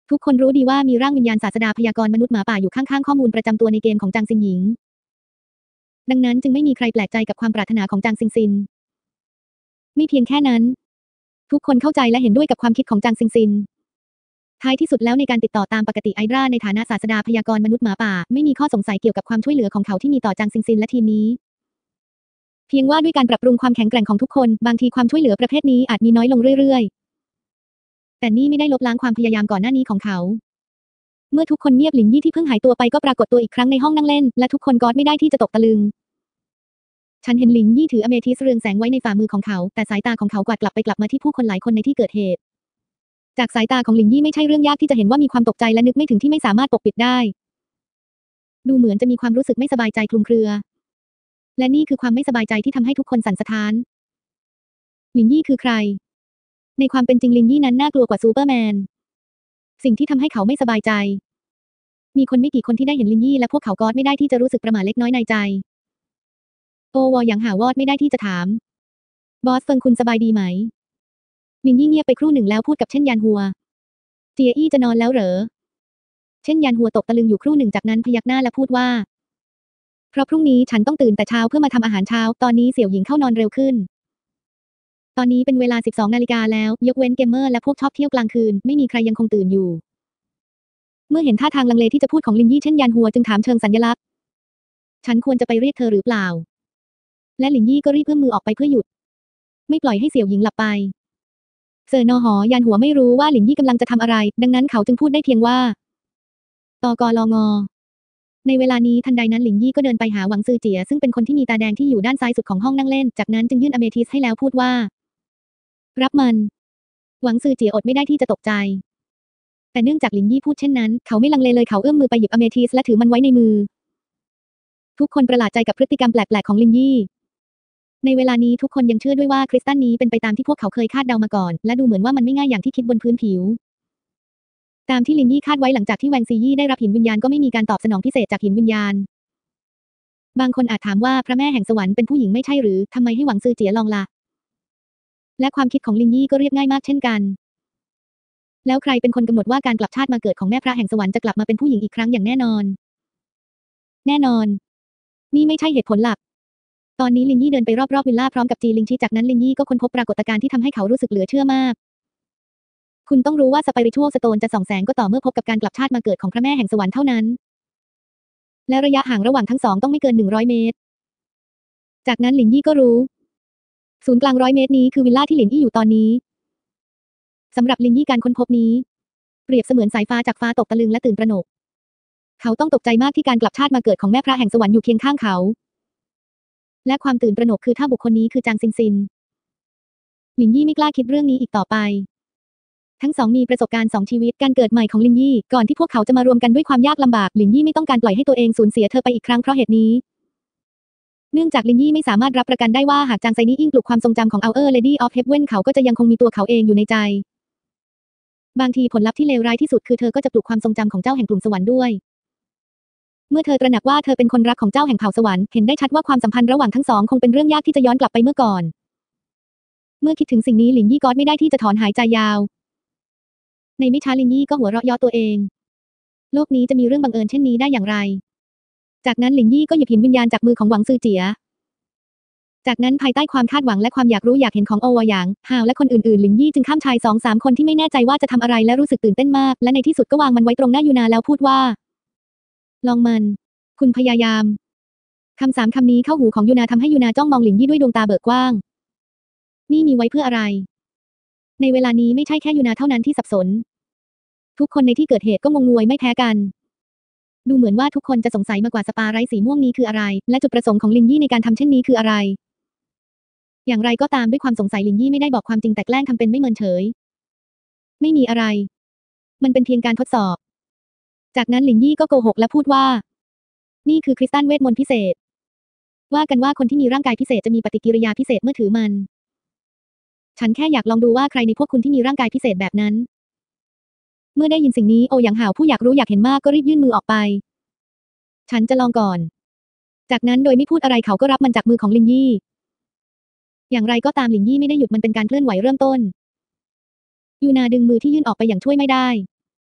ทุกคนรู้ดีว่ามีร่างวิญญาณศาสดาพยากรณ์มนุษย์หมาป่าอยู่ข้างๆข้อมูลประจำตัวในเกมของจางซินหญิงดังนั้นจึงไม่มีใครแปลกใจกับความปรารถนาของจางซินซินไม่เพียงแค่นั้นทุกคนเข้าใจและเห็นด้วยกับความคิดของจางซินซินท้ายที่สุดแล้วในการติดต่อตามปกติไอดราในฐานะศาสดาพยากรณ์มนุษย์หมาป่าไม่มีข้อสงสัยเกี่ยวกับความช่วยเหลือของเขาที่มีต่อจางซินซินและทีมนี้เพียงว่าด้วยการปรับปรุงความแข็งแกร่งของทุกคนบางทีความช่วยเหลือประเภทนี้อาจมีน้อยลงเรื่อยๆแต่นี่ไม่ได้ลบล้างความพยายามก่อนหน้านี้ของเขาเมื่อทุกคนเงียบหลินยี่ที่เพิ่งหายตัวไปก็ปรากฏตัวอีกครั้งในห้องนั่งเล่นและทุกคนกอดไม่ได้ที่จะตกตะลึงฉันเห็นหลินยี่ถืออเมทิสเรืองแสงไว้ในฝ่ามือของเขาแต่สายตาของเขากวาดกลับไปกลับมาที่ผู้คนหลายคนในที่เกิดเหตุจากสายตาของหลินยี่ไม่ใช่เรื่องยากที่จะเห็นว่ามีความตกใจและนึกไม่ถึงที่ไม่สามารถปกปิดได้ดูเหมือนจะมีความรู้สึกไม่สบายใจคลุมเครือและนี่คือความไม่สบายใจที่ทำให้ทุกคนสั่นสะท้านหลินยี่คือใครในความเป็นจริงหลินยี่นั้นน่ากลัวกว่าซูเปอร์แมนสิ่งที่ทำให้เขาไม่สบายใจมีคนไม่กี่คนที่ได้เห็นหลินยี่และพวกเขากอดไม่ได้ที่จะรู้สึกประหม่าเล็กน้อยในใจโอวอยังหาวอดไม่ได้ที่จะถามบอสเฟิงคุณสบายดีไหมหลินยี่เงียบไปครู่หนึ่งแล้วพูดกับเช่นยานหัวเจียอี้จะนอนแล้วเหรอเช่นยานหัวตกตะลึงอยู่ครู่หนึ่งจากนั้นพยักหน้าและพูดว่าเพราะพรุ่งนี้ฉันต้องตื่นแต่เช้าเพื่อมาทำอาหารเช้าตอนนี้เสี่ยวหญิงเข้านอนเร็วขึ้นตอนนี้เป็นเวลาสิบสองนาฬิกาแล้วยกเว้นเกมเมอร์และพวกชอบเที่ยวกลางคืนไม่มีใครยังคงตื่นอยู่เมื่อเห็นท่าทางลังเลที่จะพูดของลินยี่เช่นยานหัวจึงถามเชิงสัญลักษณ์ฉันควรจะไปเรียกเธอหรือเปล่าและลินยี่ก็รีบเอื้อมมือออกไปเพื่อหยุดไม่ปล่อยให้เสี่ยวหญิงหลับไปเซอร์นอหอยานหัวไม่รู้ว่าหลินยี่กำลังจะทำอะไรดังนั้นเขาจึงพูดได้เพียงว่าตกลงในเวลานี้ทันใดนั้นหลินยี่ก็เดินไปหาหวังซือเจียซึ่งเป็นคนที่มีตาแดงที่อยู่ด้านซ้ายสุดของห้องนั่งเล่นจากนั้นจึงยื่นอเมทิสให้แล้วพูดว่ารับมันหวังซือเจียอดไม่ได้ที่จะตกใจแต่เนื่องจากหลินยี่พูดเช่นนั้นเขาไม่ลังเลเลยเขาเอื้อมมือไปหยิบอเมทิสและถือมันไว้ในมือทุกคนประหลาดใจกับพฤติกรรมแปลกๆของหลินยี่ในเวลานี้ทุกคนยังเชื่อด้วยว่าคริสตัลนี้เป็นไปตามที่พวกเขาเคยคาดเดามาก่อนและดูเหมือนว่ามันไม่ง่ายอย่างที่คิดบนพื้นผิวตามที่ลินยี่คาดไว้หลังจากที่แวงซียี่ได้รับหินวิญญาณก็ไม่มีการตอบสนองพิเศษจากหินวิญญาณบางคนอาจถามว่าพระแม่แห่งสวรรค์เป็นผู้หญิงไม่ใช่หรือทำไมให้หวังซือเจียลองล่ะและความคิดของลินยี่ก็เรียบง่ายมากเช่นกันแล้วใครเป็นคนกำหนดว่าการกลับชาติมาเกิดของแม่พระแห่งสวรรค์จะกลับมาเป็นผู้หญิงอีกครั้งอย่างแน่นอนแน่นอนนี่ไม่ใช่เหตุผลหลักตอนนี้ลินยี่เดินไปรอบๆวิลล่าพร้อมกับจีลิงชีจากนั้นลินยี่ก็ค้นพบปรากฏการณ์ที่ทำให้เขารู้สึกเหลือเชื่อมากคุณต้องรู้ว่าสไปริชัวลสโตนจะส่องแสงก็ต่อเมื่อพบกับการกลับชาติมาเกิดของพระแม่แห่งสวรรค์เท่านั้นและระยะห่างระหว่างทั้งสองต้องไม่เกินหนึ่งร้อยเมตรจากนั้นหลินยี่ก็รู้ศูนย์กลางร้อยเมตรนี้คือวิลล่าที่หลินยี่อยู่ตอนนี้สำหรับลินยี่การค้นพบนี้เปรียบเสมือนสายฟ้าจากฟ้าตกตะลึงและตื่นตระหนกเขาต้องตกใจมากที่การกลับชาติมาเกิดของแม่พระแห่งสวรรค์อยู่เคียงข้างเขาและความตื่นตระหนกคือถ้าบุคคลนี้คือจางซินซินหลินยี่ไม่กล้าคิดเรื่องนี้อีกต่อไปทั้งสองมีประสบการณ์สองชีวิตการเกิดใหม่ของลินยี่ก่อนที่พวกเขาจะมารวมกันด้วยความยากลำบากลินยี่ไม่ต้องการปล่อยให้ตัวเองสูญเสียเธอไปอีกครั้งเพราะเหตุนี้เนื่องจากลินยี่ไม่สามารถรับประกันได้ว่าหากจางไซนี่อิงปลุกความทรงจำของ Our Lady of Heaven เขาก็จะยังคงมีตัวเขาเองอยู่ในใจบางทีผลลัพธ์ที่เลวร้ายที่สุดคือเธอก็จะปลุกความทรงจำของเจ้าแห่งกลุ่มสวรรค์ด้วยเมื่อเธอตระหนักว่าเธอเป็นคนรักของเจ้าแห่งเผ่าสวรรค์เห็นได้ชัดว่าความสัมพันธ์ระหว่างทั้งสองคงเป็นเรื่องยากที่จะย้อนกลับไปเมื่อก่อนเมื่อคิดถึงสิ่งนี้หลินยี่ก็ไม่ได้ที่จะถอนหายใจยาวในไม่ช้าลินยี่ก็หัวเราะย่อตัวเองโลกนี้จะมีเรื่องบังเอิญเช่นนี้ได้อย่างไรจากนั้นหลินยี่ก็หยิบหินวิญญาณจากมือของหวังซือเจียจากนั้นภายใต้ความคาดหวังและความอยากรู้อยากเห็นของโอวหยางฮาวและคนอื่นๆหลินยี่จึงข้ามชายสองสามคนที่ไม่แน่ใจว่าจะทำอะไรและรู้สึกตื่นเต้นมากและในที่สุดก็วางมันไว้ตรงหน้ายูนาแล้วพูดว่าลองมันคุณพยายามคำสามคำนี้เข้าหูของยูนาทำให้ยูนาจ้องมองหลินยี่ด้วยดวงตาเบิกกว้างนี่มีไว้เพื่ออะไรในเวลานี้ไม่ใช่แค่ยูนาเท่านั้นที่สับสนทุกคนในที่เกิดเหตุก็งงงวยไม่แพ้กันดูเหมือนว่าทุกคนจะสงสัยมากกว่าสปาไร้สีม่วงนี้คืออะไรและจุดประสงค์ของลินยี่ในการทำเช่นนี้คืออะไรอย่างไรก็ตามด้วยความสงสัยลินยี่ไม่ได้บอกความจริงแต่แกล้งทำเป็นไม่เมินเฉยไม่มีอะไรมันเป็นเพียงการทดสอบจากนั้นหลินยี่ก็โกหกและพูดว่านี่คือคริสตัลเวทมนต์พิเศษว่ากันว่าคนที่มีร่างกายพิเศษจะมีปฏิกิริยาพิเศษเมื่อถือมันฉันแค่อยากลองดูว่าใครในพวกคุณที่มีร่างกายพิเศษแบบนั้นเมื่อได้ยินสิ่งนี้โอหยางหาวผู้อยากรู้อยากเห็นมากก็รีบยื่นมือออกไปฉันจะลองก่อนจากนั้นโดยไม่พูดอะไรเขาก็รับมันจากมือของลินยี่อย่างไรก็ตามลินยี่ไม่ได้หยุดมันเป็นการเคลื่อนไหวเริ่มต้นยูนาดึงมือที่ยื่นออกไปอย่างช่วยไม่ได้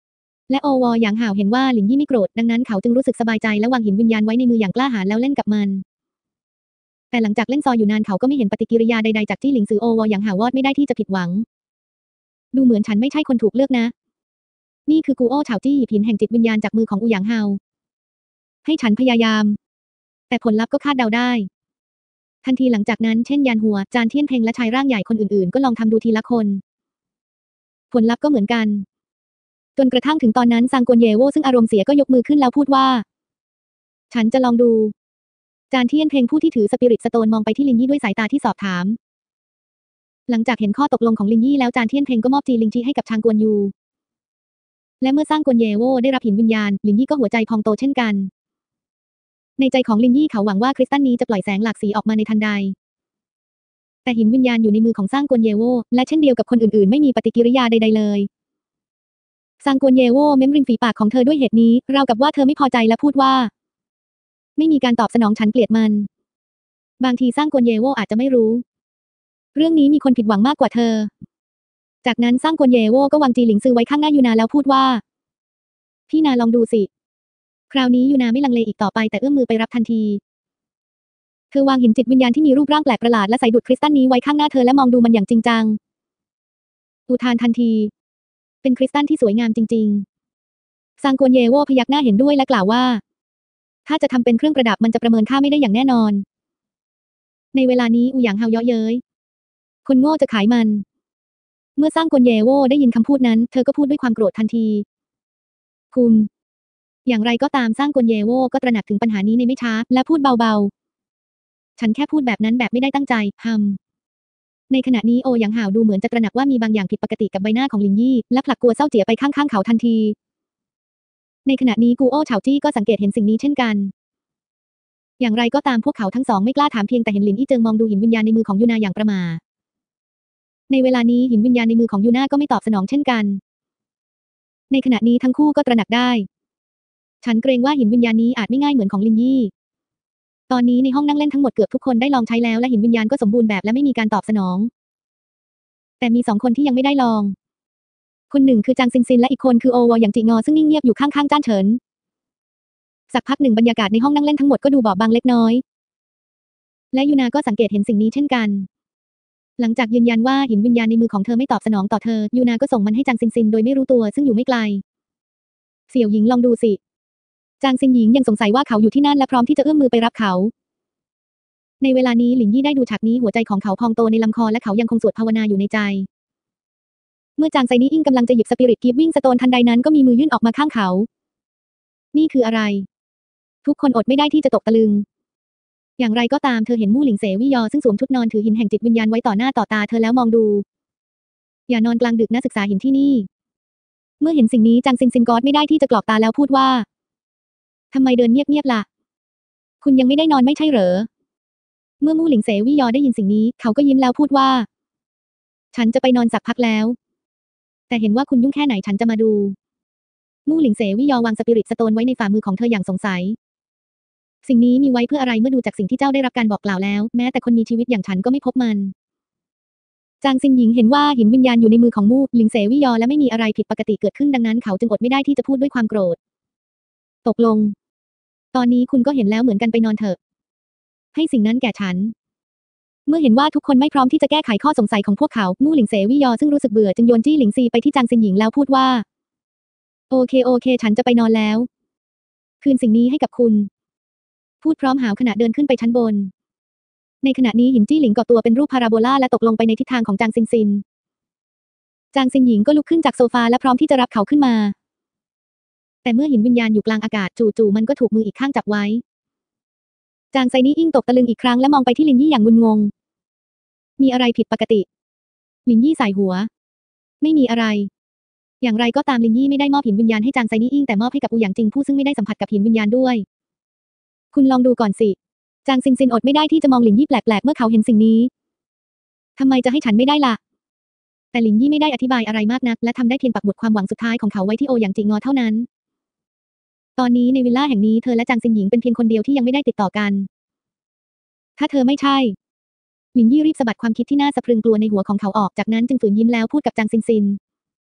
และโอวอหยางห่าวเห็นว่าหลินยี่ไม่โกรธดังนั้นเขาจึงรู้สึกสบายใจและวางหินวิญญาณไว้ในมืออย่างกล้าหาญแล้วเล่นกับมันแต่หลังจากเล่นซออยู่นานเขาก็ไม่เห็นปฏิกิริยาใดๆจากจี้หลิงซือโอวอหยางห่าววอดไม่ได้ที่จะผิดหวังดูเหมือนฉันไม่ใช่คนถูกเลือกนะนี่คือกูโอ้เฉาจี้หยิบหินแห่งจิตวิญญาณจากมือของอูหยางเฮาให้ฉันพยายามแต่ผลลัพธ์ก็คาดเดาได้ทันทีหลังจากนั้นเช่นยานหัวจานเทียนเพ็งและชายร่างใหญ่คนอื่นๆก็ลองทำดูทีละคนผลลัพธ์ก็เหมือนกันจนกระทั่งถึงตอนนั้นซางกวนเยโวซึ่งอารมณ์เสียก็ยกมือขึ้นแล้วพูดว่าฉันจะลองดูจานเทียนเพ็งผู้ที่ถือสปิริตสโตนมองไปที่ลินยี่ด้วยสายตาที่สอบถามหลังจากเห็นข้อตกลงของลินยี่แล้วจานเทียนเพ็งก็มอบจีลิงชีให้กับชางกวนยูและเมื่อสร้างกวนเยโวได้รับหินวิญญาณลินยี่ก็หัวใจพองโตเช่นกันในใจของลินยี่เขาหวังว่าคริสตัลนี้จะปล่อยแสงหลากสีออกมาในทันใดแต่หินวิญญาณอยู่ในมือของสร้างกวนเยโวและเช่นเดียวกับคนอื่นๆไม่มีปฏิกิริยาใดๆเลยซางกวนเยโวเม้มริมฝีปากของเธอด้วยเหตุนี้ราวกับว่าเธอไม่พอใจและพูดว่าไม่มีการตอบสนองฉันเกลียดมันบางทีสร้างกวนเยโวอาจจะไม่รู้เรื่องนี้มีคนผิดหวังมากกว่าเธอจากนั้นสร้างกวนเยโวก็วางจีหลิงซือไว้ข้างหน้ายูนาแล้วพูดว่าพี่นาลองดูสิคราวนี้ยูนาไม่ลังเลอีกต่อไปแต่เอื้อมมือไปรับทันทีเธอวางหินจิตวิญญาณที่มีรูปร่างแปลกประหลาดและใส่ดุจคริสตัลนี้ไว้ข้างหน้าเธอและมองดูมันอย่างจริงจังอุทานทันทีเป็นคริสตัลที่สวยงามจริงๆซางกวนเยโวพยักหน้าเห็นด้วยและกล่าวว่าถ้าจะทำเป็นเครื่องประดับมันจะประเมินค่าไม่ได้อย่างแน่นอนในเวลานี้อูหยางเฮาเยาะเย้ยคนโง่จะขายมันเมื่อสร้างกวนเยโวได้ยินคำพูดนั้นเธอก็พูดด้วยความโกรธทันทีคุมอย่างไรก็ตามสร้างกวนเยโวก็ตระหนักถึงปัญหานี้ในไม่ช้าและพูดเบาๆฉันแค่พูดแบบนั้นแบบไม่ได้ตั้งใจฮัมในขณะนี้โอหยางห่าวดูเหมือนจะตระหนักว่ามีบางอย่างผิดปกติกับใบหน้าของลินยี่และผลักกัวเศร้าเจี๋ยไปข้างๆเขาทันทีในขณะนี้กูโอ้เฉาจี้ก็สังเกตเห็นสิ่งนี้เช่นกันอย่างไรก็ตามพวกเขาทั้งสองไม่กล้าถามเพียงแต่เห็นหลินอี้เจิงมองดูหินวิญญาณในมือของยูนาอย่างประหม่าในเวลานี้หินวิญญาณในมือของยูนาก็ไม่ตอบสนองเช่นกันในขณะนี้ทั้งคู่ก็ตระหนักได้ฉันเกรงว่าหินวิญญาณนี้อาจไม่ง่ายเหมือนของลินยี่ตอนนี้ในห้องนั่งเล่นทั้งหมดเกือบทุกคนได้ลองใช้แล้วและหินวิญญาณก็สมบูรณ์แบบและไม่มีการตอบสนองแต่มีสองคนที่ยังไม่ได้ลองคนหนึ่งคือจางซินซินและอีกคนคือโอวออย่างจิงอซึ่งนิ่งเงียบอยู่ข้างๆจ้านเฉินสักพักหนึ่งบรรยากาศในห้องนั่งเล่นทั้งหมดก็ดูบอบบางเล็กน้อยและยูนาก็สังเกตเห็นสิ่งนี้เช่นกันหลังจากยืนยันว่าหินวิญญาณในมือของเธอไม่ตอบสนองต่อเธอยูนาก็ส่งมันให้จางซินซินโดยไม่รู้ตัวซึ่งอยู่ไม่ไกลเสี่ยวหญิงลองดูสิจางซินหญิงยังสงสัยว่าเขาอยู่ที่นั่นและพร้อมที่จะเอื้อมมือไปรับเขาในเวลานี้หลินยี่ได้ดูฉากนี้หัวใจของเขาพองโตในลำคอและเขายังคงสวดภาวนาอยู่ในใจเมื่อจางไซนี้อิงกำลังจะหยิบสปิริตกิฟวิ่งสโตนทันใดนั้นก็มีมือยื่นออกมาข้างเขานี่คืออะไรทุกคนอดไม่ได้ที่จะตกตะลึงอย่างไรก็ตามเธอเห็นมู่หลิงเสวี่ยอซึ่งสวมชุดนอนถือหินแห่งจิตวิญญาณไว้ต่อหน้าต่อตาเธอแล้วมองดูอย่านอนกลางดึกนะศึกษาหินที่นี่เมื่อเห็นสิ่งนี้จางซินซินกอดไม่ได้ที่จะกรอกตาแล้วพูดว่าทำไมเดินเงียบๆล่ะคุณยังไม่ได้นอนไม่ใช่เหรอเมื่อมู่หลิงเสวี่ยอได้ยินสิ่งนี้เขาก็ยิ้มแล้วพูดว่าฉันจะไปนอนสักพักแล้วแต่เห็นว่าคุณยุ่งแค่ไหนฉันจะมาดูมู่หลิงเสวี่ยอวางสปิริตสโตนไว้ในฝ่ามือของเธออย่างสงสัยสิ่งนี้มีไว้เพื่ออะไรเมื่อดูจากสิ่งที่เจ้าได้รับการบอกกล่าวแล้วแม้แต่คนมีชีวิตอย่างฉันก็ไม่พบมันจางซินหญิงเห็นว่าหินวิญญาณอยู่ในมือของมู่หลิงเสวี่ยอและไม่มีอะไรผิดปกติเกิดขึ้นดังนั้นเขาจึงอดไม่ได้ที่จะพูดด้วยความโกรธตกลงตอนนี้คุณก็เห็นแล้วเหมือนกันไปนอนเถอะให้สิ่งนั้นแก่ฉันเมื่อเห็นว่าทุกคนไม่พร้อมที่จะแก้ไขข้อสงสัยของพวกเขามู่หลิงเสวี่ยอซึ่งรู้สึกเบื่อจึงโยนจี้หลิงซีไปที่จางซินหญิงแล้วพูดว่าโอเคโอเคฉันจะไปนอนแล้วคืนสิ่งนี้ให้กับคุณพูดพร้อมหาวขณะเดินขึ้นไปชั้นบนในขณะนี้หินจี้หลิงก่อตัวเป็นรูปพาราโบลาและตกลงไปในทิศทางของจางซินซินจางซินหญิงก็ลุกขึ้นจากโซฟาและพร้อมที่จะรับเขาขึ้นมาแต่เมื่อหินวิญญาณอยู่กลางอากาศจู่ๆมันก็ถูกมืออีกข้างจับไว้จางไซนี่อิงตกตะลึงอีกครั้งและมองไปที่ลินยี่อย่างงุนงงมีอะไรผิดปกติลินยี่สายหัวไม่มีอะไรอย่างไรก็ตามลินยี่ไม่ได้มอบหินวิญญาณให้จางไซนี่อิงแต่มอบให้กับอูหยางจิงผู้ซึ่งไม่ได้สัมผัสกับหินวิญญาณด้วยคุณลองดูก่อนสิจางซินซินอดไม่ได้ที่จะมองลินยี่แปลกๆเมื่อเขาเห็นสิ่งนี้ทำไมจะให้ฉันไม่ได้ล่ะแต่ลินยี่ไม่ได้อธิบายอะไรมากนักและทำได้เพียงปักหมุดความหวังสุดท้ายของเขาไว้ที่โอหยางจิงงอเท่านั้นตอนนี้ในวิลล่าแห่งนี้เธอและจางซินหญิงเป็นเพียงคนเดียวที่ยังไม่ได้ติดต่อกันถ้าเธอไม่ใช่หลินยี่รีบสะบัดความคิดที่น่าสะพรึงกลัวในหัวของเขาออกจากนั้นจึงฝืนยิ้มแล้วพูดกับจางซินซิน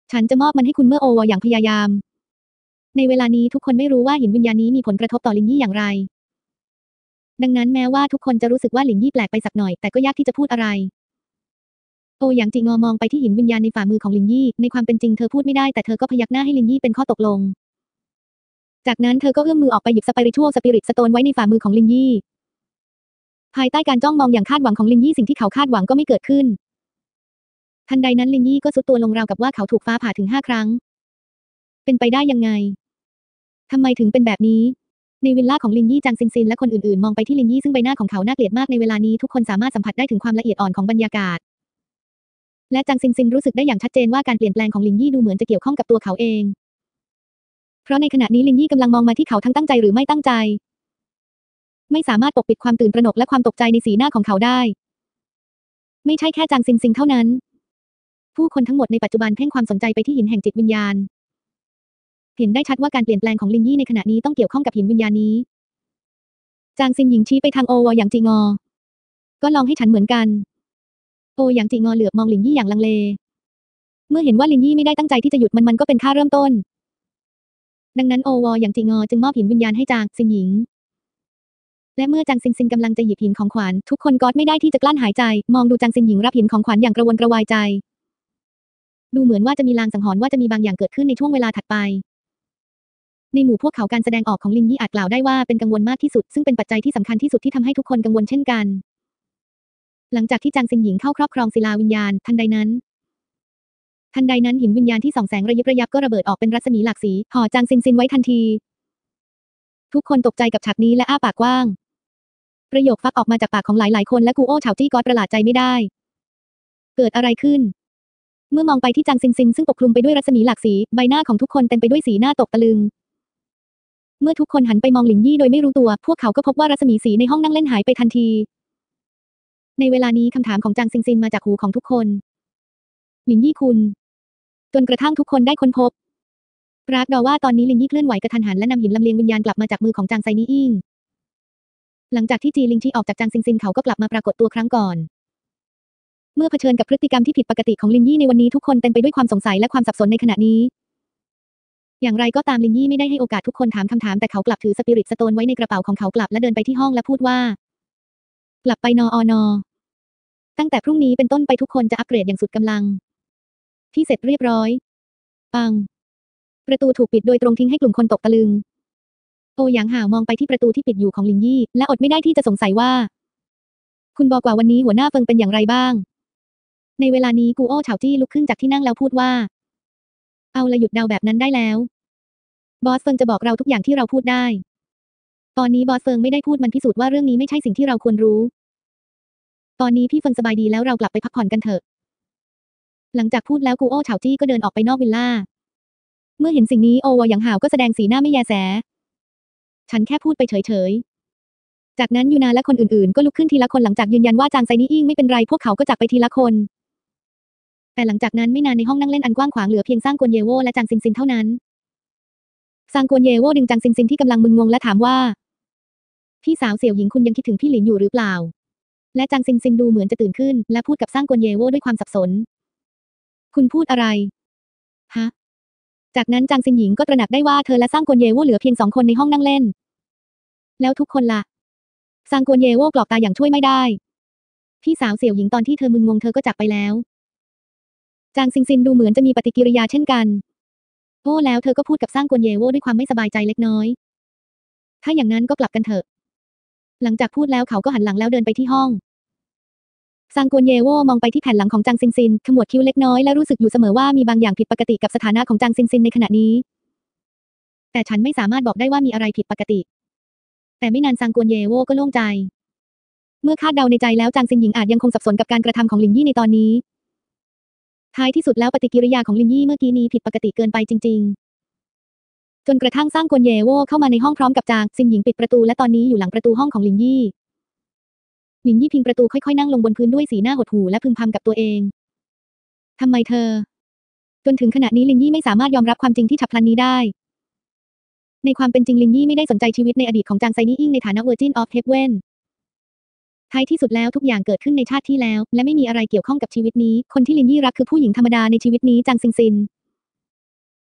ฉันจะมอบมันให้คุณเมื่อโอวออย่างพยายามในเวลานี้ทุกคนไม่รู้ว่าหินวิญญาณนี้มีผลกระทบต่อลินยี่อย่างไรดังนั้นแม้ว่าทุกคนจะรู้สึกว่าหลินยี่แปลกไปสักหน่อยแต่ก็ยากที่จะพูดอะไรโอหยางจิงอมองไปที่หินวิญญาณในฝ่ามือของลินยี่ในความเป็นจริงเธอพูดไม่ได้แต่เธอก็พยักหน้าให้ลินยี่เป็นข้อตกลงจากนั้นเธอก็เอื้อมมือออกไปหยิบสปิริตชัลสปิริตสโตนไว้ในฝ่ามือของลินยี่ภายใต้การจ้องมองอย่างคาดหวังของลินยี่สิ่งที่เขาคาดหวังก็ไม่เกิดขึ้นทันใดนั้นลินยี่ก็ทรุดตัวลงราวกับว่าเขาถูกฟ้าผ่าถึงห้าครั้งเป็นไปได้ยังไงทำไมถึงเป็นแบบนี้ในวิลล่าของลินยี่จางซินซินและคนอื่นๆมองไปที่ลินยี่ซึ่งใบหน้าของเขาน่าเกลียดมากในเวลานี้ทุกคนสามารถสัมผัสได้ถึงความละเอียดอ่อนของบรรยากาศและจางซินซินรู้สึกได้อย่างชัดเจนว่าการเปลี่ยนแปลงของลินยี่ดูเหมือนจะเกี่ยวข้องกับตัวเขาเองเพราะในขณะนี้ลินยี่กำลังมองมาที่เขาทั้งตั้งใจหรือไม่ตั้งใจไม่สามารถปกปิดความตื่นตระหนกและความตกใจในสีหน้าของเขาได้ไม่ใช่แค่จางซินซินเท่านั้นผู้คนทั้งหมดในปัจจุบันเพ่งความสนใจไปที่หินแห่งจิตวิญญาณเห็นได้ชัดว่าการเปลี่ยนแปลงของลินยี่ในขณะนี้ต้องเกี่ยวข้องกับหินวิญญาณนี้จางซินหญิงชี้ไปทางโอวออย่างจีงอก็ลองให้ฉันเหมือนกันโออย่างจีงอเหลือบมองลินยี่อย่างลังเลเมื่อเห็นว่าลินยี่ไม่ได้ตั้งใจที่จะหยุดมันมันก็เป็นค่าเริ่มต้นดังนั้นโอวออย่างจีงอจึงมอบหินวิญญาณให้จางซินหญิงและเมื่อจางซินซินกำลังจะหยิบหินของขวัญทุกคนก็ไม่ได้ที่จะกลั้นหายใจมองดูจางซินหญิงรับหินของขวัญอย่างกระวนกระวายใจดูเหมือนว่าจะมีลางสังหรณ์ว่าจะมีบางอย่างเกิดขึ้นในช่วงเวลาถัดไปในหมู่พวกเขาการแสดงออกของลินยี่อาจกล่าวได้ว่าเป็นกังวลมากที่สุดซึ่งเป็นปัจจัยที่สำคัญที่สุดที่ทำให้ทุกคนกังวลเช่นกันหลังจากที่จางซินหญิงเข้าครอบครองศิลาวิญญาณทันใดนั้นทันใดนั้นหินวิญญาณที่ส่องแสงระยิบระยับก็ระเบิดออกเป็นรัศมีหลากสีห่อจางซินซินไว้ทันทีทุกคนตกใจกับฉากนี้และอ้าปากกว้างประโยคฟักออกมาจากปากของหลายๆคนและกูโอ้เฉาจี้ก๊อตประหลาดใจไม่ได้เกิดอะไรขึ้นเมื่อมองไปที่จางซินซินซึ่งปกคลุมไปด้วยรัศมีหลากสีใบหน้าของทุกคนเต็มไปด้วยสีหน้าตกตะลึงเมื่อทุกคนหันไปมองหลินยี่โดยไม่รู้ตัวพวกเขาก็พบว่ารัศมีสีในห้องนั่งเล่นหายไปทันทีในเวลานี้คำถามของจางซินซินมาจากหูของทุกคนหลินยี่คุณจนกระทั่งทุกคนได้ค้นพบปรากฏว่าตอนนี้หลินยี่เคลื่อนไหวกระทันหันและนำหินลำเลียงวิญญาณกลับมาจากมือของจางไซนี่อิงหลังจากที่จีลิงที่ออกจากจางซินซินเขาก็กลับมาปรากฏตัวครั้งก่อนเมื่อเผชิญกับพฤติกรรมที่ผิดปกติของลินยี่ในวันนี้ทุกคนเต็มไปด้วยความสงสัยและความสับสนในขณะนี้อย่างไรก็ตามลินยี่ไม่ได้ให้โอกาสทุกคนถามคำถามแต่เขากลับถือสปิริตสโตนไว้ในกระเป๋าของเขากลับและเดินไปที่ห้องและพูดว่ากลับไปนออนอตั้งแต่พรุ่งนี้เป็นต้นไปทุกคนจะอัปเกรดอย่างสุดกำลังที่เสร็จเรียบร้อยปังประตูถูกปิดโดยตรงทิ้งให้กลุ่มคนตกตะลึงโอหยางห่าวมองไปที่ประตูที่ปิดอยู่ของลินยี่และอดไม่ได้ที่จะสงสัยว่าคุณบอกว่าวันนี้หัวหน้าเฟิงเป็นอย่างไรบ้างในเวลานี้กูโอ้เฉาจี้ลุกขึ้นจากที่นั่งแล้วพูดว่าเอาละหยุดเดาแบบนั้นได้แล้วบอสเฟิงจะบอกเราทุกอย่างที่เราพูดได้ตอนนี้บอสเฟิงไม่ได้พูดมันพิสูจน์ว่าเรื่องนี้ไม่ใช่สิ่งที่เราควรรู้ตอนนี้พี่เฟิงสบายดีแล้วเรากลับไปพักผ่อนกันเถอะหลังจากพูดแล้วกูโอ้เฉาจี้ก็เดินออกไปนอกวิลล่าเมื่อเห็นสิ่งนี้โอวอหยางห่าวก็แสดงสีหน้าไม่แยแสฉันแค่พูดไปเฉยๆจากนั้นยูนาและคนอื่นๆก็ลุกขึ้นทีละคนหลังจากยืนยันว่าจางไซนี่อิงไม่เป็นไรพวกเขาก็จากไปทีละคนแต่หลังจากนั้นไม่นานในห้องนั่งเล่นอันกว้างขวางเหลือเพียงซ่างกวนเยโวและจางซินซินเท่านั้นซางกวนเยโวดึงจางซินซินที่กำลังมึนงงและถามว่าพี่สาวเสี่ยวหญิงคุณยังคิดถึงพี่หลินอยู่หรือเปล่าและจางซินซินดูเหมือนจะตื่นขึ้นและพูดกับซางกวนเยโวด้วยความสับสนคุณพูดอะไรฮะจากนั้นจางซินหญิงก็ตระหนักได้ว่าเธอและซางกวนเยโวเหลือเพียงสองคนในห้องนั่งเล่นแล้วทุกคนล่ะซางกวนเยโวกรอกตาอย่างช่วยไม่ได้พี่สาวเสี่ยวหญิงตอนที่เธอมึนงงเธอก็จากไปแล้วจางซินซินดูเหมือนจะมีปฏิกิริยาเช่นกันโอ้แล้วเธอก็พูดกับซางกวนเยโวด้วยความไม่สบายใจเล็กน้อยถ้าอย่างนั้นก็กลับกันเถอะหลังจากพูดแล้วเขาก็หันหลังแล้วเดินไปที่ห้องซางกวนเยโวมองไปที่แผ่นหลังของจางซินซินขมวดคิ้วเล็กน้อยและรู้สึกอยู่เสมอว่ามีบางอย่างผิดปกติกับสถานะของจางซินซินในขณะนี้แต่ฉันไม่สามารถบอกได้ว่ามีอะไรผิดปกติแต่ไม่นานซางกวนเยโวก็โล่งใจเมื่อคาดเดาในใจแล้วจางซินหญิงอาจยังคงสับสนกับการกระทำของลินยี่ในตอนนี้ท้ายที่สุดแล้วปฏิกิริยาของลินยี่เมื่อกี้นี้ผิดปกติเกินไปจริงๆจนกระทั่งซางกวนเยโวเข้ามาในห้องพร้อมกับจางซินหญิงปิดประตูและตอนนี้อยู่หลังประตูห้องของลินยี่ลินยี่พิงประตูค่อยๆนั่งลงบนพื้นด้วยสีหน้าหดหู่และพึมพำกับตัวเองทำไมเธอจนถึงขณะนี้ลินยี่ไม่สามารถยอมรับความจริงที่ฉับพลันนี้ได้ในความเป็นจริงลินยี่ไม่ได้สนใจชีวิตในอดีตของจางไซนี่อิงในฐานะ Virgin of Heaven ท้ายที่สุดแล้วทุกอย่างเกิดขึ้นในชาติที่แล้วและไม่มีอะไรเกี่ยวข้องกับชีวิตนี้คนที่ลินยี่รักคือผู้หญิงธรรมดาในชีวิตนี้จางซินซิน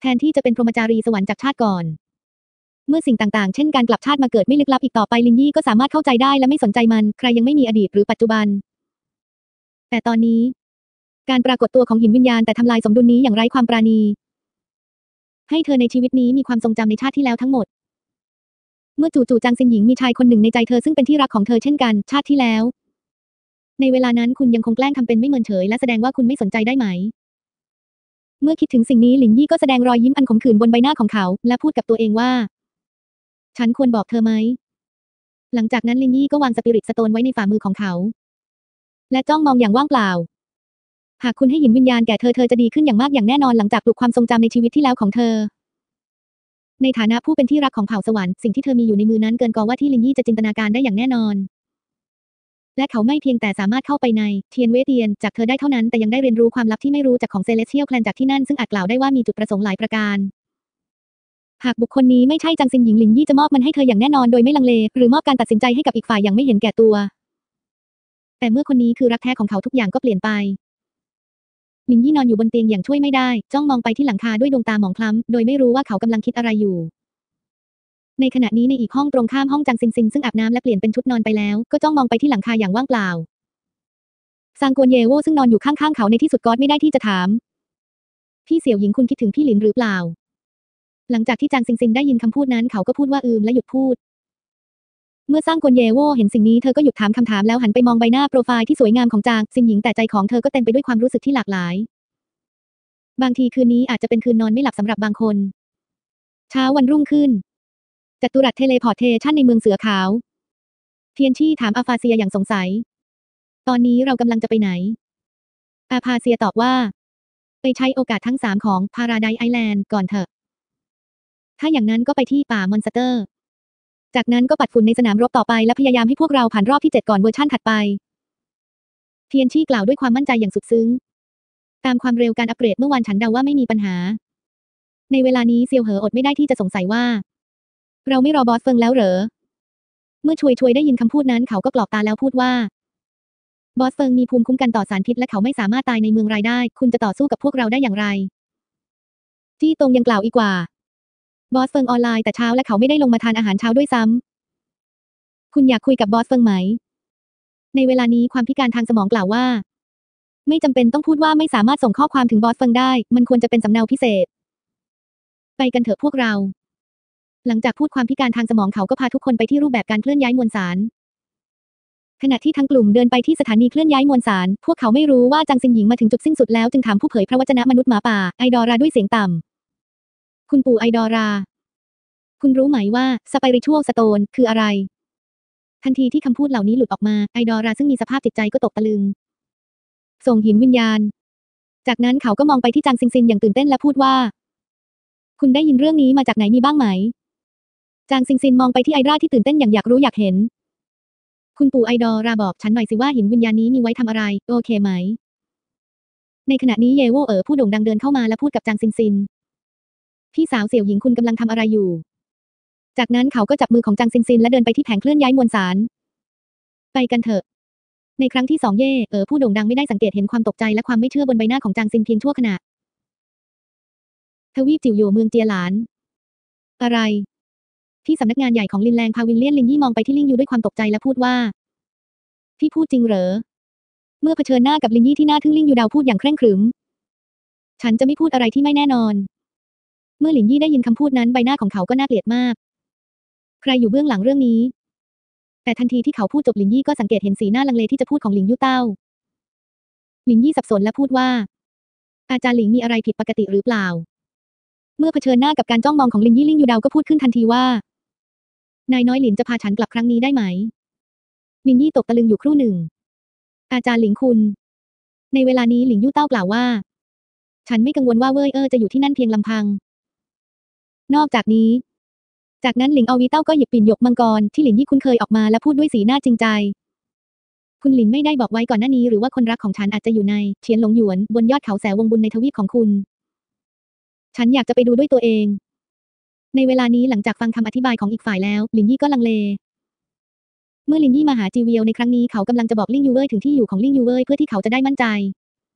นที่จะเป็นพรหมจารีสวรรค์จากชาติก่อนเมื่อสิ่งต่างๆเช่นการกลับชาติมาเกิดไม่ลึกลับอีกต่อไปลินยี่ก็สามารถเข้าใจได้และไม่สนใจมันใครยังไม่มีอดีตหรือปัจจุบันแต่ตอนนี้การปรากฏตัวของหินวิญญาณแต่ทำลายสมดุลนี้อย่างไร้ความปราณีให้เธอในชีวิตนี้มีความทรงจำในชาติที่แล้วทั้งหมดเมื่อจู่ๆจางซินหญิงมีชายคนหนึ่งในใจเธอซึ่งเป็นที่รักของเธอเช่นกันชาติที่แล้วในเวลานั้นคุณยังคงแกล้งทำเป็นไม่เมินเฉยและแสดงว่าคุณไม่สนใจได้ไหมเมื่อคิดถึงสิ่งนี้หลินยี่ก็แสดงรอยยิ้มอันขมขื่นบนใบหน้าของเขาและพูดกับตัวเองว่าฉันควรบอกเธอไหมหลังจากนั้นลินยี่ก็วางสปิริตสโตนไว้ในฝ่ามือของเขาและจ้องมองอย่างว่างเปล่าหากคุณให้หินวิญญาณแก่เธอเธอจะดีขึ้นอย่างมากอย่างแน่นอนหลังจากปลุกความทรงจำในชีวิตที่แล้วของเธอในฐานะผู้เป็นที่รักของเผ่าสวรรค์สิ่งที่เธอมีอยู่ในมือนั้นเกินกว่าที่ลินยี่จะจินตนาการได้อย่างแน่นอนและเขาไม่เพียงแต่สามารถเข้าไปในเทียนเวเทียนจากเธอได้เท่านั้นแต่ยังได้เรียนรู้ความลับที่ไม่รู้จากของเซเลสเทียลแคลนจากที่นั่นซึ่งอาจกล่าวได้ว่ามีจุดประสงค์หลายประการหากบุคคลนี้ไม่ใช่จางซินหญิงลินยี่จะมอบมันให้เธออย่างแน่นอนโดยไม่ลังเลหรือมอบการตัดสินใจให้กับอีกฝ่ายอย่างไม่เห็นแก่ตัวแต่เมื่อคนนี้คือรักแท้ของเขาทุกอย่างก็เปลี่ยนไปลินยี่นอนอยู่บนเตียงอย่างช่วยไม่ได้จ้องมองไปที่หลังคาด้วยดวงตาหมองคล้ำโดยไม่รู้ว่าเขากำลังคิดอะไรอยู่ในขณะนี้ในอีกห้องตรงข้ามห้องจางซินซินซึ่งอาบน้ำและเปลี่ยนเป็นชุดนอนไปแล้วก็จ้องมองไปที่หลังคาอย่างว่างเปล่าซางกวนเยโวซึ่งนอนอยู่ข้างๆเขาในที่สุดก็ไม่ได้ที่จะถามพี่เสี่ยวหญิงคุณคิดถึงพี่หลินหรือเปล่าหลังจากที่จางซินซินได้ยินคำพูดนั้นเขาก็พูดว่าอืมและหยุดพูดเมื่อสร้างกวนเยโวเห็นสิ่งนี้เธอก็หยุดถามคำถามแล้วหันไปมองใบหน้าโปรไฟล์ที่สวยงามของจางซินหญิงแต่ใจของเธอก็เต็มไปด้วยความรู้สึกที่หลากหลายบางทีคืนนี้อาจจะเป็นคืนนอนไม่หลับสำหรับบางคนเช้าวันรุ่งขึ้นจัตุรัสเทเลพอร์ตเทชันในเมืองเสือขาวเทียนชี่ถามอาฟาเซียอย่างสงสัยตอนนี้เรากำลังจะไปไหนอาฟาเซียตอบว่าไปใช้โอกาสทั้งสามของพาราไดซ์ไอแลนด์ก่อนเถอะถ้าอย่างนั้นก็ไปที่ป่ามอนสเตอร์จากนั้นก็ปัดฝุ่นในสนามรบต่อไปและพยายามให้พวกเราผ่านรอบที่เจ็ดก่อนเวอร์ชั่นถัดไปเทียนชี่กล่าวด้วยความมั่นใจอย่างสุดซึ้งตามความเร็วการอัปเกรดเมื่อวานฉันเดาว่าไม่มีปัญหาในเวลานี้เซียวเหออดไม่ได้ที่จะสงสัยว่าเราไม่รอบอสเฟิงแล้วเหรอเมื่อชวยชวยได้ยินคำพูดนั้นเขาก็กรอกตาแล้วพูดว่าบอสเฟิงมีภูมิคุ้มกันต่อสารพิษและเขาไม่สามารถตายในเมืองไรได้คุณจะต่อสู้กับพวกเราได้อย่างไรจี้ตงยังกล่าวอีกว่าบอสเฟิงออนไลน์แต่เช้าและเขาไม่ได้ลงมาทานอาหารเช้าด้วยซ้ำคุณอยากคุยกับบอสเฟิงไหมในเวลานี้ความพิการทางสมองกล่าวว่าไม่จำเป็นต้องพูดว่าไม่สามารถส่งข้อความถึงบอสเฟิงได้มันควรจะเป็นสำเนาพิเศษไปกันเถอะพวกเราหลังจากพูดความพิการทางสมองเขาก็พาทุกคนไปที่รูปแบบการเคลื่อนย้ายมวลสารขณะที่ทั้งกลุ่มเดินไปที่สถานีเคลื่อนย้ายมวลสารพวกเขาไม่รู้ว่าจางซินหญิงมาถึงจุดสิ้นสุดแล้วจึงถามผู้เผยพระวจนะมนุษย์หมาป่าไอดอราด้วยเสียงต่ำคุณปู่ไอดอราคุณรู้ไหมว่าสไปริชัวลสโตนคืออะไรทันทีที่คำพูดเหล่านี้หลุดออกมาไอดอราซึ่งมีสภาพจิตใจก็ตกตะลึงส่งหินวิญญาณจากนั้นเขาก็มองไปที่จางซินซินอย่างตื่นเต้นและพูดว่าคุณได้ยินเรื่องนี้มาจากไหนมีบ้างไหมจางซินซินมองไปที่ไอราที่ตื่นเต้นอย่างอยากรู้อยากเห็นคุณปู่ไอดอราบอกฉันหน่อยสิว่าหินวิญญาณนี้มีไว้ทำอะไรโอเคไหมในขณะนี้เยโวเอ๋อผู้โด่งดังเดินเข้ามาและพูดกับจางซินซินพี่สาวเสี่ยวหญิงคุณกำลังทำอะไรอยู่จากนั้นเขาก็จับมือของจางซินซินและเดินไปที่แผงเคลื่อนย้ายมวลสารไปกันเถอะในครั้งที่สองเย่เอ๋อผู้โด่งดังไม่ได้สังเกตเห็นความตกใจและความไม่เชื่อบนใบหน้าของจางซินเพียงชั่วขณะทวีปจิ๋วอยู่เมืองเจียหลานอะไรที่สำนักงานใหญ่ของลินแลงพาวิลเลียนลินยี่มองไปที่ลิงยูด้วยความตกใจและพูดว่าพี่พูดจริงเหรอเมื่อเผชิญหน้ากับลินยี่ที่หน้าทึ่งลิงยูดาวพูดอย่างเคร่งขรึมฉันจะไม่พูดอะไรที่ไม่แน่นอนเมื่อลินยี่ได้ยินคำพูดนั้นใบหน้าของเขาก็น่าเกลียดมากใครอยู่เบื้องหลังเรื่องนี้แต่ทันทีที่เขาพูดจบลินยี่ก็สังเกตเห็นสีหน้าลังเลที่จะพูดของหลิงยู่เต้าลินยี่สับสนและพูดว่าอาจารย์หลิงมีอะไรผิดปกติหรือเปล่าเมื่อเผชิญหน้ากับการจ้องมองของลินยี่ลิงยูดาวก็พูดขึ้นทันทีว่านายน้อยหลินจะพาฉันกลับครั้งนี้ได้ไหมลินยี่ตกตะลึงอยู่ครู่หนึ่งอาจารย์หลิงคุณในเวลานี้หลิงยู่เต้ากล่าวว่าฉันไม่กังวลว่าเว่ยเออจะอยู่ที่นั่นเพียงลำพังนอกจากนี้จากนั้นหลิงเอาวีเต้าก็หยิบปิ่นหยกมังกรที่หลินยี่คุ้นเคยออกมาและพูดด้วยสีหน้าจริงใจคุณหลินไม่ได้บอกไว้ก่อนหน้านี้หรือว่าคนรักของฉันอาจจะอยู่ในเฉียนหลงหยวนบนยอดเขาแสวงบุญในทวีปของคุณฉันอยากจะไปดูด้วยตัวเองในเวลานี้หลังจากฟังคำอธิบายของอีกฝ่ายแล้วลินยี่ก็ลังเลเมื่อลินยี่มาหาจีเวียวในครั้งนี้เขากำลังจะบอกลิ่งยูเว่ยถึงที่อยู่ของลิ่งยูเว่ยเพื่อที่เขาจะได้มั่นใจ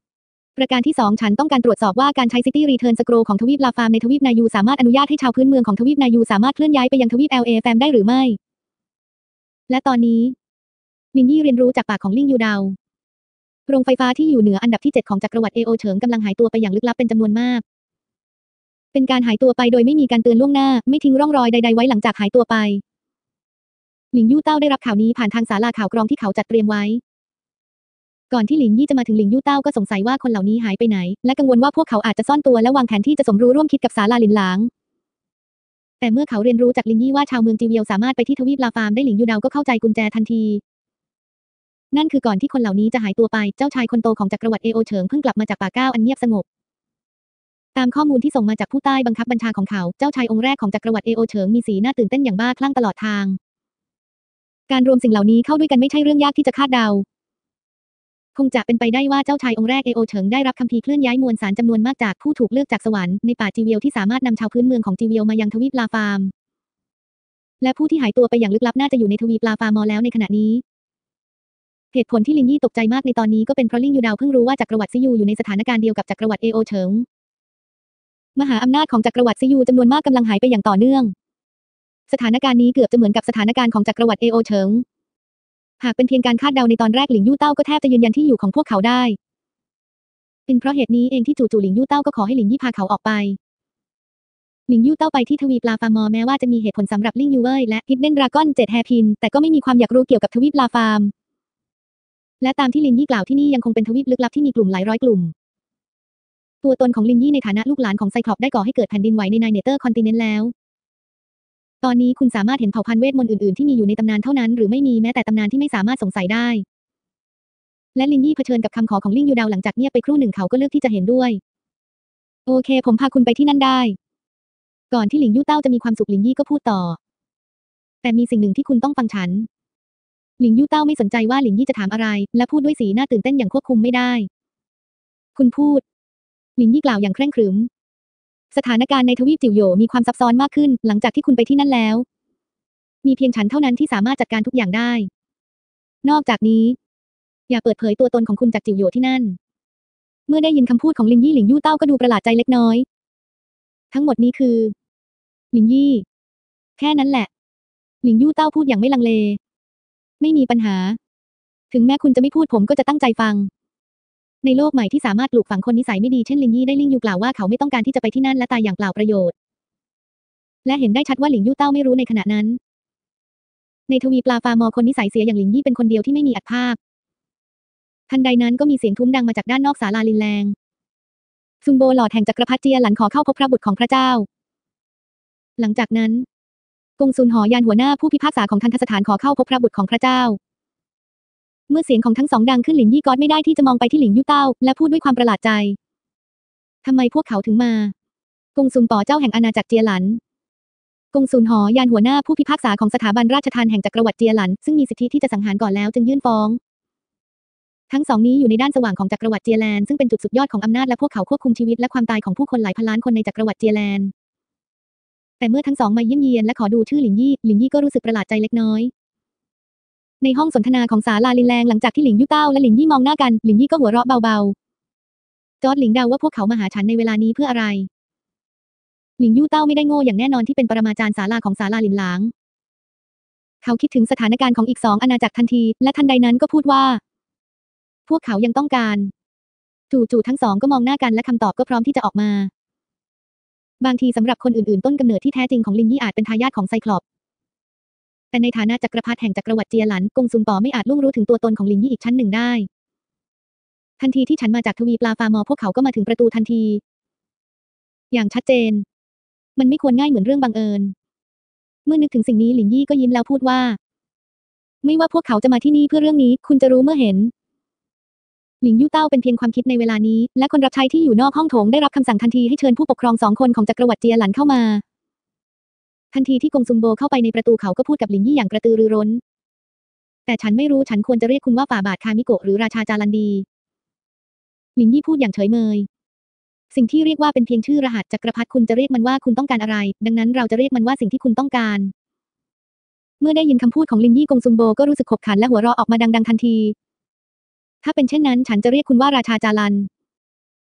ประการที่สองฉันต้องการตรวจสอบว่าการใช้ City Return Scroll ของทวีปลาฟาร์มในทวีปนายูสามารถอนุญาตให้ชาวพื้นเมืองของทวีปนายูสามารถเคลื่อนย้ายไปยังทวีป แอล เอ แฟมได้หรือไม่และตอนนี้ลินยี่เรียนรู้จากปากของลิ่งยูเดาโรงไฟฟ้าที่อยู่เหนืออันดับที่เจ็ดของจักรวรรดิเอโอเฉิงกำลังหายตัวไปอย่างลึกลับเป็นจำนวนมากเป็นการหายตัวไปโดยไม่มีการเตือนล่วงหน้าไม่ทิ้งร่องรอยใดๆไว้หลังจากหายตัวไปหลิงยู่เต้าได้รับข่าวนี้ผ่านทางศาลาข่าวกรองที่เขาจัดเตรียมไว้ก่อนที่หลิงยี่จะมาถึงหลิงยู่เต้าก็สงสัยว่าคนเหล่านี้หายไปไหนและกังวลว่าพวกเขาอาจจะซ่อนตัวและวางแผนที่จะสมรู้ร่วมคิดกับศาลาหลินหลางแต่เมื่อเขาเรียนรู้จากหลิงยี่ว่าชาวเมืองจีเวียวสามารถไปที่ทวีปลาฟาร์มได้หลิงยูเดาก็เข้าใจกุญแจทันทีนั่นคือก่อนที่คนเหล่านี้จะหายตัวไปเจ้าชายคนโตของจักรวรรดิเอโอเฉิงเพิ่งกลับมาจากป่าก้าวอันเงียบสงบตามข้อมูลที่ส่งมาจากผู้ใต้บังคับบัญชาของเขาเจ้าชายองค์แรกของจักรวรรดิเอโอเฉิงมีสีหน้าตื่นเต้นอย่างบ้าคลั่งตลอดทางการรวมสิ่งเหล่านี้เข้าด้วยกันไม่ใช่เรื่องยากที่จะคาดเดาคงจะเป็นไปได้ว่าเจ้าชายองค์แรกเอโอเฉิงได้รับคัมภีร์เคลื่อนย้ายมวลสารจำนวนมากจากผู้ถูกเลือกจากสวรรค์ในป่าจีเวียวที่สามารถนำชาวพื้นเมืองของจีเวียวมายังทวีปลาฟาร์มและผู้ที่หายตัวไปอย่างลึกลับน่าจะอยู่ในทวีปลาฟาร์มแล้วในขณะนี้เหตุผลที่ลินยี่ตกใจมากในตอนนี้ก็เป็นเพราะลิ่งยูดาวเพิ่งรู้ว่าจักรวรรดิซิยูอยู่ในสถานการณ์เดียวกับจักรวรรดิเอโอเฉิงมหาอำนาจของจักรวรรดิซิยูจำนวนมากกำลังหายไปอย่างต่อเนื่องสถานการณ์นี้เกือบจะเหมือนกับสถานการณ์ของจักรวรรดิเอโอเฉิงหากเป็นเพียงการคาดเดาในตอนแรกหลิงยู่เต้าก็แทบจะยืนยันที่อยู่ของพวกเขาได้เป็นเพราะเหตุนี้เองที่จู่ๆหลิงยู่เต้าก็ขอให้หลิงยี่พาเขาออกไปหลิงยู่เต้าไปที่ทวีปลาฟาร์มแม้ว่าจะมีเหตุผลสำหรับลิ่งยูเว่ยและฮิดเด้นดราก้อนเจ็ดแฮร์พินแต่ก็ไม่มีความอยากรู้เกี่ยวกับทวีปลาฟาร์มและตามที่ลินยี่กล่าวที่นี่ยังคงเป็นทวีปลึกลับที่มีกลุ่มหลายร้อยกลุ่มตัวตนของลินยี่ในฐานะลูกหลานของไซคลอปได้ก่อให้เกิดแผ่นดินไหวในไนเนเตอร์คอนติเนนต์แล้วตอนนี้คุณสามารถเห็นเผ่าพันธุ์เวทมนต์อื่นๆที่มีอยู่ในตำนานเท่านั้นหรือไม่มีแม้แต่ตำนานที่ไม่สามารถสงสัยได้และลินยี่เผชิญกับคำขอของลิ่งยูดาวหลังจากเงียบไปครู่หนึ่งเขาก็เลือกที่จะเห็นด้วยโอเคผมพาคุณไปที่นั่นได้ก่อนที่หลิงยู่เต้าจะมีความสุขหลิงยี่ก็พูดต่อแต่มีสิ่งหนึ่งที่คุณต้องฟังฉันหลิงยู่เต้าไม่สนใจว่าหลิงยี่จะถามอะไรและพูดด้วยสีหน้าตื่นเต้นอย่างควบคุมไม่ได้คุณพูดหลิงยี่กล่าวอย่างเคร่งครึมสถานการณ์ในทวีปจิ๋วโหยมีความซับซ้อนมากขึ้นหลังจากที่คุณไปที่นั่นแล้วมีเพียงฉันเท่านั้นที่สามารถจัดการทุกอย่างได้นอกจากนี้อย่าเปิดเผยตัวตนของคุณจากจิ๋วโหยที่นั่นเมื่อได้ยินคำพูดของลินยี่หลิงยู่เต้าก็ดูประหลาดใจเล็กน้อยทั้งหมดนี้คือหลินยี่แค่นั้นแหละหลิงยู่เต้าพูดอย่างไม่ลังเลไม่มีปัญหาถึงแม้คุณจะไม่พูดผมก็จะตั้งใจฟังในโลกใหม่ที่สามารถปลูกฝังคนนิสัยไม่ดีเช่นลินยี่ได้ลิ่งยูกล่าวว่าเขาไม่ต้องการที่จะไปที่นั่นและตายอย่างเปล่าประโยชน์และเห็นได้ชัดว่าหลิงยู่เต้าไม่รู้ในขณะนั้นในทวีปลาฟาร์มคนนิสัยเสียอย่างหลิงยี่เป็นคนเดียวที่ไม่มีอัตภาพทันใดนั้นก็มีเสียงทุ้มดังมาจากด้านนอกศาลาลินแลงซุนโบหลอดแห่งจักรพรรดิเจียหลันขอเข้าพบพระบุตรของพระเจ้าหลังจากนั้นกงซุนหอยานหัวหน้าผู้พิพากษาของทันทสถานขอเข้าพบพระบุตรของพระเจ้าเมื่อเสียงของทั้งสองดังขึ้นหลิงยี่ก็ไม่ได้ที่จะมองไปที่หลิงยู่เต้าและพูดด้วยความประหลาดใจทำไมพวกเขาถึงมากงซุนป๋อเจ้าแห่งอาณาจักรเจียหลันกงซุนหอยานหัวหน้าผู้พิพากษาของสถาบันราชทัณฑ์แห่งจักรวรรดิเจียหลันซึ่งมีสิทธิที่จะสังหารก่อนแล้วจึงยื่นฟ้องทั้งสองนี้อยู่ในด้านสว่างของจักรวรรดิเจียแลนซึ่งเป็นจุดสุดยอดของอำนาจและพวกเขาควบคุมชีวิตและความตายของผู้คนหลายพันล้านคนในจักรวรรดิเจียแลนแต่เมื่อทั้งสองมาเยี่ยมเยียนและขอดูชื่อหลิงยี่หลิงยี่ก็รู้สึกประหลาดใจเล็กน้อยในห้องสนทนาของศาลาลินแลงหลังจากที่หลิงยู่เต้าและหลิงยี่มองหน้ากันหลิงยี่ก็หัวเราะเบาๆจอร์จหลิงเดาว่าพวกเขามาหาฉันในเวลานี้เพื่ออะไรหลิงยู่เต้าไม่ได้โง่อย่างแน่นอนที่เป็นปรมาจารย์ศาลาของศาลาลินหลางเขาคิดถึงสถานการณ์ของอีกสองอาณาจักรทันทีและทันใดนั้นก็พูดว่าพวกเขายังต้องการจู่ๆทั้งสองก็มองหน้ากันและคำตอบก็พร้อมที่จะออกมาบางทีสำหรับคนอื่นๆต้นกำเนิดที่แท้จริงของลินยี่อาจเป็นทายาทของไซคลอปแต่ในฐานะจักรพรรดิแห่งจักรวรรดิเจียหลันกงซุนป๋อไม่อาจล่วงรู้ถึงตัวตนของลินยี่อีกชั้นหนึ่งได้ทันทีที่ฉันมาจากทวีปลาฟาร์มพวกเขาก็มาถึงประตูทันทีอย่างชัดเจนมันไม่ควรง่ายเหมือนเรื่องบังเอิญเมื่อนึกถึงสิ่งนี้ลินยี่ก็ยิ้มแล้วพูดว่าไม่ว่าพวกเขาจะมาที่นี่เพื่อเรื่องนี้คุณจะรู้เมื่อเห็นหลิงยู่เต้าเป็นเพียงความคิดในเวลานี้และคนรับใช้ที่อยู่นอกห้องโถงได้รับคำสั่งทันทีให้เชิญผู้ปกครองสองคนของจักรวรรดิเจียหลันเข้ามาทันทีที่กงซุนโบเข้าไปในประตูเขาก็พูดกับหลิงยี่อย่างกระตือรือร้นแต่ฉันไม่รู้ฉันควรจะเรียกคุณว่าฝ่าบาทคามิโกะหรือราชาจารันดีหลิงยี่พูดอย่างเฉยเมยสิ่งที่เรียกว่าเป็นเพียงชื่อรหัสจักรพรรดิคุณจะเรียกมันว่าคุณต้องการอะไรดังนั้นเราจะเรียกมันว่าสิ่งที่คุณต้องการเมื่อได้ยินคำพูดของหลิงยี่กงซุนโบก็รู้สึกขบขันและหัวเราะออกมาดังๆทันทีถ้าเป็นเช่นนั้นฉันจะเรียกคุณว่าราชาจารัน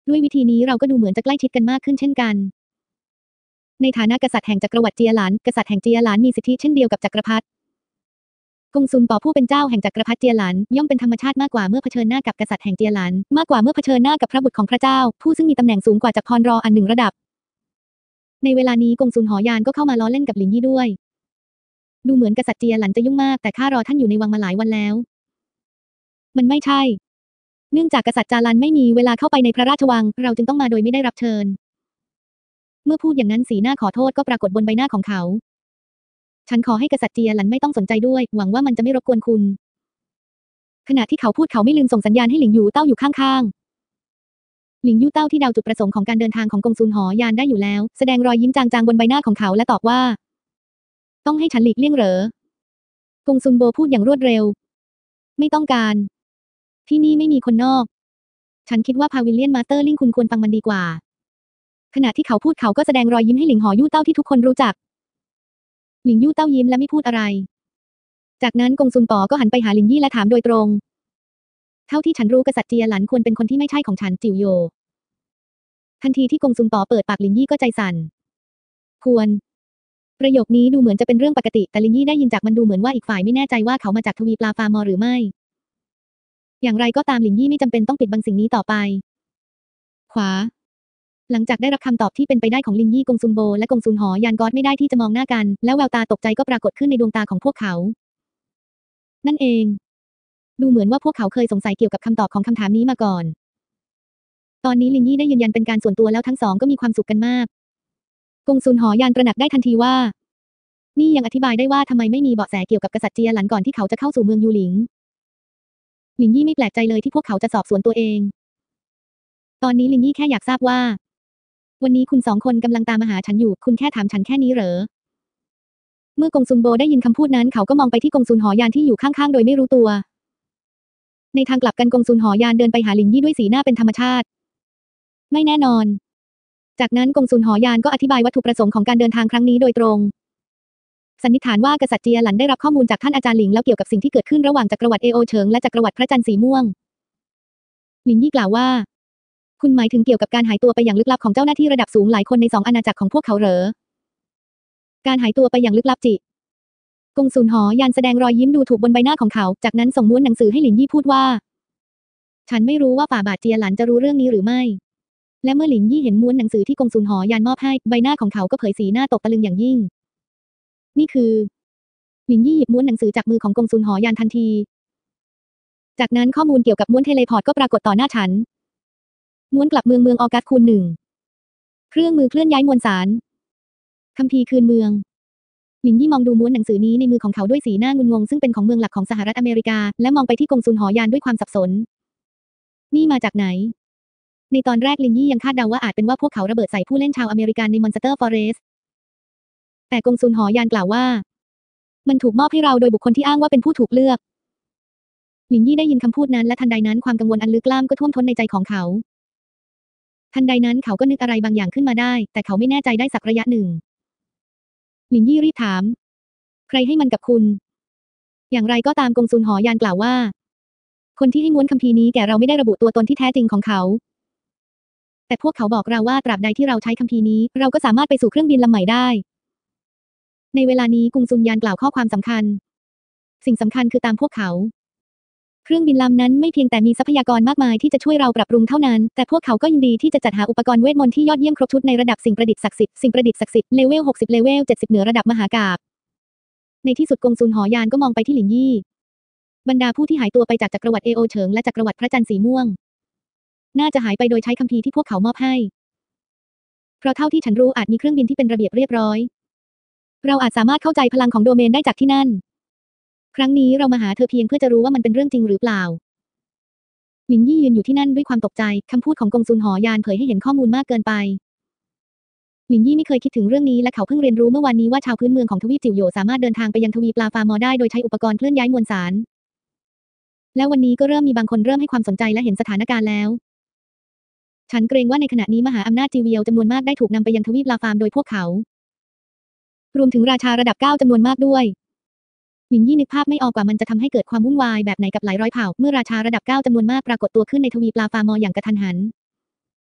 ด้วยวิธีนี้เราก็ดูเหมือนจะใกล้ชิดกันมากขึ้นเช่นกันในฐานะกษัตริย์แห่งจักรวรรดิเจียหลานกษัตริย์แห่งเจียหลานมีสิทธิเช่นเดียวกับจักรพรรดิกงซุนป๋อผู้เป็นเจ้าแห่งจักรพรรดิเจียหลานย่อมเป็นธรรมชาติมากกว่าเมื่อเผชิญหน้ากับกษัตริย์แห่งเจียหลานมากกว่าเมื่อเผชิญหน้ากับพระบุตรของพระเจ้าผู้ซึ่งมีตำแหน่งสูงกว่าจากพรรออันหนึ่งระดับในเวลานี้กงซุนหอยานก็เข้ามาล้อเล่นกับหลินยี่ด้วยดูเหมือนกษัตริย์เจียหลันจะยุ่งมากแต่ข้ารอท่านอยู่ในวังมาหลายวันแล้วมันไม่ใช่เนื่องจากกษัตริย์จารันไม่มีเวลาเข้าไปในพระราชวังเราจึงต้องมาโดยไม่ได้รับเชิญเมื่อพูดอย่างนั้นสีหน้าขอโทษก็ปรากฏบนใบหน้าของเขาฉันขอให้กษัตริย์เจียหลันไม่ต้องสนใจด้วยหวังว่ามันจะไม่รบกวนคุณขณะที่เขาพูดเขาไม่ลืมส่งสัญญาณให้หลิงยูเต้าอยู่ข้างๆหลิงยูเต้าที่เดาจุดประสงค์ของการเดินทางของกงซุนหอยานได้อยู่แล้วแสดงรอยยิ้มจางๆบนใบหน้าของเขาและตอบว่าต้องให้ฉันหลีกเลี่ยงเหรอกงซุนโบพูดอย่างรวดเร็วไม่ต้องการที่นี่ไม่มีคนนอกฉันคิดว่าพาวิลเลียนมาสเตอร์ลิงคุณควรฟังมันดีกว่าขณะที่เขาพูดเขาก็แสดงรอยยิ้มให้หลิงหอยู่เต้าที่ทุกคนรู้จักหลิงยู่เต้ายิ้มและไม่พูดอะไรจากนั้นกงซุนป๋อก็หันไปหาหลิงยี่และถามโดยตรงเท่าที่ฉันรู้กษัตริย์เจียหลันควรเป็นคนที่ไม่ใช่ของฉันจิ๋วโยทันทีที่กงซุนป๋อเปิดปากหลิงยี่ก็ใจสั่นควรประโยคนี้ดูเหมือนจะเป็นเรื่องปกติแต่หลิงยี่ได้ยินจากมันดูเหมือนว่าอีกฝ่ายไม่แน่ใจว่าเขามาจากทวีปลาฟามอหรือไม่อย่างไรก็ตามหลิงยี่ไม่จำเป็นต้องปิดบังสิ่งนี้ต่อไปขวาหลังจากได้รับคำตอบที่เป็นไปได้ของลิงยี่กงซุนโบและกงซุนหอยานกอดไม่ได้ที่จะมองหน้ากันแล้วแววตาตกใจก็ปรากฏขึ้นในดวงตาของพวกเขานั่นเองดูเหมือนว่าพวกเขาเคยสงสัยเกี่ยวกับคำตอบของคำถามนี้มาก่อนตอนนี้ลิงยี่ได้ยืนยันเป็นการส่วนตัวแล้วทั้งสองก็มีความสุขกันมากกงซุนหอยานตระหนักได้ทันทีว่านี่ยังอธิบายได้ว่าทำไมไม่มีเบาะแสเกี่ยวกับกษัตริย์เจียหลันก่อนที่เขาจะเข้าสู่เมืองยูหลิงหลิงยี่ไม่แปลกใจเลยที่พวกเขาจะสอบสวนตัวเองตอนนี้ลิงยี่แค่อยากทราบว่าวันนี้คุณสองคนกำลังตามมาหาฉันอยู่คุณแค่ถามฉันแค่นี้เหรอเมื่อกงซุนโบได้ยินคำพูดนั้นเขาก็มองไปที่กงซุนหอยานที่อยู่ข้างๆโดยไม่รู้ตัวในทางกลับกันกงซุนหอยานเดินไปหาหลิงยี่ด้วยสีหน้าเป็นธรรมชาติไม่แน่นอนจากนั้นกงซุนหอยานก็อธิบายวัตถุประสงค์ของการเดินทางครั้งนี้โดยตรงสันนิษฐานว่ากษัตริย์เจียหลันได้รับข้อมูลจากท่านอาจารย์หลิงแล้วเกี่ยวกับสิ่งที่เกิดขึ้นระหว่างจักรวรรดิเอโอเฉิงและจักรวรรดิพระจันทร์สีม่วงหลิงยี่กล่าวว่าคุณหมายถึงเกี่ยวกับการหายตัวไปอย่างลึกลับของเจ้าหน้าที่ระดับสูงหลายคนในสองอาณาจักรของพวกเขาเหรอการหายตัวไปอย่างลึกลับจิกงซุนหอยานแสดงรอยยิ้มดูถูกบนใบหน้าของเขาจากนั้นส่งม้วนหนังสือให้หลินยี่พูดว่าฉันไม่รู้ว่าฝ่าบาทเจียหลันจะรู้เรื่องนี้หรือไม่และเมื่อหลินยี่เห็นม้วนหนังสือที่กงซุนหอยานมอบให้ใบหน้าของเขาก็เผยสีหน้าตกตะลึงอย่างยิ่งนี่คือหลินยี่หยิบม้วนหนังสือจากมือของกงซุนหอยานทันทีจากนั้นข้อมูลเกี่ยวกับม้วนเทเลพอร์ตก็ปรากฏต่อหน้าฉันม้วนกลับเมืองเมืองออกัสคูณหนึ่งเครื่องมือเคลื่อนย้ายมวลสารคัมภีร์คืนเมืองหลินยี่มองดูม้วนหนังสือนี้ในมือของเขาด้วยสีหน้างุนงงซึ่งเป็นของเมืองหลักของสหรัฐอเมริกาและมองไปที่กงซุนหอยานด้วยความสับสนนี่มาจากไหนในตอนแรกลินยี่ยังคาดเดาว่าอาจเป็นว่าพวกเขาระเบิดใส่ผู้เล่นชาวอเมริกันในมอนสเตอร์ฟอเรสต์แต่กงซุนหอยานกล่าวว่ามันถูกมอบให้เราโดยบุคคลที่อ้างว่าเป็นผู้ถูกเลือกหลินยี่ได้ยินคำพูดนั้นและทันใดนั้นความกังวลอันลึกล้ำก็ท่วมท้นในใจของเขาทันใดนั้นเขาก็นึกอะไรบางอย่างขึ้นมาได้แต่เขาไม่แน่ใจได้สักระยะหนึ่งหลินยี่รีบถามใครให้มันกับคุณอย่างไรก็ตามกงซุนหอยานกล่าวว่าคนที่ให้ม้วนคัมภีร์นี้แก่เราไม่ได้ระบุตัวตนที่แท้จริงของเขาแต่พวกเขาบอกเราว่าตราบใดที่เราใช้คัมภีร์นี้เราก็สามารถไปสู่เครื่องบินลำใหม่ได้ในเวลานี้กงซุนยานกล่าวข้อความสำคัญสิ่งสำคัญคือตามพวกเขาเครื่องบินลำนั้นไม่เพียงแต่มีทรัพยากรมากมายที่จะช่วยเราปรับปรุงเท่านั้นแต่พวกเขาก็ยินดีที่จะจัดหาอุปกรณ์เวทมนต์ที่ยอดเยี่ยมครบชุดในระดับสิ่งประดิษฐ์ศักดิ์สิทธิ์สิ่งประดิษฐ์ศักดิ์สิทธิ์เลเวลหกสิบเลเวลเจ็ดสิบเหนือระดับมหากาพย์ในที่สุดกงซุนหอยานก็มองไปที่หลินยี่บรรดาผู้ที่หายตัวไปจากจักรวรรดิเอโอเฉิงและจักรวรรดิพระจันทร์สีม่วงน่าจะหายไปโดยใช้คัมภีร์ที่พวกเขามอบให้เพราะเท่าที่ฉันรู้อาจมีเครื่องบินที่เป็นระเบียบเรียบร้อยเราอาจสามารถเข้าใจพลังของโดเมนได้จากที่นั่นครั้งนี้เรามาหาเธอเพียงเพื่อจะรู้ว่ามันเป็นเรื่องจริงหรือเปล่าหลินยี่ยืนอยู่ที่นั่นด้วยความตกใจคำพูดของกงซุนหอยานเผยให้เห็นข้อมูลมากเกินไปหลินยี่ไม่เคยคิดถึงเรื่องนี้และเขาเพิ่งเรียนรู้เมื่อวานนี้ว่าชาวพื้นเมืองของทวีปจิ๋วโหยสามารถเดินทางไปยังทวีปลาฟามอได้โดยใช้อุปกรณ์เคลื่อนย้ายมวลสารและวันนี้ก็เริ่มมีบางคนเริ่มให้ความสนใจและเห็นสถานการณ์แล้วฉันเกรงว่าในขณะนี้มหาอำนาจจีเวียวจำนวนมากได้ถูกนำไปยังทวีปลาฟามโดยพวกเขารวมถึงราชาระดับเก้าจำนวนมากด้วยหลินยี่นึกภาพไม่ออกว่ามันจะทำให้เกิดความวุ่นวายแบบไหนกับหลายร้อยเผ่าเมื่อราชาระดับเก้าจำนวนมากปรากฏตัวขึ้นในทวีปลาฟามออย่างกระทันหัน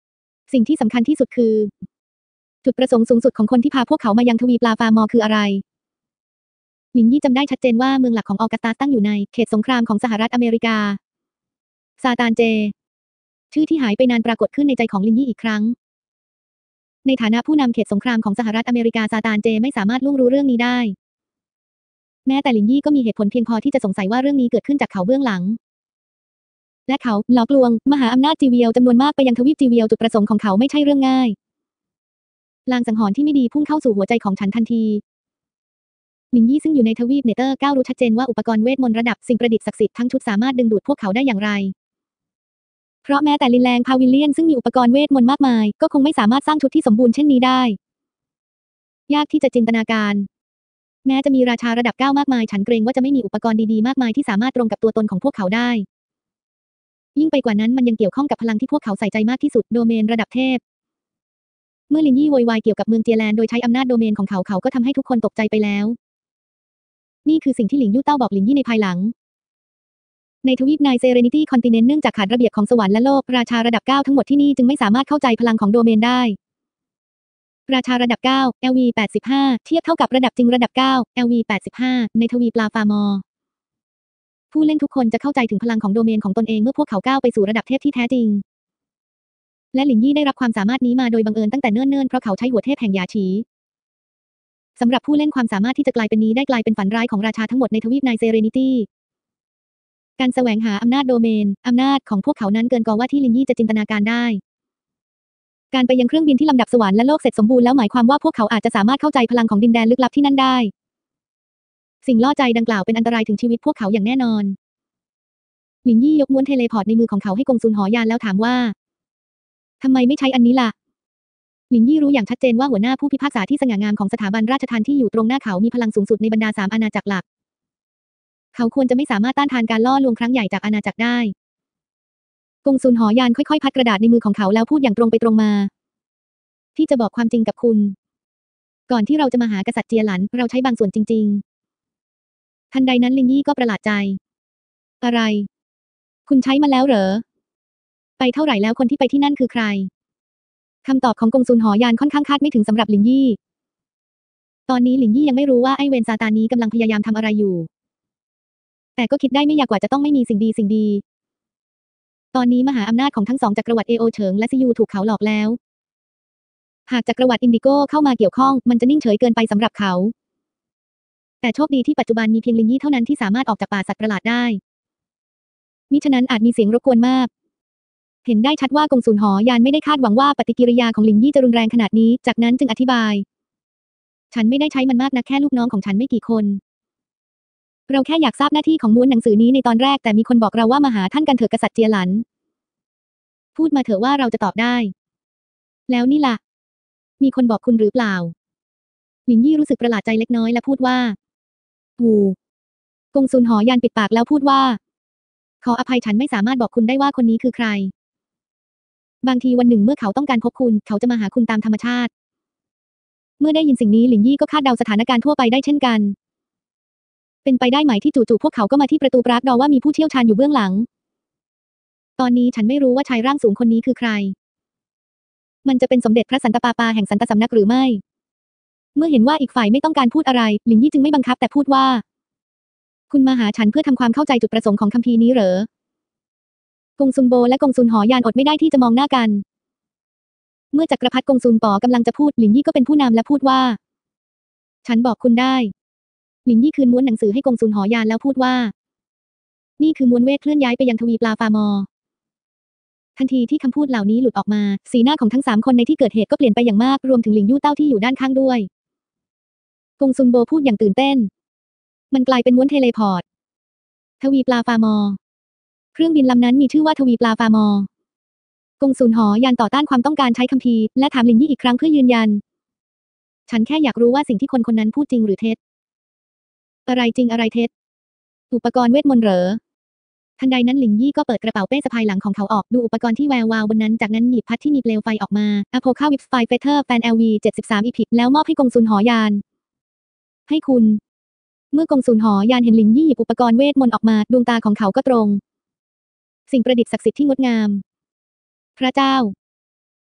สิ่งที่สำคัญที่สุดคือจุดประสงค์สูงสุดของคนที่พาพวกเขามายังทวีปลาฟาร์มอคืออะไรหลินยี่จำได้ชัดเจนว่าเมืองหลักของออกัสตัสตั้งอยู่ในเขตสงครามของสหรัฐอเมริกาซาตานเจชื่อที่หายไปนานปรากฏขึ้นในใจของลินยี่อีกครั้งในฐานะผู้นำเขตสงครามของสหรัฐอเมริกาซาตานเจไม่สามารถล่วงรู้เรื่องนี้ได้แม้แต่ลินยี่ก็มีเหตุผลเพียงพอที่จะสงสัยว่าเรื่องนี้เกิดขึ้นจากเขาเบื้องหลังและเขาหลอกลวงมหาอำนาจจีเวียลจำนวนมากไปยังทวีปจีเวียลจุดประสงค์ของเขาไม่ใช่เรื่องง่ายลางสังหรณ์ที่ไม่ดีพุ่งเข้าสู่หัวใจของฉันทันทีหลินยี่ซึ่งอยู่ในทวีปเนเธอร์เก้ารู้ชัดเจนว่าอุปกรณ์เวทมนต์ระดับสิ่งประดิษฐ์ศักดิ์สิทธิ์ทั้งชุดสามารถดึงดูดพวกเขาได้อย่างไรเพราะแม้แต่ลินแลงพาวิลเลียนซึ่งมีอุปกรณ์เวทมนต์มากมายก็คงไม่สามารถสร้างชุดที่สมบูรณ์เช่นนี้ได้ยากที่จะจินตนาการแม้จะมีราชาระดับเก้ามากมายฉันเกรงว่าจะไม่มีอุปกรณ์ดีๆมากมายที่สามารถตรงกับตัวตนของพวกเขาได้ยิ่งไปกว่านั้นมันยังเกี่ยวข้องกับพลังที่พวกเขาใส่ใจมากที่สุดโดเมนระดับเทพเมื่อลินยี่โวยวายเกี่ยวกับเมืองเจียแลนโดยใช้อำนาจโดเมนของเขาเขาก็ทำให้ทุกคนตกใจไปแล้วนี่คือสิ่งที่หลิงยู่เต้าบอกหลินยี่ในภายหลังในทวีปในเซเรนิตี้คอนติเนนต์เนื่องจากขาดระเบียบของสวรรค์และโลกราชาระดับเก้าทั้งหมดที่นี่จึงไม่สามารถเข้าใจพลังของโดเมนได้ราชาระดับเก้า แอล วี แปดสิบห้าเทียบเท่ากับระดับจริงระดับเก้า แอล วี แปดสิบห้าในทวีปลาฟาร์มอร์ผู้เล่นทุกคนจะเข้าใจถึงพลังของโดเมนของตนเองเมื่อพวกเขาก้าวไปสู่ระดับเทพที่แท้จริงและหลินยี่ได้รับความสามารถนี้มาโดยบังเอิญตั้งแต่เนิ่นๆเพราะเขาใช้หัวเทพแห่งหยาฉีสำหรับผู้เล่นความสามารถที่จะกลายเป็นนี้ได้กลายเป็นฝันร้ายของราชาทั้งหมดในทวีปในเซเรนิตี้การแสวงหาอำนาจโดเมนอำนาจของพวกเขานั้นเกินกว่าว่าที่ลินยี่จะจินตนาการได้การไปยังเครื่องบินที่ลำดับสวรรค์และโลกเสร็จสมบูรณ์แล้วหมายความว่าพวกเขาอาจจะสามารถเข้าใจพลังของดินแดนลึกลับที่นั่นได้สิ่งล่อใจดังกล่าวเป็นอันตรายถึงชีวิตพวกเขาอย่างแน่นอนหลินยี่ยกม้วนเทเลพอร์ตในมือของเขาให้กงซุนหอยานแล้วถามว่าทำไมไม่ใช้อันนี้ล่ะหลินยี่รู้อย่างชัดเจนว่าหัวหน้าผู้พิพากษาที่สง่างามของสถาบันราชทัณฑ์ที่อยู่ตรงหน้าเขามีพลังสูงสุดในบรรดาสามอาณาจักรหลักเขาควรจะไม่สามารถต้านทานการล่อลวงครั้งใหญ่จากอาณาจักรได้กงซุนหอยานค่อยๆพัดกระดาษในมือของเขาแล้วพูดอย่างตรงไปตรงมาที่จะบอกความจริงกับคุณก่อนที่เราจะมาหากษัตริย์เจียหลันเราใช้บางส่วนจริงๆทันใดนั้นลินยี่ก็ประหลาดใจอะไรคุณใช้มาแล้วเหรอไปเท่าไหร่แล้วคนที่ไปที่นั่นคือใครคำตอบของกงซุนหอยานค่อนข้างคาดไม่ถึงสำหรับลินยี่ตอนนี้ลินยี่ยังไม่รู้ว่าไอ้เวนซาตานนี้กำลังพยายามทำอะไรอยู่แต่ก็คิดได้ไม่ยากกว่าจะต้องไม่มีสิ่งดีสิ่งดีตอนนี้มหาอำนาจของทั้งสองจักรวรรดิเอโอเฉิงและซิยูถูกเขาหลอกแล้วหากจักรวรรดิอินดิโก้เข้ามาเกี่ยวข้องมันจะนิ่งเฉยเกินไปสำหรับเขาแต่โชคดีที่ปัจจุบันมีเพียงลินยี่เท่านั้นที่สามารถออกจากป่าสัตว์ประหลาดได้มิฉะนั้นอาจมีเสียงรบกวนมากเห็นได้ชัดว่ากงสุนหอยานไม่ได้คาดหวังว่าปฏิกิริยาของลินยี่จะรุนแรงขนาดนี้จากนั้นจึงอธิบายฉันไม่ได้ใช้มันมากนะแค่ลูกน้องของฉันไม่กี่คนเราแค่อยากทราบหน้าที่ของม้วนหนังสือนี้ในตอนแรกแต่มีคนบอกเราว่ามาหาท่านกันเถอะกษัตริย์เจียหลันพูดมาเถอะว่าเราจะตอบได้แล้วนี่ล่ะมีคนบอกคุณหรือเปล่าหลินยี่รู้สึกประหลาดใจเล็กน้อยและพูดว่าหูกงซุนหอยานปิดปากแล้วพูดว่าขออภัยฉันไม่สามารถบอกคุณได้ว่าคนนี้คือใครบางทีวันหนึ่งเมื่อเขาต้องการพบคุณเขาจะมาหาคุณตามธรรมชาติเมื่อได้ยินสิ่งนี้หลินยี่ก็คาดเดาสถานการณ์ทั่วไปได้เช่นกันเป็นไปได้ไหมที่จู่ๆพวกเขาก็มาที่ประตูปรากฏว่ามีผู้เชี่ยวชาญอยู่เบื้องหลังตอนนี้ฉันไม่รู้ว่าชายร่างสูงคนนี้คือใครมันจะเป็นสมเด็จพระสันตะปาปาแห่งสันตสำนักหรือไม่เมื่อเห็นว่าอีกฝ่ายไม่ต้องการพูดอะไรหลินยี่จึงไม่บังคับแต่พูดว่าคุณมาหาฉันเพื่อทำความเข้าใจจุดประสงค์ของคัมภีร์นี้เหรอกงซุนโบและกงซุนหอยานอดไม่ได้ที่จะมองหน้ากันเมื่อจักรพรรดิกงซุนป๋อกำลังจะพูดหลินยี่ก็เป็นผู้นำและพูดว่าฉันบอกคุณได้หลินยี่คืนม้วนหนังสือให้กงซุนหอยานแล้วพูดว่านี่คือม้วนเวทเคลื่อนย้ายไปยังทวีปลาฟาร์มอร์ทันทีที่คำพูดเหล่านี้หลุดออกมาสีหน้าของทั้งสามคนในที่เกิดเหตุก็เปลี่ยนไปอย่างมากรวมถึงหลิงยู่เต้าที่อยู่ด้านข้างด้วยกงซุนโบพูดอย่างตื่นเต้นมันกลายเป็นม้วนเทเลพอร์ตทวีปลาฟาร์มอร์เครื่องบินลำนั้นมีชื่อว่าทวีปลาฟาร์มอร์กงซุนหอยานต่อต้านความต้องการใช้คัมภีร์และถามหลินยี่อีกครั้งเพื่อยืนยันฉันแค่อยากรู้ว่าสิ่งที่คนคนนั้นพูดจริงหรือเท็จอะไรจริงอะไรเท็จอุปกรณ์เวทมนต์เหรอทันใดนั้นหลินยี่ก็เปิดกระเป๋าเป้สะพายหลังของเขาออกดูอุปกรณ์ที่แวววาวบนนั้นจากนั้นหยิบพัดที่มีเปลวไฟออกมาอโพคาวิฟไฟเฟเธอร์แฟน แอล วี เจ็ดสิบสาม อีพิกแล้วมอบให้กงซุนหอยานให้คุณเมื่อกงซุนหอยานเห็นหลินยี่หยิบอุปกรณ์เวทมนต์ออกมาดวงตาของเขาก็ตรงสิ่งประดิษฐ์ศักดิ์สิทธิ์ที่งดงามพระเจ้า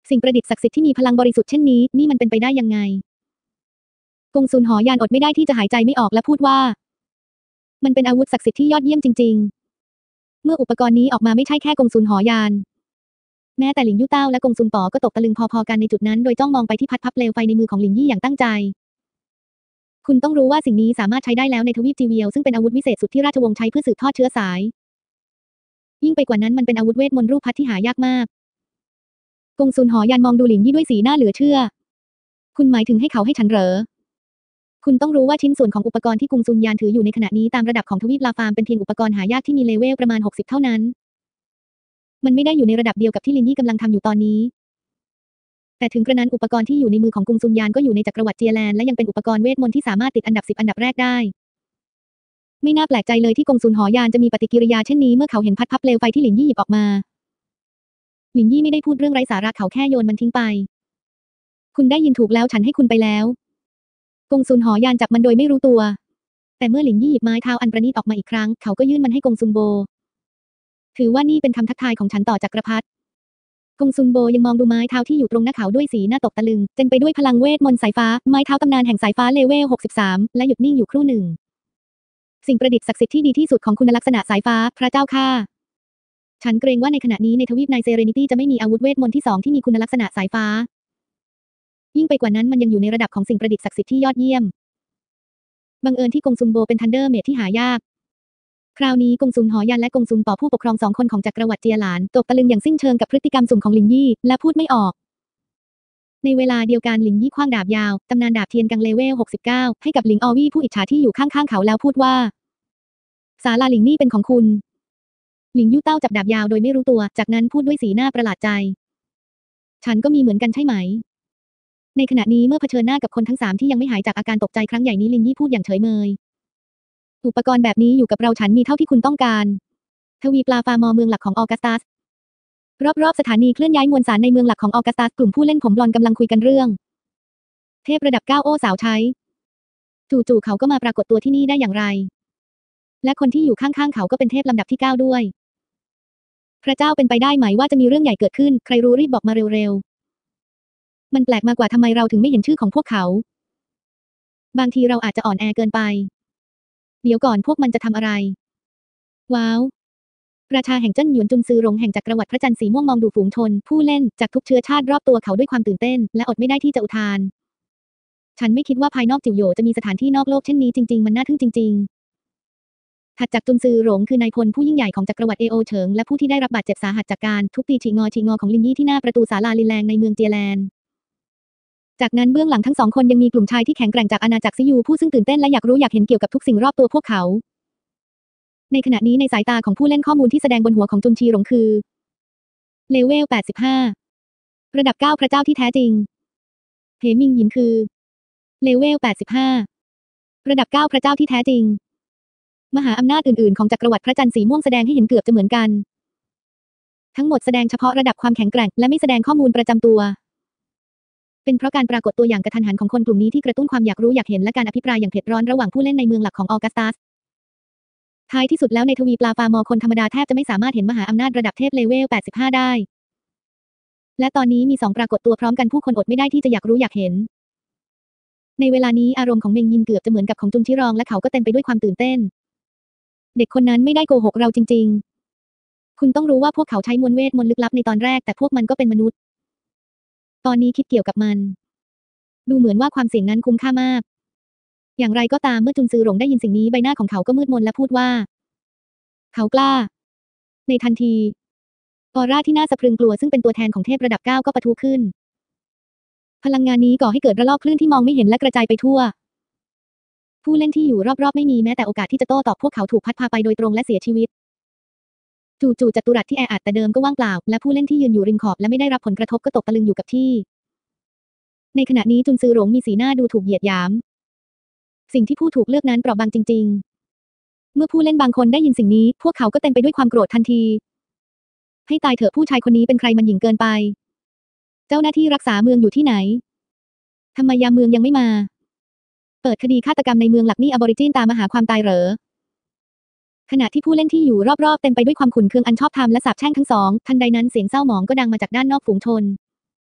สิ่งประดิษฐ์ศักดิ์สิทธิ์ที่มีพลังบริสุทธิ์เช่นนี้นี่มันเป็นไปได้ยังไงกงซุนหอยานอดไม่ได้ที่จะหายใจไม่ออกและพูดว่ามันเป็นอาวุธศักดิ์สิทธิ์ที่ยอดเยี่ยมจริงๆเมื่ออุปกรณ์นี้ออกมาไม่ใช่แค่กงซุนหอยานแม้แต่หลิงยู่เต้าและกงซุนป๋อก็ตกตะลึงพอๆกันในจุดนั้นโดยจ้องมองไปที่พัดพับเปลวไฟในมือของหลิงยี่อย่างตั้งใจคุณต้องรู้ว่าสิ่งนี้สามารถใช้ได้แล้วในทวีปจีเวียวซึ่งเป็นอาวุธวิเศษสุดที่ราชวงศ์ใช้เพื่อสืบทอดเชื้อสายยิ่งไปกว่านั้นมันเป็นอาวุธเวทมนต์รูปพัดที่หายากมากกงซุนหอยานมองดูหลิงยี่ด้วยสีหน้าเหลือเชื่อคุณหมายถึงให้เขาให้ฉันเหรอคุณต้องรู้ว่าชิ้นส่วนของอุปกรณ์ที่กงซุนยานถืออยู่ในขณะนี้ตามระดับของทวีปลาฟาร์มเป็นเพียงอุปกรณ์หายากที่มีเลเวลประมาณหกสิบเท่านั้นมันไม่ได้อยู่ในระดับเดียวกับที่ลินยี่กำลังทำอยู่ตอนนี้แต่ถึงกระนั้นอุปกรณ์ที่อยู่ในมือของกงซุนยานก็อยู่ในจักรวรรดิเจียแลนและยังเป็นอุปกรณ์เวทมนต์ที่สามารถติดอันดับสิบอันดับแรกได้ไม่น่าแปลกใจเลยที่กงซุนหอยานจะมีปฏิกิริยาเช่นนี้เมื่อเขาเห็นพัดพับเปลวไฟที่หลินยี่หยิบออกมาหลินยี่ไม่ได้พูดเรื่องไร้สาระเขาแค่โยนมันทิ้งไปคุณได้ยินถูกแล้วฉันให้คุณไปแล้วกงซุนหอยานจับมันโดยไม่รู้ตัวแต่เมื่อหลินยี่หยิบไม้เท้าอันประณีตออกมาอีกครั้งเขาก็ยื่นมันให้กงซุนโบถือว่านี่เป็นคำทักทายของฉันต่อจักรพรรดิกงซุนโบยังมองดูไม้เท้าที่อยู่ตรงหน้าเขาด้วยสีหน้าตกตะลึงเต็มไปด้วยพลังเวทมนต์สายฟ้าไม้เท้าตำนานแห่งสายฟ้าเลเวลหกสิบสามและหยุดนิ่งอยู่ครู่หนึ่งสิ่งประดิษฐ์ศักดิ์สิทธิ์ที่ดีที่สุดของคุณลักษณะสายฟ้าพระเจ้าข้าฉันเกรงว่าในขณะนี้ในทวีปไนเซเรนิตี้จะไม่มีอาวุธเวทมนต์ที่สองที่มีคุณลักษณะสายฟ้ายิ่งไปกว่านั้นมันยังอยู่ในระดับของสิ่งประดิษฐ์ศักดิ์สิทธิ์ที่ยอดเยี่ยมบังเอิญที่กงซุนโบเป็นทันเดอร์เมดที่หายากคราวนี้กงซุนหอยานและกงซุนป๋อผู้ปกครองสองคนของจักรวรรดิเจียหลานตกตะลึงอย่างสิ้นเชิงกับพฤติกรรมสุ่มของหลิงยี่และพูดไม่ออกในเวลาเดียวกันหลิงยี่ขว้างดาบยาวตำนานดาบเทียนกังเลเวลหกสิบเก้าให้กับหลิงออวี่ผู้อิจฉาที่อยู่ข้างๆเขาแล้วพูดว่าศาลาหลิงนี่เป็นของคุณหลิงยู่เต้าจับดาบยาวโดยไม่รู้ตัวจากนั้นพูดด้วยสีหน้าประหลาดใจฉันก็มีเหมือนกันใช่ไหมในขณะนี้เมื่อเผชิญหน้ากับคนทั้งสามที่ยังไม่หายจากอาการตกใจครั้งใหญ่นี้ลินยี่พูดอย่างเฉยเมยอุปกรณ์แบบนี้อยู่กับเราฉันมีเท่าที่คุณต้องการทวีปลาฟาร์มอเมืองหลักของออกัสตัสรอบๆสถานีเคลื่อนย้ายมวลสารในเมืองหลักของออกัสตัสกลุ่มผู้เล่นผมบลอนด์กำลังคุยกันเรื่องเทพระดับเก้าโอ้สาวใช้จู่ๆเขาก็มาปรากฏตัวที่นี่ได้อย่างไรและคนที่อยู่ข้างๆเขาก็เป็นเทพลำดับที่เก้าด้วยพระเจ้าเป็นไปได้ไหมว่าจะมีเรื่องใหญ่เกิดขึ้นใครรู้รีบบอกมาเร็วๆมันแปลกมากกว่าทำไมเราถึงไม่เห็นชื่อของพวกเขาบางทีเราอาจจะอ่อนแอเกินไปเดี๋ยวก่อนพวกมันจะทำอะไรว้าวราชาแห่งเจิ้นหยวนจุนซือหลงแห่งจักรวรรดิพระจันทร์สีม่วงมองดูฝูงชนผู้เล่นจากทุกเชื้อชาติรอบตัวเขาด้วยความตื่นเต้นและอดไม่ได้ที่จะอุทานฉันไม่คิดว่าภายนอกจิ๋วโหยจะมีสถานที่นอกโลกเช่นนี้จริงๆมันน่าทึ่งจริงๆถัดจากจุนซือหลงคือนายพลผู้ยิ่งใหญ่ของจักรวรรดิเอโอเฉิงและผู้ที่ได้รับบาดเจ็บสาหัสจากการทุบตีฉีงอฉีงอของลินยี่ที่หน้าประตูศาลาลินแลงในเมืองเจียแลนจากนั้นเบื้องหลังทั้งสองคนยังมีกลุ่มชายที่แข็งแกร่งจากอาณาจักรซิยูผู้ซึ่งตื่นเต้นและอยากรู้อยากเห็นเกี่ยวกับทุกสิ่งรอบตัวพวกเขาในขณะนี้ในสายตาของผู้เล่นข้อมูลที่แสดงบนหัวของจุนชีหลงคือเลเวลแปดสิบห้าระดับเก้าพระเจ้าที่แท้จริงเพมิงหยินคือเลเวลแปดสิบห้าระดับเก้าพระเจ้าที่แท้จริงมหาอำนาจอื่นๆของจักรวรรดิพระจันทร์สีม่วงแสดงให้เห็นเกือบจะเหมือนกันทั้งหมดแสดงเฉพาะระดับความแข็งแกร่งและไม่แสดงข้อมูลประจำตัวเป็นเพราะการปรากฏตัวอย่างกระทันหันของคนกลุ่มนี้ที่กระตุ้นความอยากรู้อยากเห็นและการอภิปรายอย่างเผ็ดร้อนระหว่างผู้เล่นในเมืองหลักของออกัสตัสท้ายที่สุดแล้วในทวีปลาฟาร์มอคนธรรมดาแทบจะไม่สามารถเห็นมหาอำนาจระดับเทพเลเวลแปดสิบห้าได้และตอนนี้มีสองปรากฏตัวพร้อมกันผู้คนอดไม่ได้ที่จะอยากรู้อยากเห็นในเวลานี้อารมณ์ของเมงยินเกือบจะเหมือนกับของจุนชิรองและเขาก็เต็มไปด้วยความตื่นเต้นเด็กคนนั้นไม่ได้โกหกเราจริงๆคุณต้องรู้ว่าพวกเขาใช้มวลเวทมนต์ลึกลับในตอนแรกแต่พวกมันก็เป็นมนุษย์ตอนนี้คิดเกี่ยวกับมันดูเหมือนว่าความเสี่ยงนั้นคุ้มค่ามากอย่างไรก็ตามเมื่อจุนซือหลงได้ยินสิ่งนี้ใบหน้าของเขาก็มืดมนและพูดว่าเขากล้าในทันทีออร่าที่น่าสะพรึงกลัวซึ่งเป็นตัวแทนของเทพระดับเก้าก็ปะทุขึ้นพลังงานนี้ก่อให้เกิดระลอกคลื่นที่มองไม่เห็นและกระจายไปทั่วผู้เล่นที่อยู่รอบๆไม่มีแม้แต่โอกาสที่จะโต้ตอบพวกเขาถูกพัดพาไปโดยตรงและเสียชีวิตจู่ๆจัตุรัสที่แออัดแต่เดิมก็ว่างเปล่าและผู้เล่นที่ยืนอยู่ริมขอบและไม่ได้รับผลกระทบก็ตกตะลึงอยู่กับที่ในขณะนี้จุนซือหลงมีสีหน้าดูถูกเหยียดหยามสิ่งที่ผู้ถูกเลือกนั้นเปราะบางจริงๆเมื่อผู้เล่นบางคนได้ยินสิ่งนี้พวกเขาก็เต็มไปด้วยความโกรธทันทีให้ตายเถอะผู้ชายคนนี้เป็นใครมันหยิ่งเกินไปเจ้าหน้าที่รักษาเมืองอยู่ที่ไหนทำไมยามเมืองยังไม่มาเปิดคดีฆาตกรรมในเมืองหลักนี่อบอริจินตามมาหาความตายเหรอขณะที่ผู้เล่นที่อยู่รอบๆเต็มไปด้วยความขุ่นเคืองอันชอบธรรมและสาปแช่งทั้งสองทันใดนั้นเสียงเศร้าหมองก็ดังมาจากด้านนอกฝูงชน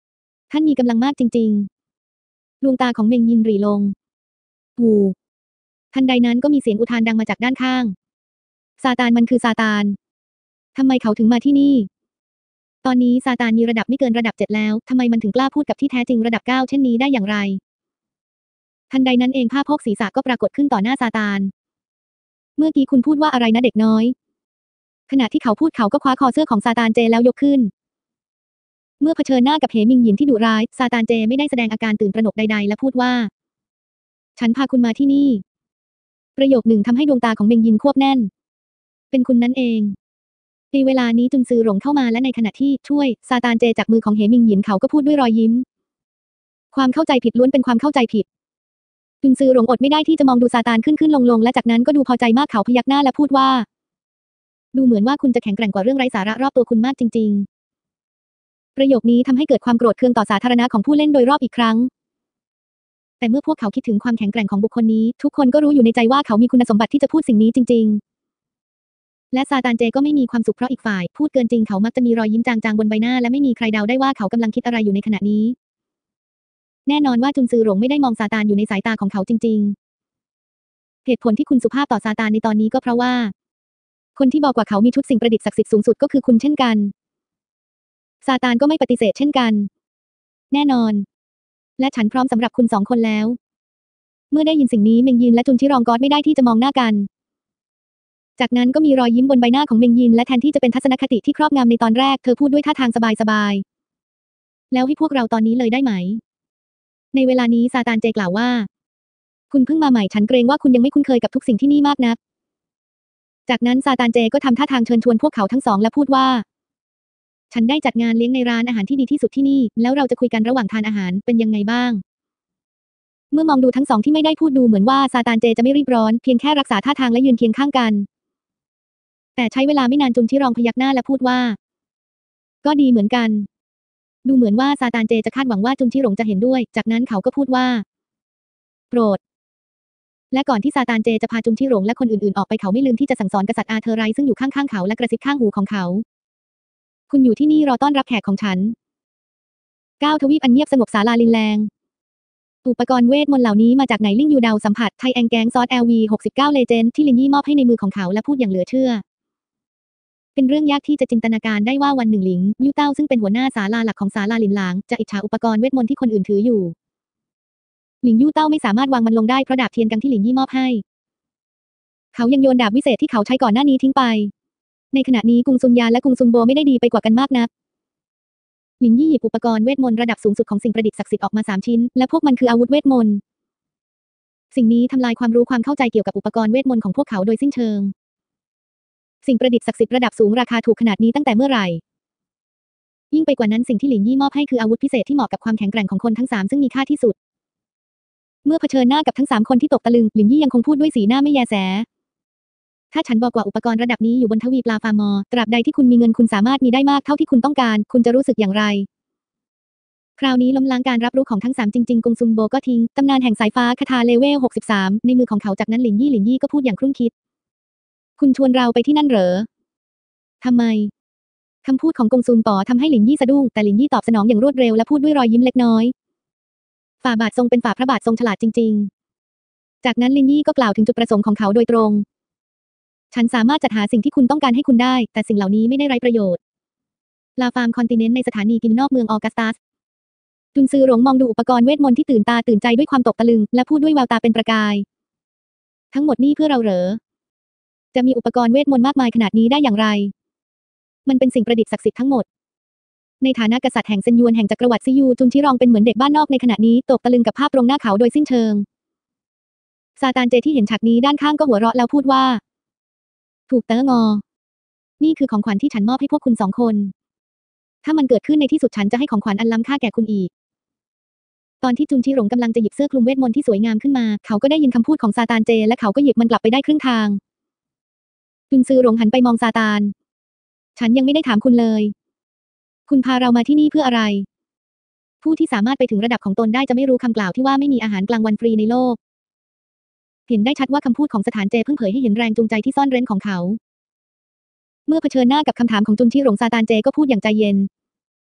ท่านมีกำลังมากจริงๆดวงตาของเมงยินหรี่ลงหูทันใดนั้นก็มีเสียงอุทานดังมาจากด้านข้างซาตานมันคือซาตานทำไมเขาถึงมาที่นี่ตอนนี้ซาตานมีระดับไม่เกินระดับเจ็ดแล้วทำไมมันถึงกล้าพูดกับที่แท้จริงระดับเก้าเช่นนี้ได้อย่างไรทันใดนั้นเองผ้าโพกศีรษะก็ปรากฏขึ้นต่อหน้าซาตานเมื่อกี้คุณพูดว่าอะไรนะเด็กน้อยขณะที่เขาพูดเขาก็คว้าคอเสื้อของซาตานเจแล้วยกขึ้นเมื่อเผชิญหน้ากับเหมิงหยินที่ดุร้ายซาตานเจไม่ได้แสดงอาการตื่นตระหนกใดๆและพูดว่าฉันพาคุณมาที่นี่ประโยคหนึ่งทำให้ดวงตาของเมงยินควบแน่นเป็นคุณนั่นเองในเวลานี้จุนซือหลงเข้ามาและในขณะที่ช่วยซาตานเจจากมือของเหมิงหยินเขาก็พูดด้วยรอยยิ้มความเข้าใจผิดล้วนเป็นความเข้าใจผิดจุนซือหลงอดไม่ได้ที่จะมองดูซาตานขึ้นขึ้นลงลงและจากนั้นก็ดูพอใจมากเขาพยักหน้าและพูดว่าดูเหมือนว่าคุณจะแข็งแกร่งกว่าเรื่องไร้สาระรอบตัวคุณมากจริงๆประโยคนี้ทำให้เกิดความโกรธเคืองต่อสาธารณะของผู้เล่นโดยรอบอีกครั้งแต่เมื่อพวกเขาคิดถึงความแข็งแกร่งของบุคคลนี้ทุกคนก็รู้อยู่ในใจว่าเขามีคุณสมบัติที่จะพูดสิ่งนี้จริงๆและซาตานเจก็ไม่มีความสุขเพราะอีกฝ่ายพูดเกินจริงเขามักจะมีรอยยิ้มจางๆบนใบหน้าและไม่มีใครเดาได้ว่าเขากำลังคิดอะไรอยู่ในขณะนี้แน่นอนว่าจุนซือหลงไม่ได้มองซาตานอยู่ในสายตาของเขาจริงๆเหตุผลที่คุณสุภาพต่อซาตานในตอนนี้ก็เพราะว่าคนที่บอกว่าเขามีชุดสิ่งประดิษฐ์ศักดิ์สิทธิ์สูงสุดก็คือคุณเช่นกันซาตานก็ไม่ปฏิเสธเช่นกันแน่นอนและฉันพร้อมสำหรับคุณสองคนแล้วเมื่อได้ยินสิ่งนี้เมงยินและจุนชิรองกอดไม่ได้ที่จะมองหน้ากันจากนั้นก็มีรอยยิ้มบนใบหน้าของเมงยินและแทนที่จะเป็นทัศนคติที่ครอบงำในตอนแรกเธอพูดด้วยท่าทางสบายๆแล้วให้พวกเราตอนนี้เลยได้ไหมในเวลานี้ซาตานเจกล่าวว่าคุณเพิ่งมาใหม่ฉันเกรงว่าคุณยังไม่คุ้นเคยกับทุกสิ่งที่นี่มากนักจากนั้นซาตานเจก็ทำท่าทางเชิญชวนพวกเขาทั้งสองและพูดว่าฉันได้จัดงานเลี้ยงในร้านอาหารที่ดีที่สุดที่นี่แล้วเราจะคุยกันระหว่างทานอาหารเป็นยังไงบ้างเมื่อมองดูทั้งสองที่ไม่ได้พูดดูเหมือนว่าซาตานเจจะไม่รีบร้อนเพียงแค่รักษาท่าทางและยืนเคียงข้างกันแต่ใช้เวลาไม่นานจุนชิรองพยักหน้าและพูดว่าก็ดีเหมือนกันดูเหมือนว่าซาตานเจจะคาดหวังว่าจุนชิหลงจะเห็นด้วยจากนั้นเขาก็พูดว่าโปรดและก่อนที่ซาตานเจจะพาจุนชิหลงและคนอื่นๆออกไปเขาไม่ลืมที่จะสั่งสอนกษัตริย์อาเธอไรซึ่งอยู่ข้างๆเขาและกระซิบข้างหูของเขาคุณอยู่ที่นี่รอต้อนรับแขกของฉันก้าวทวีปอันเงียบสงบศาลาลินแรงอุปกรณ์เวทมนต์เหล่านี้มาจากไหนลิ่งยูดาวสัมผัสไทแองแกงซอส แอล วี หกสิบเก้า เลเจนด์ที่ลินยี่มอบให้ในมือของเขาและพูดอย่างเหลือเชื่อเป็นเรื่องยากที่จะจินตนาการได้ว่าวันหนึ่งหลิงยูเต้าซึ่งเป็นหัวหน้าศาลาหลักของศาลาลินหลางจะอิจฉาอุปกรณ์เวทมนต์ที่คนอื่นถืออยู่หลิงยูเต้าไม่สามารถวางมันลงได้เพราะดาบเทียนกังที่หลินยี่มอบให้เขายังโยนดาบวิเศษที่เขาใช้ก่อนหน้านี้ทิ้งไปในขณะนี้กุงซุนยาและกุงซุนโบไม่ได้ดีไปกว่ากันมากนักหลินยี่หยิบอุปกรณ์เวทมนต์ระดับสูงสุดของสิ่งประดิษฐ์ศักดิ์สิทธิ์ออกมาสามชิ้นและพวกมันคืออาวุธเวทมนต์สิ่งนี้ทำลายความรู้ความเข้าใจเกี่ยวกับอุปกรณ์เวทมนต์ของพวกเขาโดยสิ้นเชิงสิ่งประดิษฐ์ศักดิ์สิทธิ์ระดับสูงราคาถูกขนาดนี้ตั้งแต่เมื่อไหร่ยิ่งไปกว่านั้นสิ่งที่หลินยี่มอบให้คืออาวุธพิเศษที่เหมาะกับความแข็งแกร่งของคนทั้งสามซึ่งมีค่าที่สุดเมื่อเผชิญหน้ากับทั้งสามคนที่ตกตะลึงหลินยี่ยังคงพูดด้วยสีหน้าไม่แยแสถ้าฉันบอกว่าอุปกรณ์ระดับนี้อยู่บนทวีปลาฟาร์มอตราบใดที่คุณมีเงินคุณสามารถมีได้มากเท่าที่คุณต้องการคุณจะรู้สึกอย่างไรคราวนี้ล้มล้างการรับรู้ของทั้งสามจริงๆกงซุนโบก็ทิ้งตำนานแห่งสายฟ้าคาถาเลเวลหกสิบสามในมือของเขาจากนั้นหลินยี่หลินยี่ก็พูดอย่างครุ่นคิดคุณชวนเราไปที่นั่นเหรอทำไมคำพูดของกงซุนป๋อทำให้หลินยี่สะดุ้งแต่หลินยี่ตอบสนองอย่างรวดเร็วและพูดด้วยรอยยิ้มเล็กน้อยฝ่าบาททรงเป็นฝ่าพระบาททรงฉลาดจริงๆจากนั้นหลินยี่ก็กล่าวถึงจุดประสงค์ของเขาโดยตรงฉันสามารถจัดหาสิ่งที่คุณต้องการให้คุณได้แต่สิ่งเหล่านี้ไม่ได้ไร้ประโยชน์ลาฟาร์มคอนติเนนต์ในสถานีกินนอกเมืองออกัสตัสจุนซือหลงมองดูอุปกรณ์เวทมนต์ที่ตื่นตาตื่นใจด้วยความตกตะลึงและพูดด้วยแววตาเป็นประกายทั้งหมดนี่เพื่อเราเหรอจะมีอุปกรณ์เวทมนต์มากมายขนาดนี้ได้อย่างไรมันเป็นสิ่งประดิษฐ์ศักดิ์สิทธิ์ทั้งหมดในฐานะกษัตริย์แห่งเซนยวนแห่งจักรวรรดิซิยูจุนชิรองเป็นเหมือนเด็กบ้านนอกในขณะนี้ตกตะลึงกับภาพตรงหน้าเขาโดยสิ้นเชิงซาตานเจที่เห็นฉากนี้ด้านข้างก็หัวเราะแล้วพูดว่าถูกเต๋องอนี่คือของขวัญที่ฉันมอบให้พวกคุณสองคนถ้ามันเกิดขึ้นในที่สุดฉันจะให้ของขวัญอันล้ำค่าแก่คุณอีกตอนที่จุนชิหลงกำลังจะหยิบเสื้อคลุมเวทมนต์ที่สวยงามขึ้นมาเขาก็ได้ยินคำพูดของซาตานเจและเขาก็หยิบมันกลับไปได้ครึ่งทางจุนซือหลงหันไปมองซาตานฉันยังไม่ได้ถามคุณเลยคุณพาเรามาที่นี่เพื่ออะไรผู้ที่สามารถไปถึงระดับของตนได้จะไม่รู้คำกล่าวที่ว่าไม่มีอาหารกลางวันฟรีในโลกเห็นได้ชัดว่าคำพูดของสถานเจเพิ่งเผยให้เห็นแรงจูงใจที่ซ่อนเร้นของเขาเมื่อเผชิญหน้ากับคำถามของจุนชิหลงซาตานเจก็พูดอย่างใจเย็น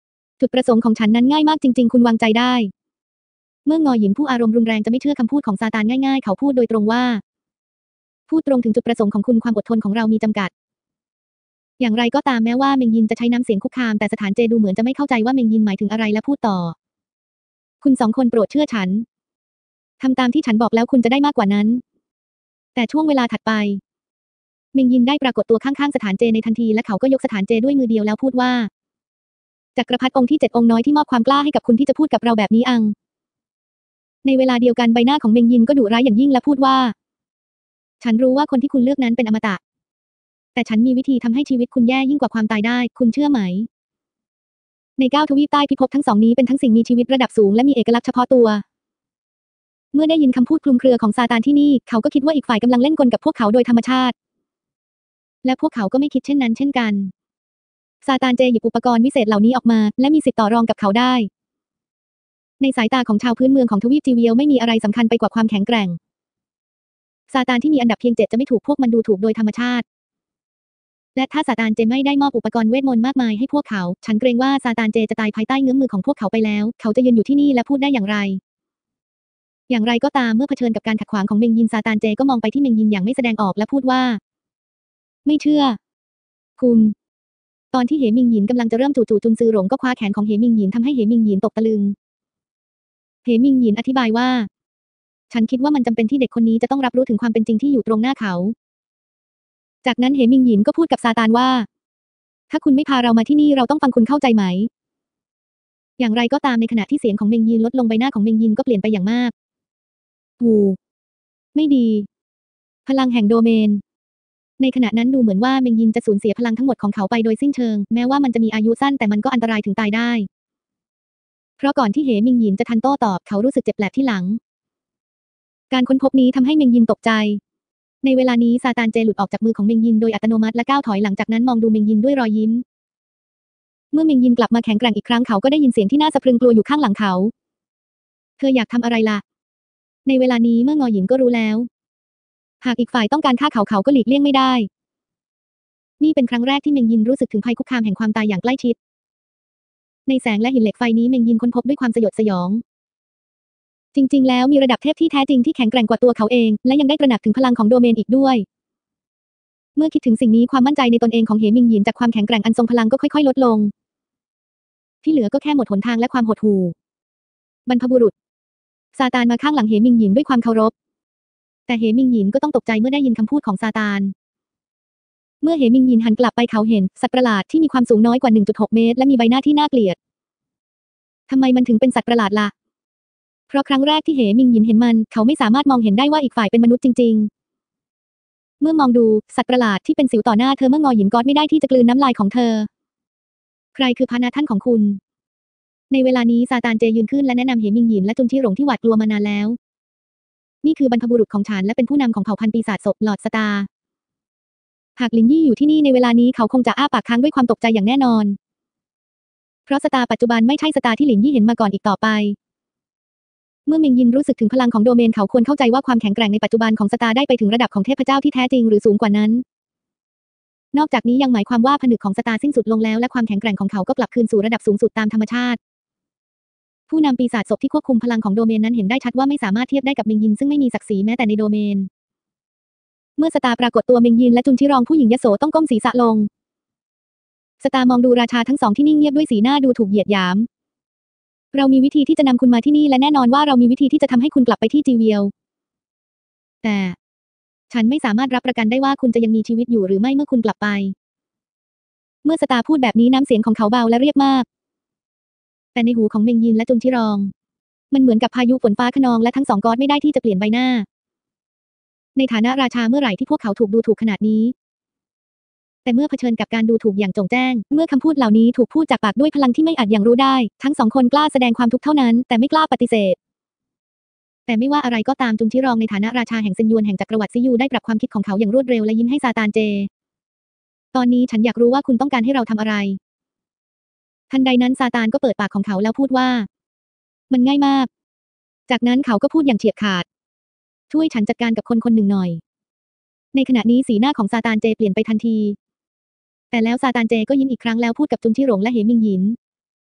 จุดประสงค์ของฉันนั้นง่ายมากจริงๆคุณวางใจได้เมื่องอหยินผู้อารมณ์รุนแรงจะไม่เชื่อคำพูดของซาตานง่ายๆเขาพูดโดยตรงว่าพูดตรงถึงจุดประสงค์ของคุณความอดทนของเรามีจำกัดอย่างไรก็ตามแม้ว่าเมงยินจะใช้น้ำเสียงคุกคามแต่สถานเจดูเหมือนจะไม่เข้าใจว่าเมงยินหมายถึงอะไรและพูดต่อคุณสองคนโปรดเชื่อฉันทำตามที่ฉันบอกแล้วคุณจะได้มากกว่านั้นแต่ช่วงเวลาถัดไปเมงยินได้ปรากฏตัวข้างๆสถานเจในทันทีและเขาก็ยกสถานเจด้วยมือเดียวแล้วพูดว่าจักรพรรดิองค์ที่เจ็ดองค์น้อยที่มอบความกล้าให้กับคุณที่จะพูดกับเราแบบนี้อังในเวลาเดียวกันใบหน้าของเมงยินก็ดุร้ายอย่างยิ่งและพูดว่าฉันรู้ว่าคนที่คุณเลือกนั้นเป็นอมตะแต่ฉันมีวิธีทำให้ชีวิตคุณแย่ยิ่งกว่าความตายได้คุณเชื่อไหมในเก้าทวีปใต้พิภพทั้งสองนี้เป็นทั้งสิ่งมีชีวิตระดับสูงและมีเอกลักษณ์เฉพาะตัวเมื่อได้ยินคำพูดคลุมเครือของซาตานที่นี่เขาก็คิดว่าอีกฝ่ายกำลังเล่นกลกับพวกเขาโดยธรรมชาติและพวกเขาก็ไม่คิดเช่นนั้นเช่นกันซาตานเจหยิบอุปกรณ์วิเศษเหล่านี้ออกมาและมีสิทธิ์ต่อรองกับเขาได้ในสายตาของชาวพื้นเมืองของทวีปจีเวียวไม่มีอะไรสำคัญไปกว่าความแข็งแกร่งซาตานที่มีอันดับเพียงเจ็ดจะไม่ถูกพวกมันดูถูกโดยธรรมชาติและถ้าซาตานเจไม่ได้มอบอุปกรณ์เวทมนต์มากมายให้พวกเขาฉันเกรงว่าซาตานเจจะตายภายใต้เงื้อมมือของพวกเขาไปแล้วเขาจะยืนอยู่ที่นี่และพูดได้อย่างไรอย่างไรก็ตามเมื่อเผชิญกับการขัดขวางของเมงยินซาตานเจก็มองไปที่เมงยินอย่างไม่แสดงออกและพูดว่าไม่เชื่อคุณตอนที่เหมิงหยินกำลังจะเริ่มจู่ๆจุนซือหลงก็คว้าแขนของเหมิงหยินทำให้เหมิงหยินตกตะลึงเหมิงหยินอธิบายว่าฉันคิดว่ามันจำเป็นที่เด็กคนนี้จะต้องรับรู้ถึงความเป็นจริงที่อยู่ตรงหน้าเขาจากนั้นเหมิงหยินก็พูดกับซาตานว่าถ้าคุณไม่พาเรามาที่นี่เราต้องฟังคุณเข้าใจไหมอย่างไรก็ตามในขณะที่เสียงของเมงยินลดลงใบหน้าของเมงยินก็เปลี่ยนไปอย่างมากหูไม่ดีพลังแห่งโดเมนในขณะนั้นดูเหมือนว่าเมงยินจะสูญเสียพลังทั้งหมดของเขาไปโดยสิ้นเชิงแม้ว่ามันจะมีอายุสั้นแต่มันก็อันตรายถึงตายได้เพราะก่อนที่เหมิงหยินจะทันโต้ตอบเขารู้สึกเจ็บแปลบที่หลังการค้นพบนี้ทำให้เมงยินตกใจในเวลานี้ซาตานเจหลุดออกจากมือของเมงยินโดยอัตโนมัติและก้าวถอยหลังจากนั้นมองดูเมงยินด้วยรอยยิ้มเมื่อเมงยินกลับมาแข็งแกร่งอีกครั้งเขาก็ได้ยินเสียงที่น่าสะพรึงกลัวอยู่ข้างหลังเขาเธออยากทำอะไรล่ะในเวลานี้เมื่องอหยินก็รู้แล้วหากอีกฝ่ายต้องการฆ่าเขาเขาก็หลีกเลี่ยงไม่ได้นี่เป็นครั้งแรกที่เมงยินรู้สึกถึงภัยคุกคามแห่งความตายอย่างใกล้ชิดในแสงและหินเหล็กไฟนี้เมงยินค้นพบด้วยความสยดสยองจริงๆแล้วมีระดับเทพที่แท้จริงที่แข็งแกร่งกว่าตัวเขาเองและยังได้ตระหนักถึงพลังของโดเมนอีกด้วยเมื่อคิดถึงสิ่งนี้ความมั่นใจในตนเองของเหมิงหยินจากความแข็งแกร่งอันทรงพลังก็ค่อยๆลดลงที่เหลือก็แค่หมดหนทางและความหดหู่บรรพบุรุษซาตานมาข้างหลังเหมิงหยินด้วยความเคารพแต่เหมิงหยินก็ต้องตกใจเมื่อได้ยินคำพูดของซาตานเมื่อเหมิงหยินหันกลับไปเขาเห็นสัตว์ประหลาดที่มีความสูงน้อยกว่า หนึ่งจุดหก เมตรและมีใบหน้าที่น่าเกลียดทำไมมันถึงเป็นสัตว์ประหลาดล่ะเพราะครั้งแรกที่เหมิงหยินเห็นมันเขาไม่สามารถมองเห็นได้ว่าอีกฝ่ายเป็นมนุษย์จริงๆเมื่อมองดูสัตว์ประหลาดที่เป็นสิวต่อหน้าเธอเมื่องอหยินก๊อดไม่ได้ที่จะกลืนน้ำลายของเธอใครคือพานะท่านของคุณในเวลานี้ซาตานเจยืนขึ้นและแนะนำเหมิงหยินและจุนชี่หลงที่หวาดกลัวมานานแล้วนี่คือบรรพบุรุษของฉันและเป็นผู้นำของเผ่าพันธุ์ปีศาจศพหลอดสตาร์หากลินยี่อยู่ที่นี่ในเวลานี้เขาคงจะอ้าปากค้างด้วยความตกใจอย่างแน่นอนเพราะสตาร์ปัจจุบันไม่ใช่สตาร์ที่ลินยี่เห็นมาก่อนอีกต่อไปเมื่อเมงยินรู้สึกถึงพลังของโดเมนเขาควรเข้าใจว่าความแข็งแกร่งในปัจจุบันของสตาร์ได้ไปถึงระดับของเทพเจ้าที่แท้จริงหรือสูงกว่านั้นนอกจากนี้ยังหมายความว่าผนึกของสตาร์สิ้นสุดลงแล้วและความแข็งแกร่งของเขาก็กลับคืนสู่ระดับสูงสุดตามธรรมชาติผู้นำปีศาจศพที่ควบคุมพลังของโดเมนนั้นเห็นได้ชัดว่าไม่สามารถเทียบได้กับเมงยินซึ่งไม่มีศักดิ์ศรีแม้แต่ในโดเมนเมื่อสตาร์ปรากฏตัวเมงยินและจุนชิรองผู้หญิงยโสต้องก้มศีรษะลงสตาร์มองดูราชาทั้งสองที่นิ่งเงียบด้วยสีหน้าดูถูกเหยียดหยามเรามีวิธีที่จะนำคุณมาที่นี่และแน่นอนว่าเรามีวิธีที่จะทำให้คุณกลับไปที่จีเวียวแต่ฉันไม่สามารถรับประกันได้ว่าคุณจะยังมีชีวิตอยู่หรือไม่เมื่อคุณกลับไปเมื่อสตาร์พูดแบบนี้น้ำเสียงของเขาเบาและเรียบมากแต่ในหูของเมงยินและจุนชิรองมันเหมือนกับพายุฝนฟ้าคะนองและทั้งสองก๊อดไม่ได้ที่จะเปลี่ยนใบหน้าในฐานะราชาเมื่อไหร่ที่พวกเขาถูกดูถูกขนาดนี้แต่เมื่อเผชิญกับการดูถูกอย่างจงแจ้งเมื่อคำพูดเหล่านี้ถูกพูดจากปากด้วยพลังที่ไม่อาจอย่างรู้ได้ทั้งสองคนกล้าแสดงความทุกข์เท่านั้นแต่ไม่กล้าปฏิเสธแต่ไม่ว่าอะไรก็ตามจุนชิรองในฐานะราชาแห่งเซินยวนแห่งจักรวรรดิซิยูได้ปรับความคิดของเขาอย่างรวดเร็วและยิ้มให้ซาตานเจตอนนี้ฉันอยากรู้ว่าคุณต้องการให้เราทำอะไรทันใดนั้นซาตานก็เปิดปากของเขาแล้วพูดว่ามันง่ายมากจากนั้นเขาก็พูดอย่างเฉียบขาดช่วยฉันจัดการกับคนคนหนึ่งหน่อยในขณะนี้สีหน้าของซาตานเจเปลี่ยนไปทันทีแต่แล้วซาตานเจก็ยิ้มอีกครั้งแล้วพูดกับจุนชิหลงและเหมิงหยิน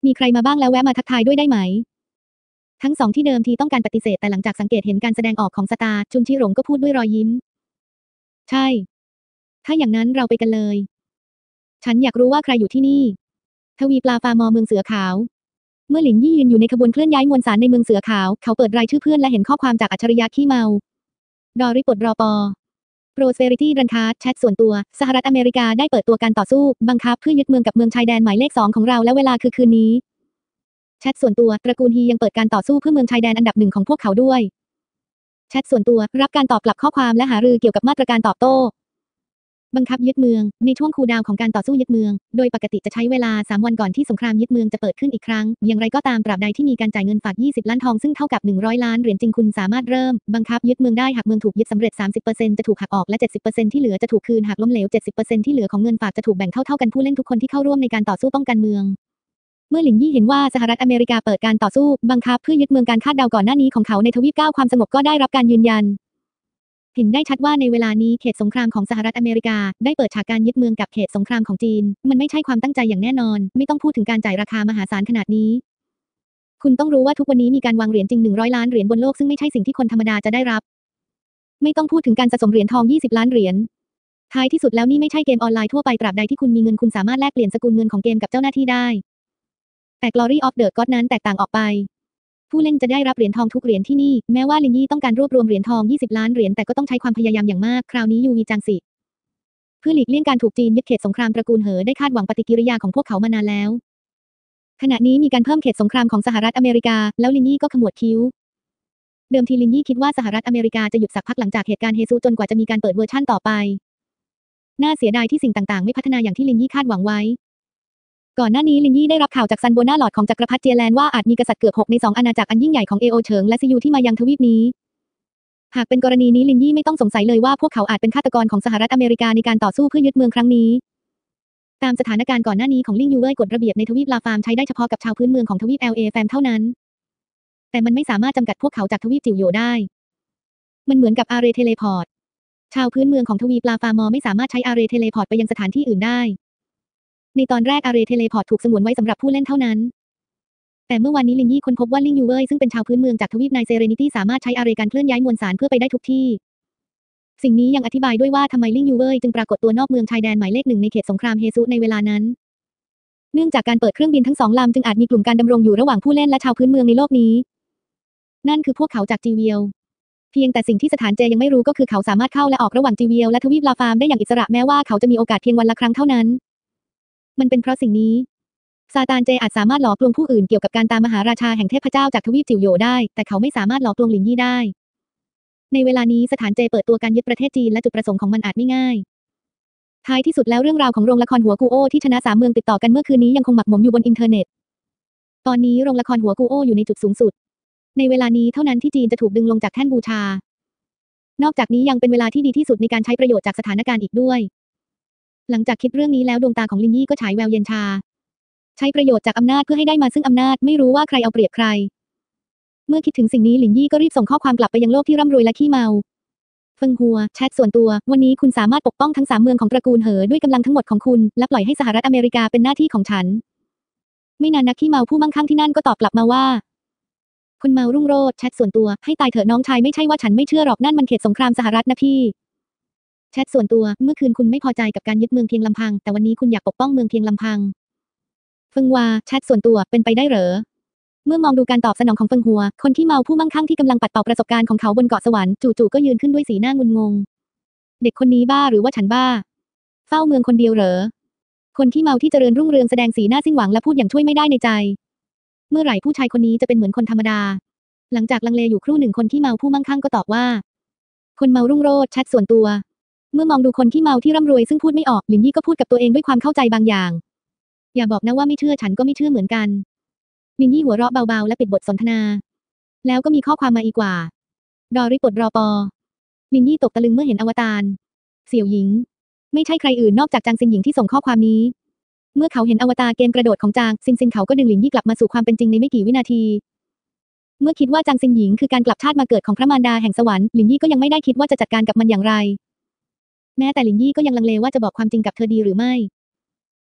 มีใครมาบ้างแล้วแวะมาทักทายด้วยได้ไหมทั้งสองที่เดิมทีต้องการปฏิเสธแต่หลังจากสังเกตเห็นการแสดงออกของสตาร์จุนชิหลงก็พูดด้วยรอยยิ้มใช่ถ้าอย่างนั้นเราไปกันเลยฉันอยากรู้ว่าใครอยู่ที่นี่ทวีปลาฟามอเมืองเสือขาวเมื่อหลินยี่ยืนอยู่ในขบวนเคลื่อนย้ายมวลสารในเมืองเสือขาวเขาเปิดรายชื่อเพื่อนและเห็นข้อความจากอัจฉริยะขี้เมาดอริปลดรอปอ Prosperity รันคาร์ดแชทส่วนตัวสหรัฐอเมริกาได้เปิดตัวการต่อสู้บังคับเพื่อยึดเมืองกับเมืองชายแดนหมายเลขสองของเราและเวลาคือคืนนี้แชทส่วนตัวตระกูลฮียังเปิดการต่อสู้เพื่อเมืองชายแดนอันดับหนึ่งของพวกเขาด้วยแชทส่วนตัวรับการตอบกลับข้อความและหารือเกี่ยวกับมาตรการตอบโต้บังคับยึดเมืองในช่วงคูลดาวน์ของการต่อสู้ยึดเมืองโดยปกติจะใช้เวลาสามวันก่อนที่สงครามยึดเมืองจะเปิดขึ้นอีกครั้งอย่างไรก็ตามตราบใดที่มีการจ่ายเงินฝากยี่สิบล้านทองซึ่งเท่ากับหนึ่งร้อยล้านเหรียญจริงคุณสามารถเริ่มบังคับยึดเมืองได้หากเมืองถูกยึดสำเร็จ สามสิบเปอร์เซ็นต์ จะถูกหักออกและ เจ็ดสิบเปอร์เซ็นต์ ที่เหลือจะถูกคืนหากล้มเหลว เจ็ดสิบเปอร์เซ็นต์ ที่เหลือของเงินฝากจะถูกแบ่งเท่าๆกันผู้เล่นทุกคนที่เข้าร่วมในการต่อสู้ป้องกันเมืองเมื่อหลินยี่เห็นว่าสหรัฐอเมริกาเปิดการต่อสู้บังคับเพื่อยึดเมืองการคาดเดาก่อนหน้านี้ของเขาในทวีปเก้าความสงบก็ได้รับการยืนยันเห็นได้ชัดว่าในเวลานี้เขตสงครามของสหรัฐอเมริกาได้เปิดฉากการยึดเมืองกับเขตสงครามของจีนมันไม่ใช่ความตั้งใจอย่างแน่นอนไม่ต้องพูดถึงการจ่ายราคามหาศาลขนาดนี้คุณต้องรู้ว่าทุกวันนี้มีการวางเหรียญจริงหนึ่งร้อยล้านเหรียญบนโลกซึ่งไม่ใช่สิ่งที่คนธรรมดาจะได้รับไม่ต้องพูดถึงการสะสมเหรียญทองยี่สิบล้านเหรียญท้ายที่สุดแล้วนี่ไม่ใช่เกมออนไลน์ทั่วไปตราบใดที่คุณมีเงินคุณสามารถแลกเปลี่ยนสกุลเงินของเกมกับเจ้าหน้าที่ได้แต่ Glory of the God นั้นแตกต่างออกไปผู้เล่นจะได้รับเหรียญทองทุกเหรียญที่นี่แม้ว่าลินยี่ต้องการรวบรวมเหรียญทองยี่สิบล้านเหรียญแต่ก็ต้องใช้ความพยายามอย่างมากคราวนี้ยูวีจางซิเพื่อหลีกเลี่ยงการถูกจีนยึดเขตสงครามตระกูลเหอได้คาดหวังปฏิกิริยาของพวกเขามานานแล้วขณะนี้มีการเพิ่มเขตสงครามของสหรัฐอเมริกาแล้วลินยี่ก็ขมวดคิ้วเดิมทีลินยี่คิดว่าสหรัฐอเมริกาจะหยุดสักพักหลังจากเหตุการณ์เฮซูจนกว่าจะมีการเปิดเวอร์ชั่นต่อไปน่าเสียดายที่สิ่งต่างๆไม่พัฒนาอย่างที่ลินยี่คาดหวังไว้ก่อนหน้านี้ลินยี่ได้รับข่าวจากซันโบนาหลอดของจักรพรรดิเจียแลนว่าอาจมีกษัตริย์เกือบหกในสองอาณาจักรอันยิ่งใหญ่ของเอโอเฉิงและซิยูที่มายังทวีปนี้หากเป็นกรณีนี้ลินยี่ไม่ต้องสงสัยเลยว่าพวกเขาอาจเป็นฆาตกรของสหรัฐอเมริกาในการต่อสู้เพื่อยึดเมืองครั้งนี้ตามสถานการณ์ก่อนหน้านี้ของลิงยูเว่ยกฎระเบียบในทวีปลาฟาร์มใช้ได้เฉพาะกับชาวพื้นเมืองของทวีป แอล เอ แฟมเท่านั้นแต่มันไม่สามารถจำกัดพวกเขาจากทวีปจิ๋วโยได้มันเหมือนกับอาเรเทเลพอร์ตชาวพื้นเมืองของทวีปลาฟาร์มไม่สามารถใช้อาเรเทเลพอร์ตไปยังสถานที่อื่นได้ในตอนแรกอาเรเทเลพอร์ตถูกสงวนไว้สำหรับผู้เล่นเท่านั้นแต่เมื่อวานนี้ลินยี่ค้นพบว่าลิงยูเว่ยซึ่งเป็นชาวพื้นเมืองจากทวีปไนเซเรนิตี้สามารถใช้อาเรการเคลื่อนย้ายมวลสารเพื่อไปได้ทุกที่สิ่งนี้ยังอธิบายด้วยว่าทำไมลิงยูเว่ยจึงปรากฏตัวนอกเมืองชายแดนหมายเลขหนึ่งในเขตสงครามเฮซุในเวลานั้นเนื่องจากการเปิดเครื่องบินทั้งสองลำจึงอาจมีกลุ่มการดำรงอยู่ระหว่างผู้เล่นและชาวพื้นเมืองในโลกนี้นั่นคือพวกเขาจากจีเวียลเพียงแต่สิ่งที่สถานเจยังไม่รู้ก็คือเขาสามารถเข้าและออกระหว่างจีเวียลและทวีปลาฟาร์มได้อย่างอิสระแม้ว่าเขาจะมีโอกาสเพียงวันละครั้งเท่านั้นมันเป็นเพราะสิ่งนี้ซาตานเจอาจสามารถหลอกลวงผู้อื่นเกี่ยวกับการตามมหาราชาแห่งเทพเจ้าจากทวีปจิ๋วโยได้แต่เขาไม่สามารถหลอกลวงหลินยี่ได้ในเวลานี้สถานเจเปิดตัวการยึดประเทศจีนและจุดประสงค์ของมันอาจไม่ง่ายท้ายที่สุดแล้วเรื่องราวของโรงละครหัวกูโอที่ชนะสามเมืองติดต่อกันเมื่อคืนนี้ยังคงหมักหมมอยู่บนอินเทอร์เน็ตตอนนี้โรงละครหัวกูโออยู่ในจุดสูงสุดในเวลานี้เท่านั้นที่จีนจะถูกดึงลงจากแท่นบูชานอกจากนี้ยังเป็นเวลาที่ดีที่สุดในการใช้ประโยชน์จากสถานการณ์อีกด้วยหลังจากคิดเรื่องนี้แล้วดวงตาของลินยี่ก็ฉายแววเย็นชาใช้ประโยชน์จากอำนาจเพื่อให้ได้มาซึ่งอำนาจไม่รู้ว่าใครเอาเปรียบใครเมื่อคิดถึงสิ่งนี้ลินยี่ก็รีบส่งข้อความกลับไปยังโลกที่ร่ำรวยและขี้เมาเฟิงฮัวแชทส่วนตัววันนี้คุณสามารถปกป้องทั้งสามเมืองของตระกูลเหอด้วยกำลังทั้งหมดของคุณและปล่อยให้สหรัฐอเมริกาเป็นหน้าที่ของฉันไม่นานนักขี้เมาผู้มั่งคั่งที่นั่นก็ตอบกลับมาว่าคุณเมารุ่งโรจน์แชทส่วนตัวให้ตายเถอะน้องชายไม่ใช่ว่าฉันไม่เชื่อหรอกนั่นมันเขตสงครามสหรัฐนะพี่แชทส่วนตัวเมื่อคืนคุณไม่พอใจกับการยึดเมืองเพียงลำพังแต่วันนี้คุณอยากปกป้องเมืองเพียงลำพังเฟิงวาแชทส่วนตัวเป็นไปได้เหรอเมื่อมองดูการตอบสนองของเฟิงหัวคนที่เมาผู้มั่งคั่งที่กำลังปัดเป่าประสบการณ์ของเขาบนเกาะสวรรค์จู่ๆก็ยืนขึ้นด้วยสีหน้างุนงงเด็กคนนี้บ้าหรือว่าฉันบ้าเฝ้าเมืองคนเดียวเหรอคนที่เมาที่เจริญรุ่งเรืองแสดงสีหน้าสิ้นหวังและพูดอย่างช่วยไม่ได้ในใจเมื่อไหร่ผู้ชายคนนี้จะเป็นเหมือนคนธรรมดาหลังจากลังเลอยู่ครู่หนึ่งคนที่เมาผู้มั่งคั่งก็ตอบว่าคนเมารุ่งโรจน์แชทส่วนตัวเมื่อมองดูคนที่เมาที่ร่ำรวยซึ่งพูดไม่ออกหลินยี่ก็พูดกับตัวเองด้วยความเข้าใจบางอย่างอย่าบอกนะว่าไม่เชื่อฉันก็ไม่เชื่อเหมือนกันลินยี่หัวเราะเบาๆและปิดบทสนทนาแล้วก็มีข้อความมาอีกว่าดอริปลดรอปอลินยี่ตกตะลึงเมื่อเห็นอวตารเสี่ยวหญิงไม่ใช่ใครอื่นนอกจากจางซินหญิงที่ส่งข้อความนี้เมื่อเขาเห็นอวตารเกมกระโดดของจางซินซินเขาก็ดึงลินยี่กลับมาสู่ความเป็นจริงในไม่กี่วินาทีเมื่อคิดว่าจางซินหญิงคือการกลับชาติมาเกิดของพระมารดาแห่งสวรรค์ลินยี่ก็ยังไม่ได้คิดว่าจะจัดการกับมันอย่างไรแม้แต่ลินยี่ก็ยังลังเลว่าจะบอกความจริงกับเธอดีหรือไม่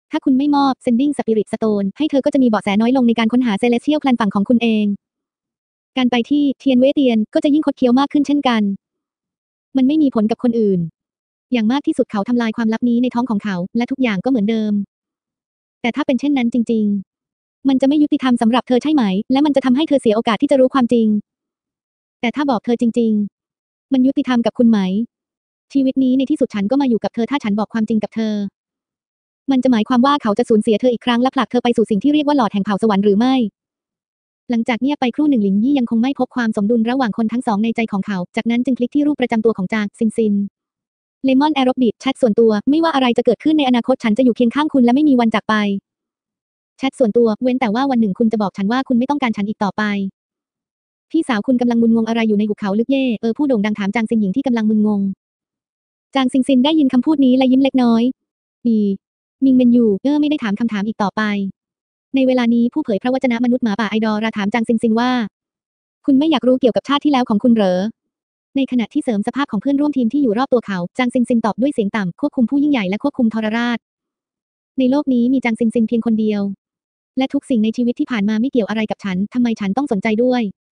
ถ้าคุณไม่มอบ Sending Spirit Stone ให้เธอก็จะมีเบาะแสน้อยลงในการค้นหา Celestial Clan ฝั่งของคุณเอง การไปที่เทียนเว่ยเตียนก็จะยิ่งคดเคี้ยวมากขึ้นเช่นกัน มันไม่มีผลกับคนอื่น อย่างมากที่สุดเขาทำลายความลับนี้ในท้องของเขา และทุกอย่างก็เหมือนเดิม แต่ถ้าเป็นเช่นนั้นจริงๆ มันจะไม่ยุติธรรมสำหรับเธอใช่ไหม และมันจะทำให้เธอเสียโอกาสที่จะรู้ความจริง แต่ถ้าบอกเธอจริงๆ มันยุติธรรมกับคุณไหม ชีวิตนี้ในที่สุดฉันก็มาอยู่กับเธอถ้าฉันบอกความจริงกับเธอ มันจะหมายความว่าเขาจะสูญเสียเธออีกครั้งและผลักเธอไปสู่สิ่งที่เรียกว่าหลอดแห่งเผ่าสวรรค์หรือไม่ หลังจากเงียบไปครู่หนึ่งหลิงยี่ยังคงไม่พบความสมดุลระหว่างคนทั้งสองในใจของเขา จากนั้นจึงคลิกที่รูปประจำตัวของจางซินซิน เลมอนแอโรบิดแชทส่วนตัวไม่ว่าอะไรจะเกิดขึ้นในอนาคตฉันจะอยู่เคียงข้างคุณและไม่มีวันจากไป แชทส่วนตัวเว้นแต่ว่าวันหนึ่งคุณจะบอกฉันว่าคุณไม่ต้องการฉันอีกต่อไป พี่สาวคุณกำลังมึนงงอะไรอยู่ในหุบเขาลึกเย่เออผู้โด่งดังถามจางซินหญิงที่กำลังมึนงง จางซินซินได้ยินคำพูดนี้และยิ้มเล็กน้อยอีมิงเมนยูเออไม่ได้ถามคำถามอีกต่อไป ในเวลานี้ผู้เผยพระวจนะมนุษย์หมาป่าไอดอราถามจางซินซินว่า คุณไม่อยากรู้เกี่ยวกับชาติที่แล้วของคุณเหรอ ในขณะที่เสริมสภาพของเพื่อนร่วมทีมที่อยู่รอบตัวเขา จางซินซินตอบด้วยเสียงต่ำควบคุมผู้ยิ่งใหญ่และควบคุมทรราช ในโลกนี้มีจางซินซินเพียงคนเดียว และทุกสิ่งในชีวิตที่ผ่านมาไม่เกี่ยวอะไรกับฉันทำไมฉันต้องสนใจด้วย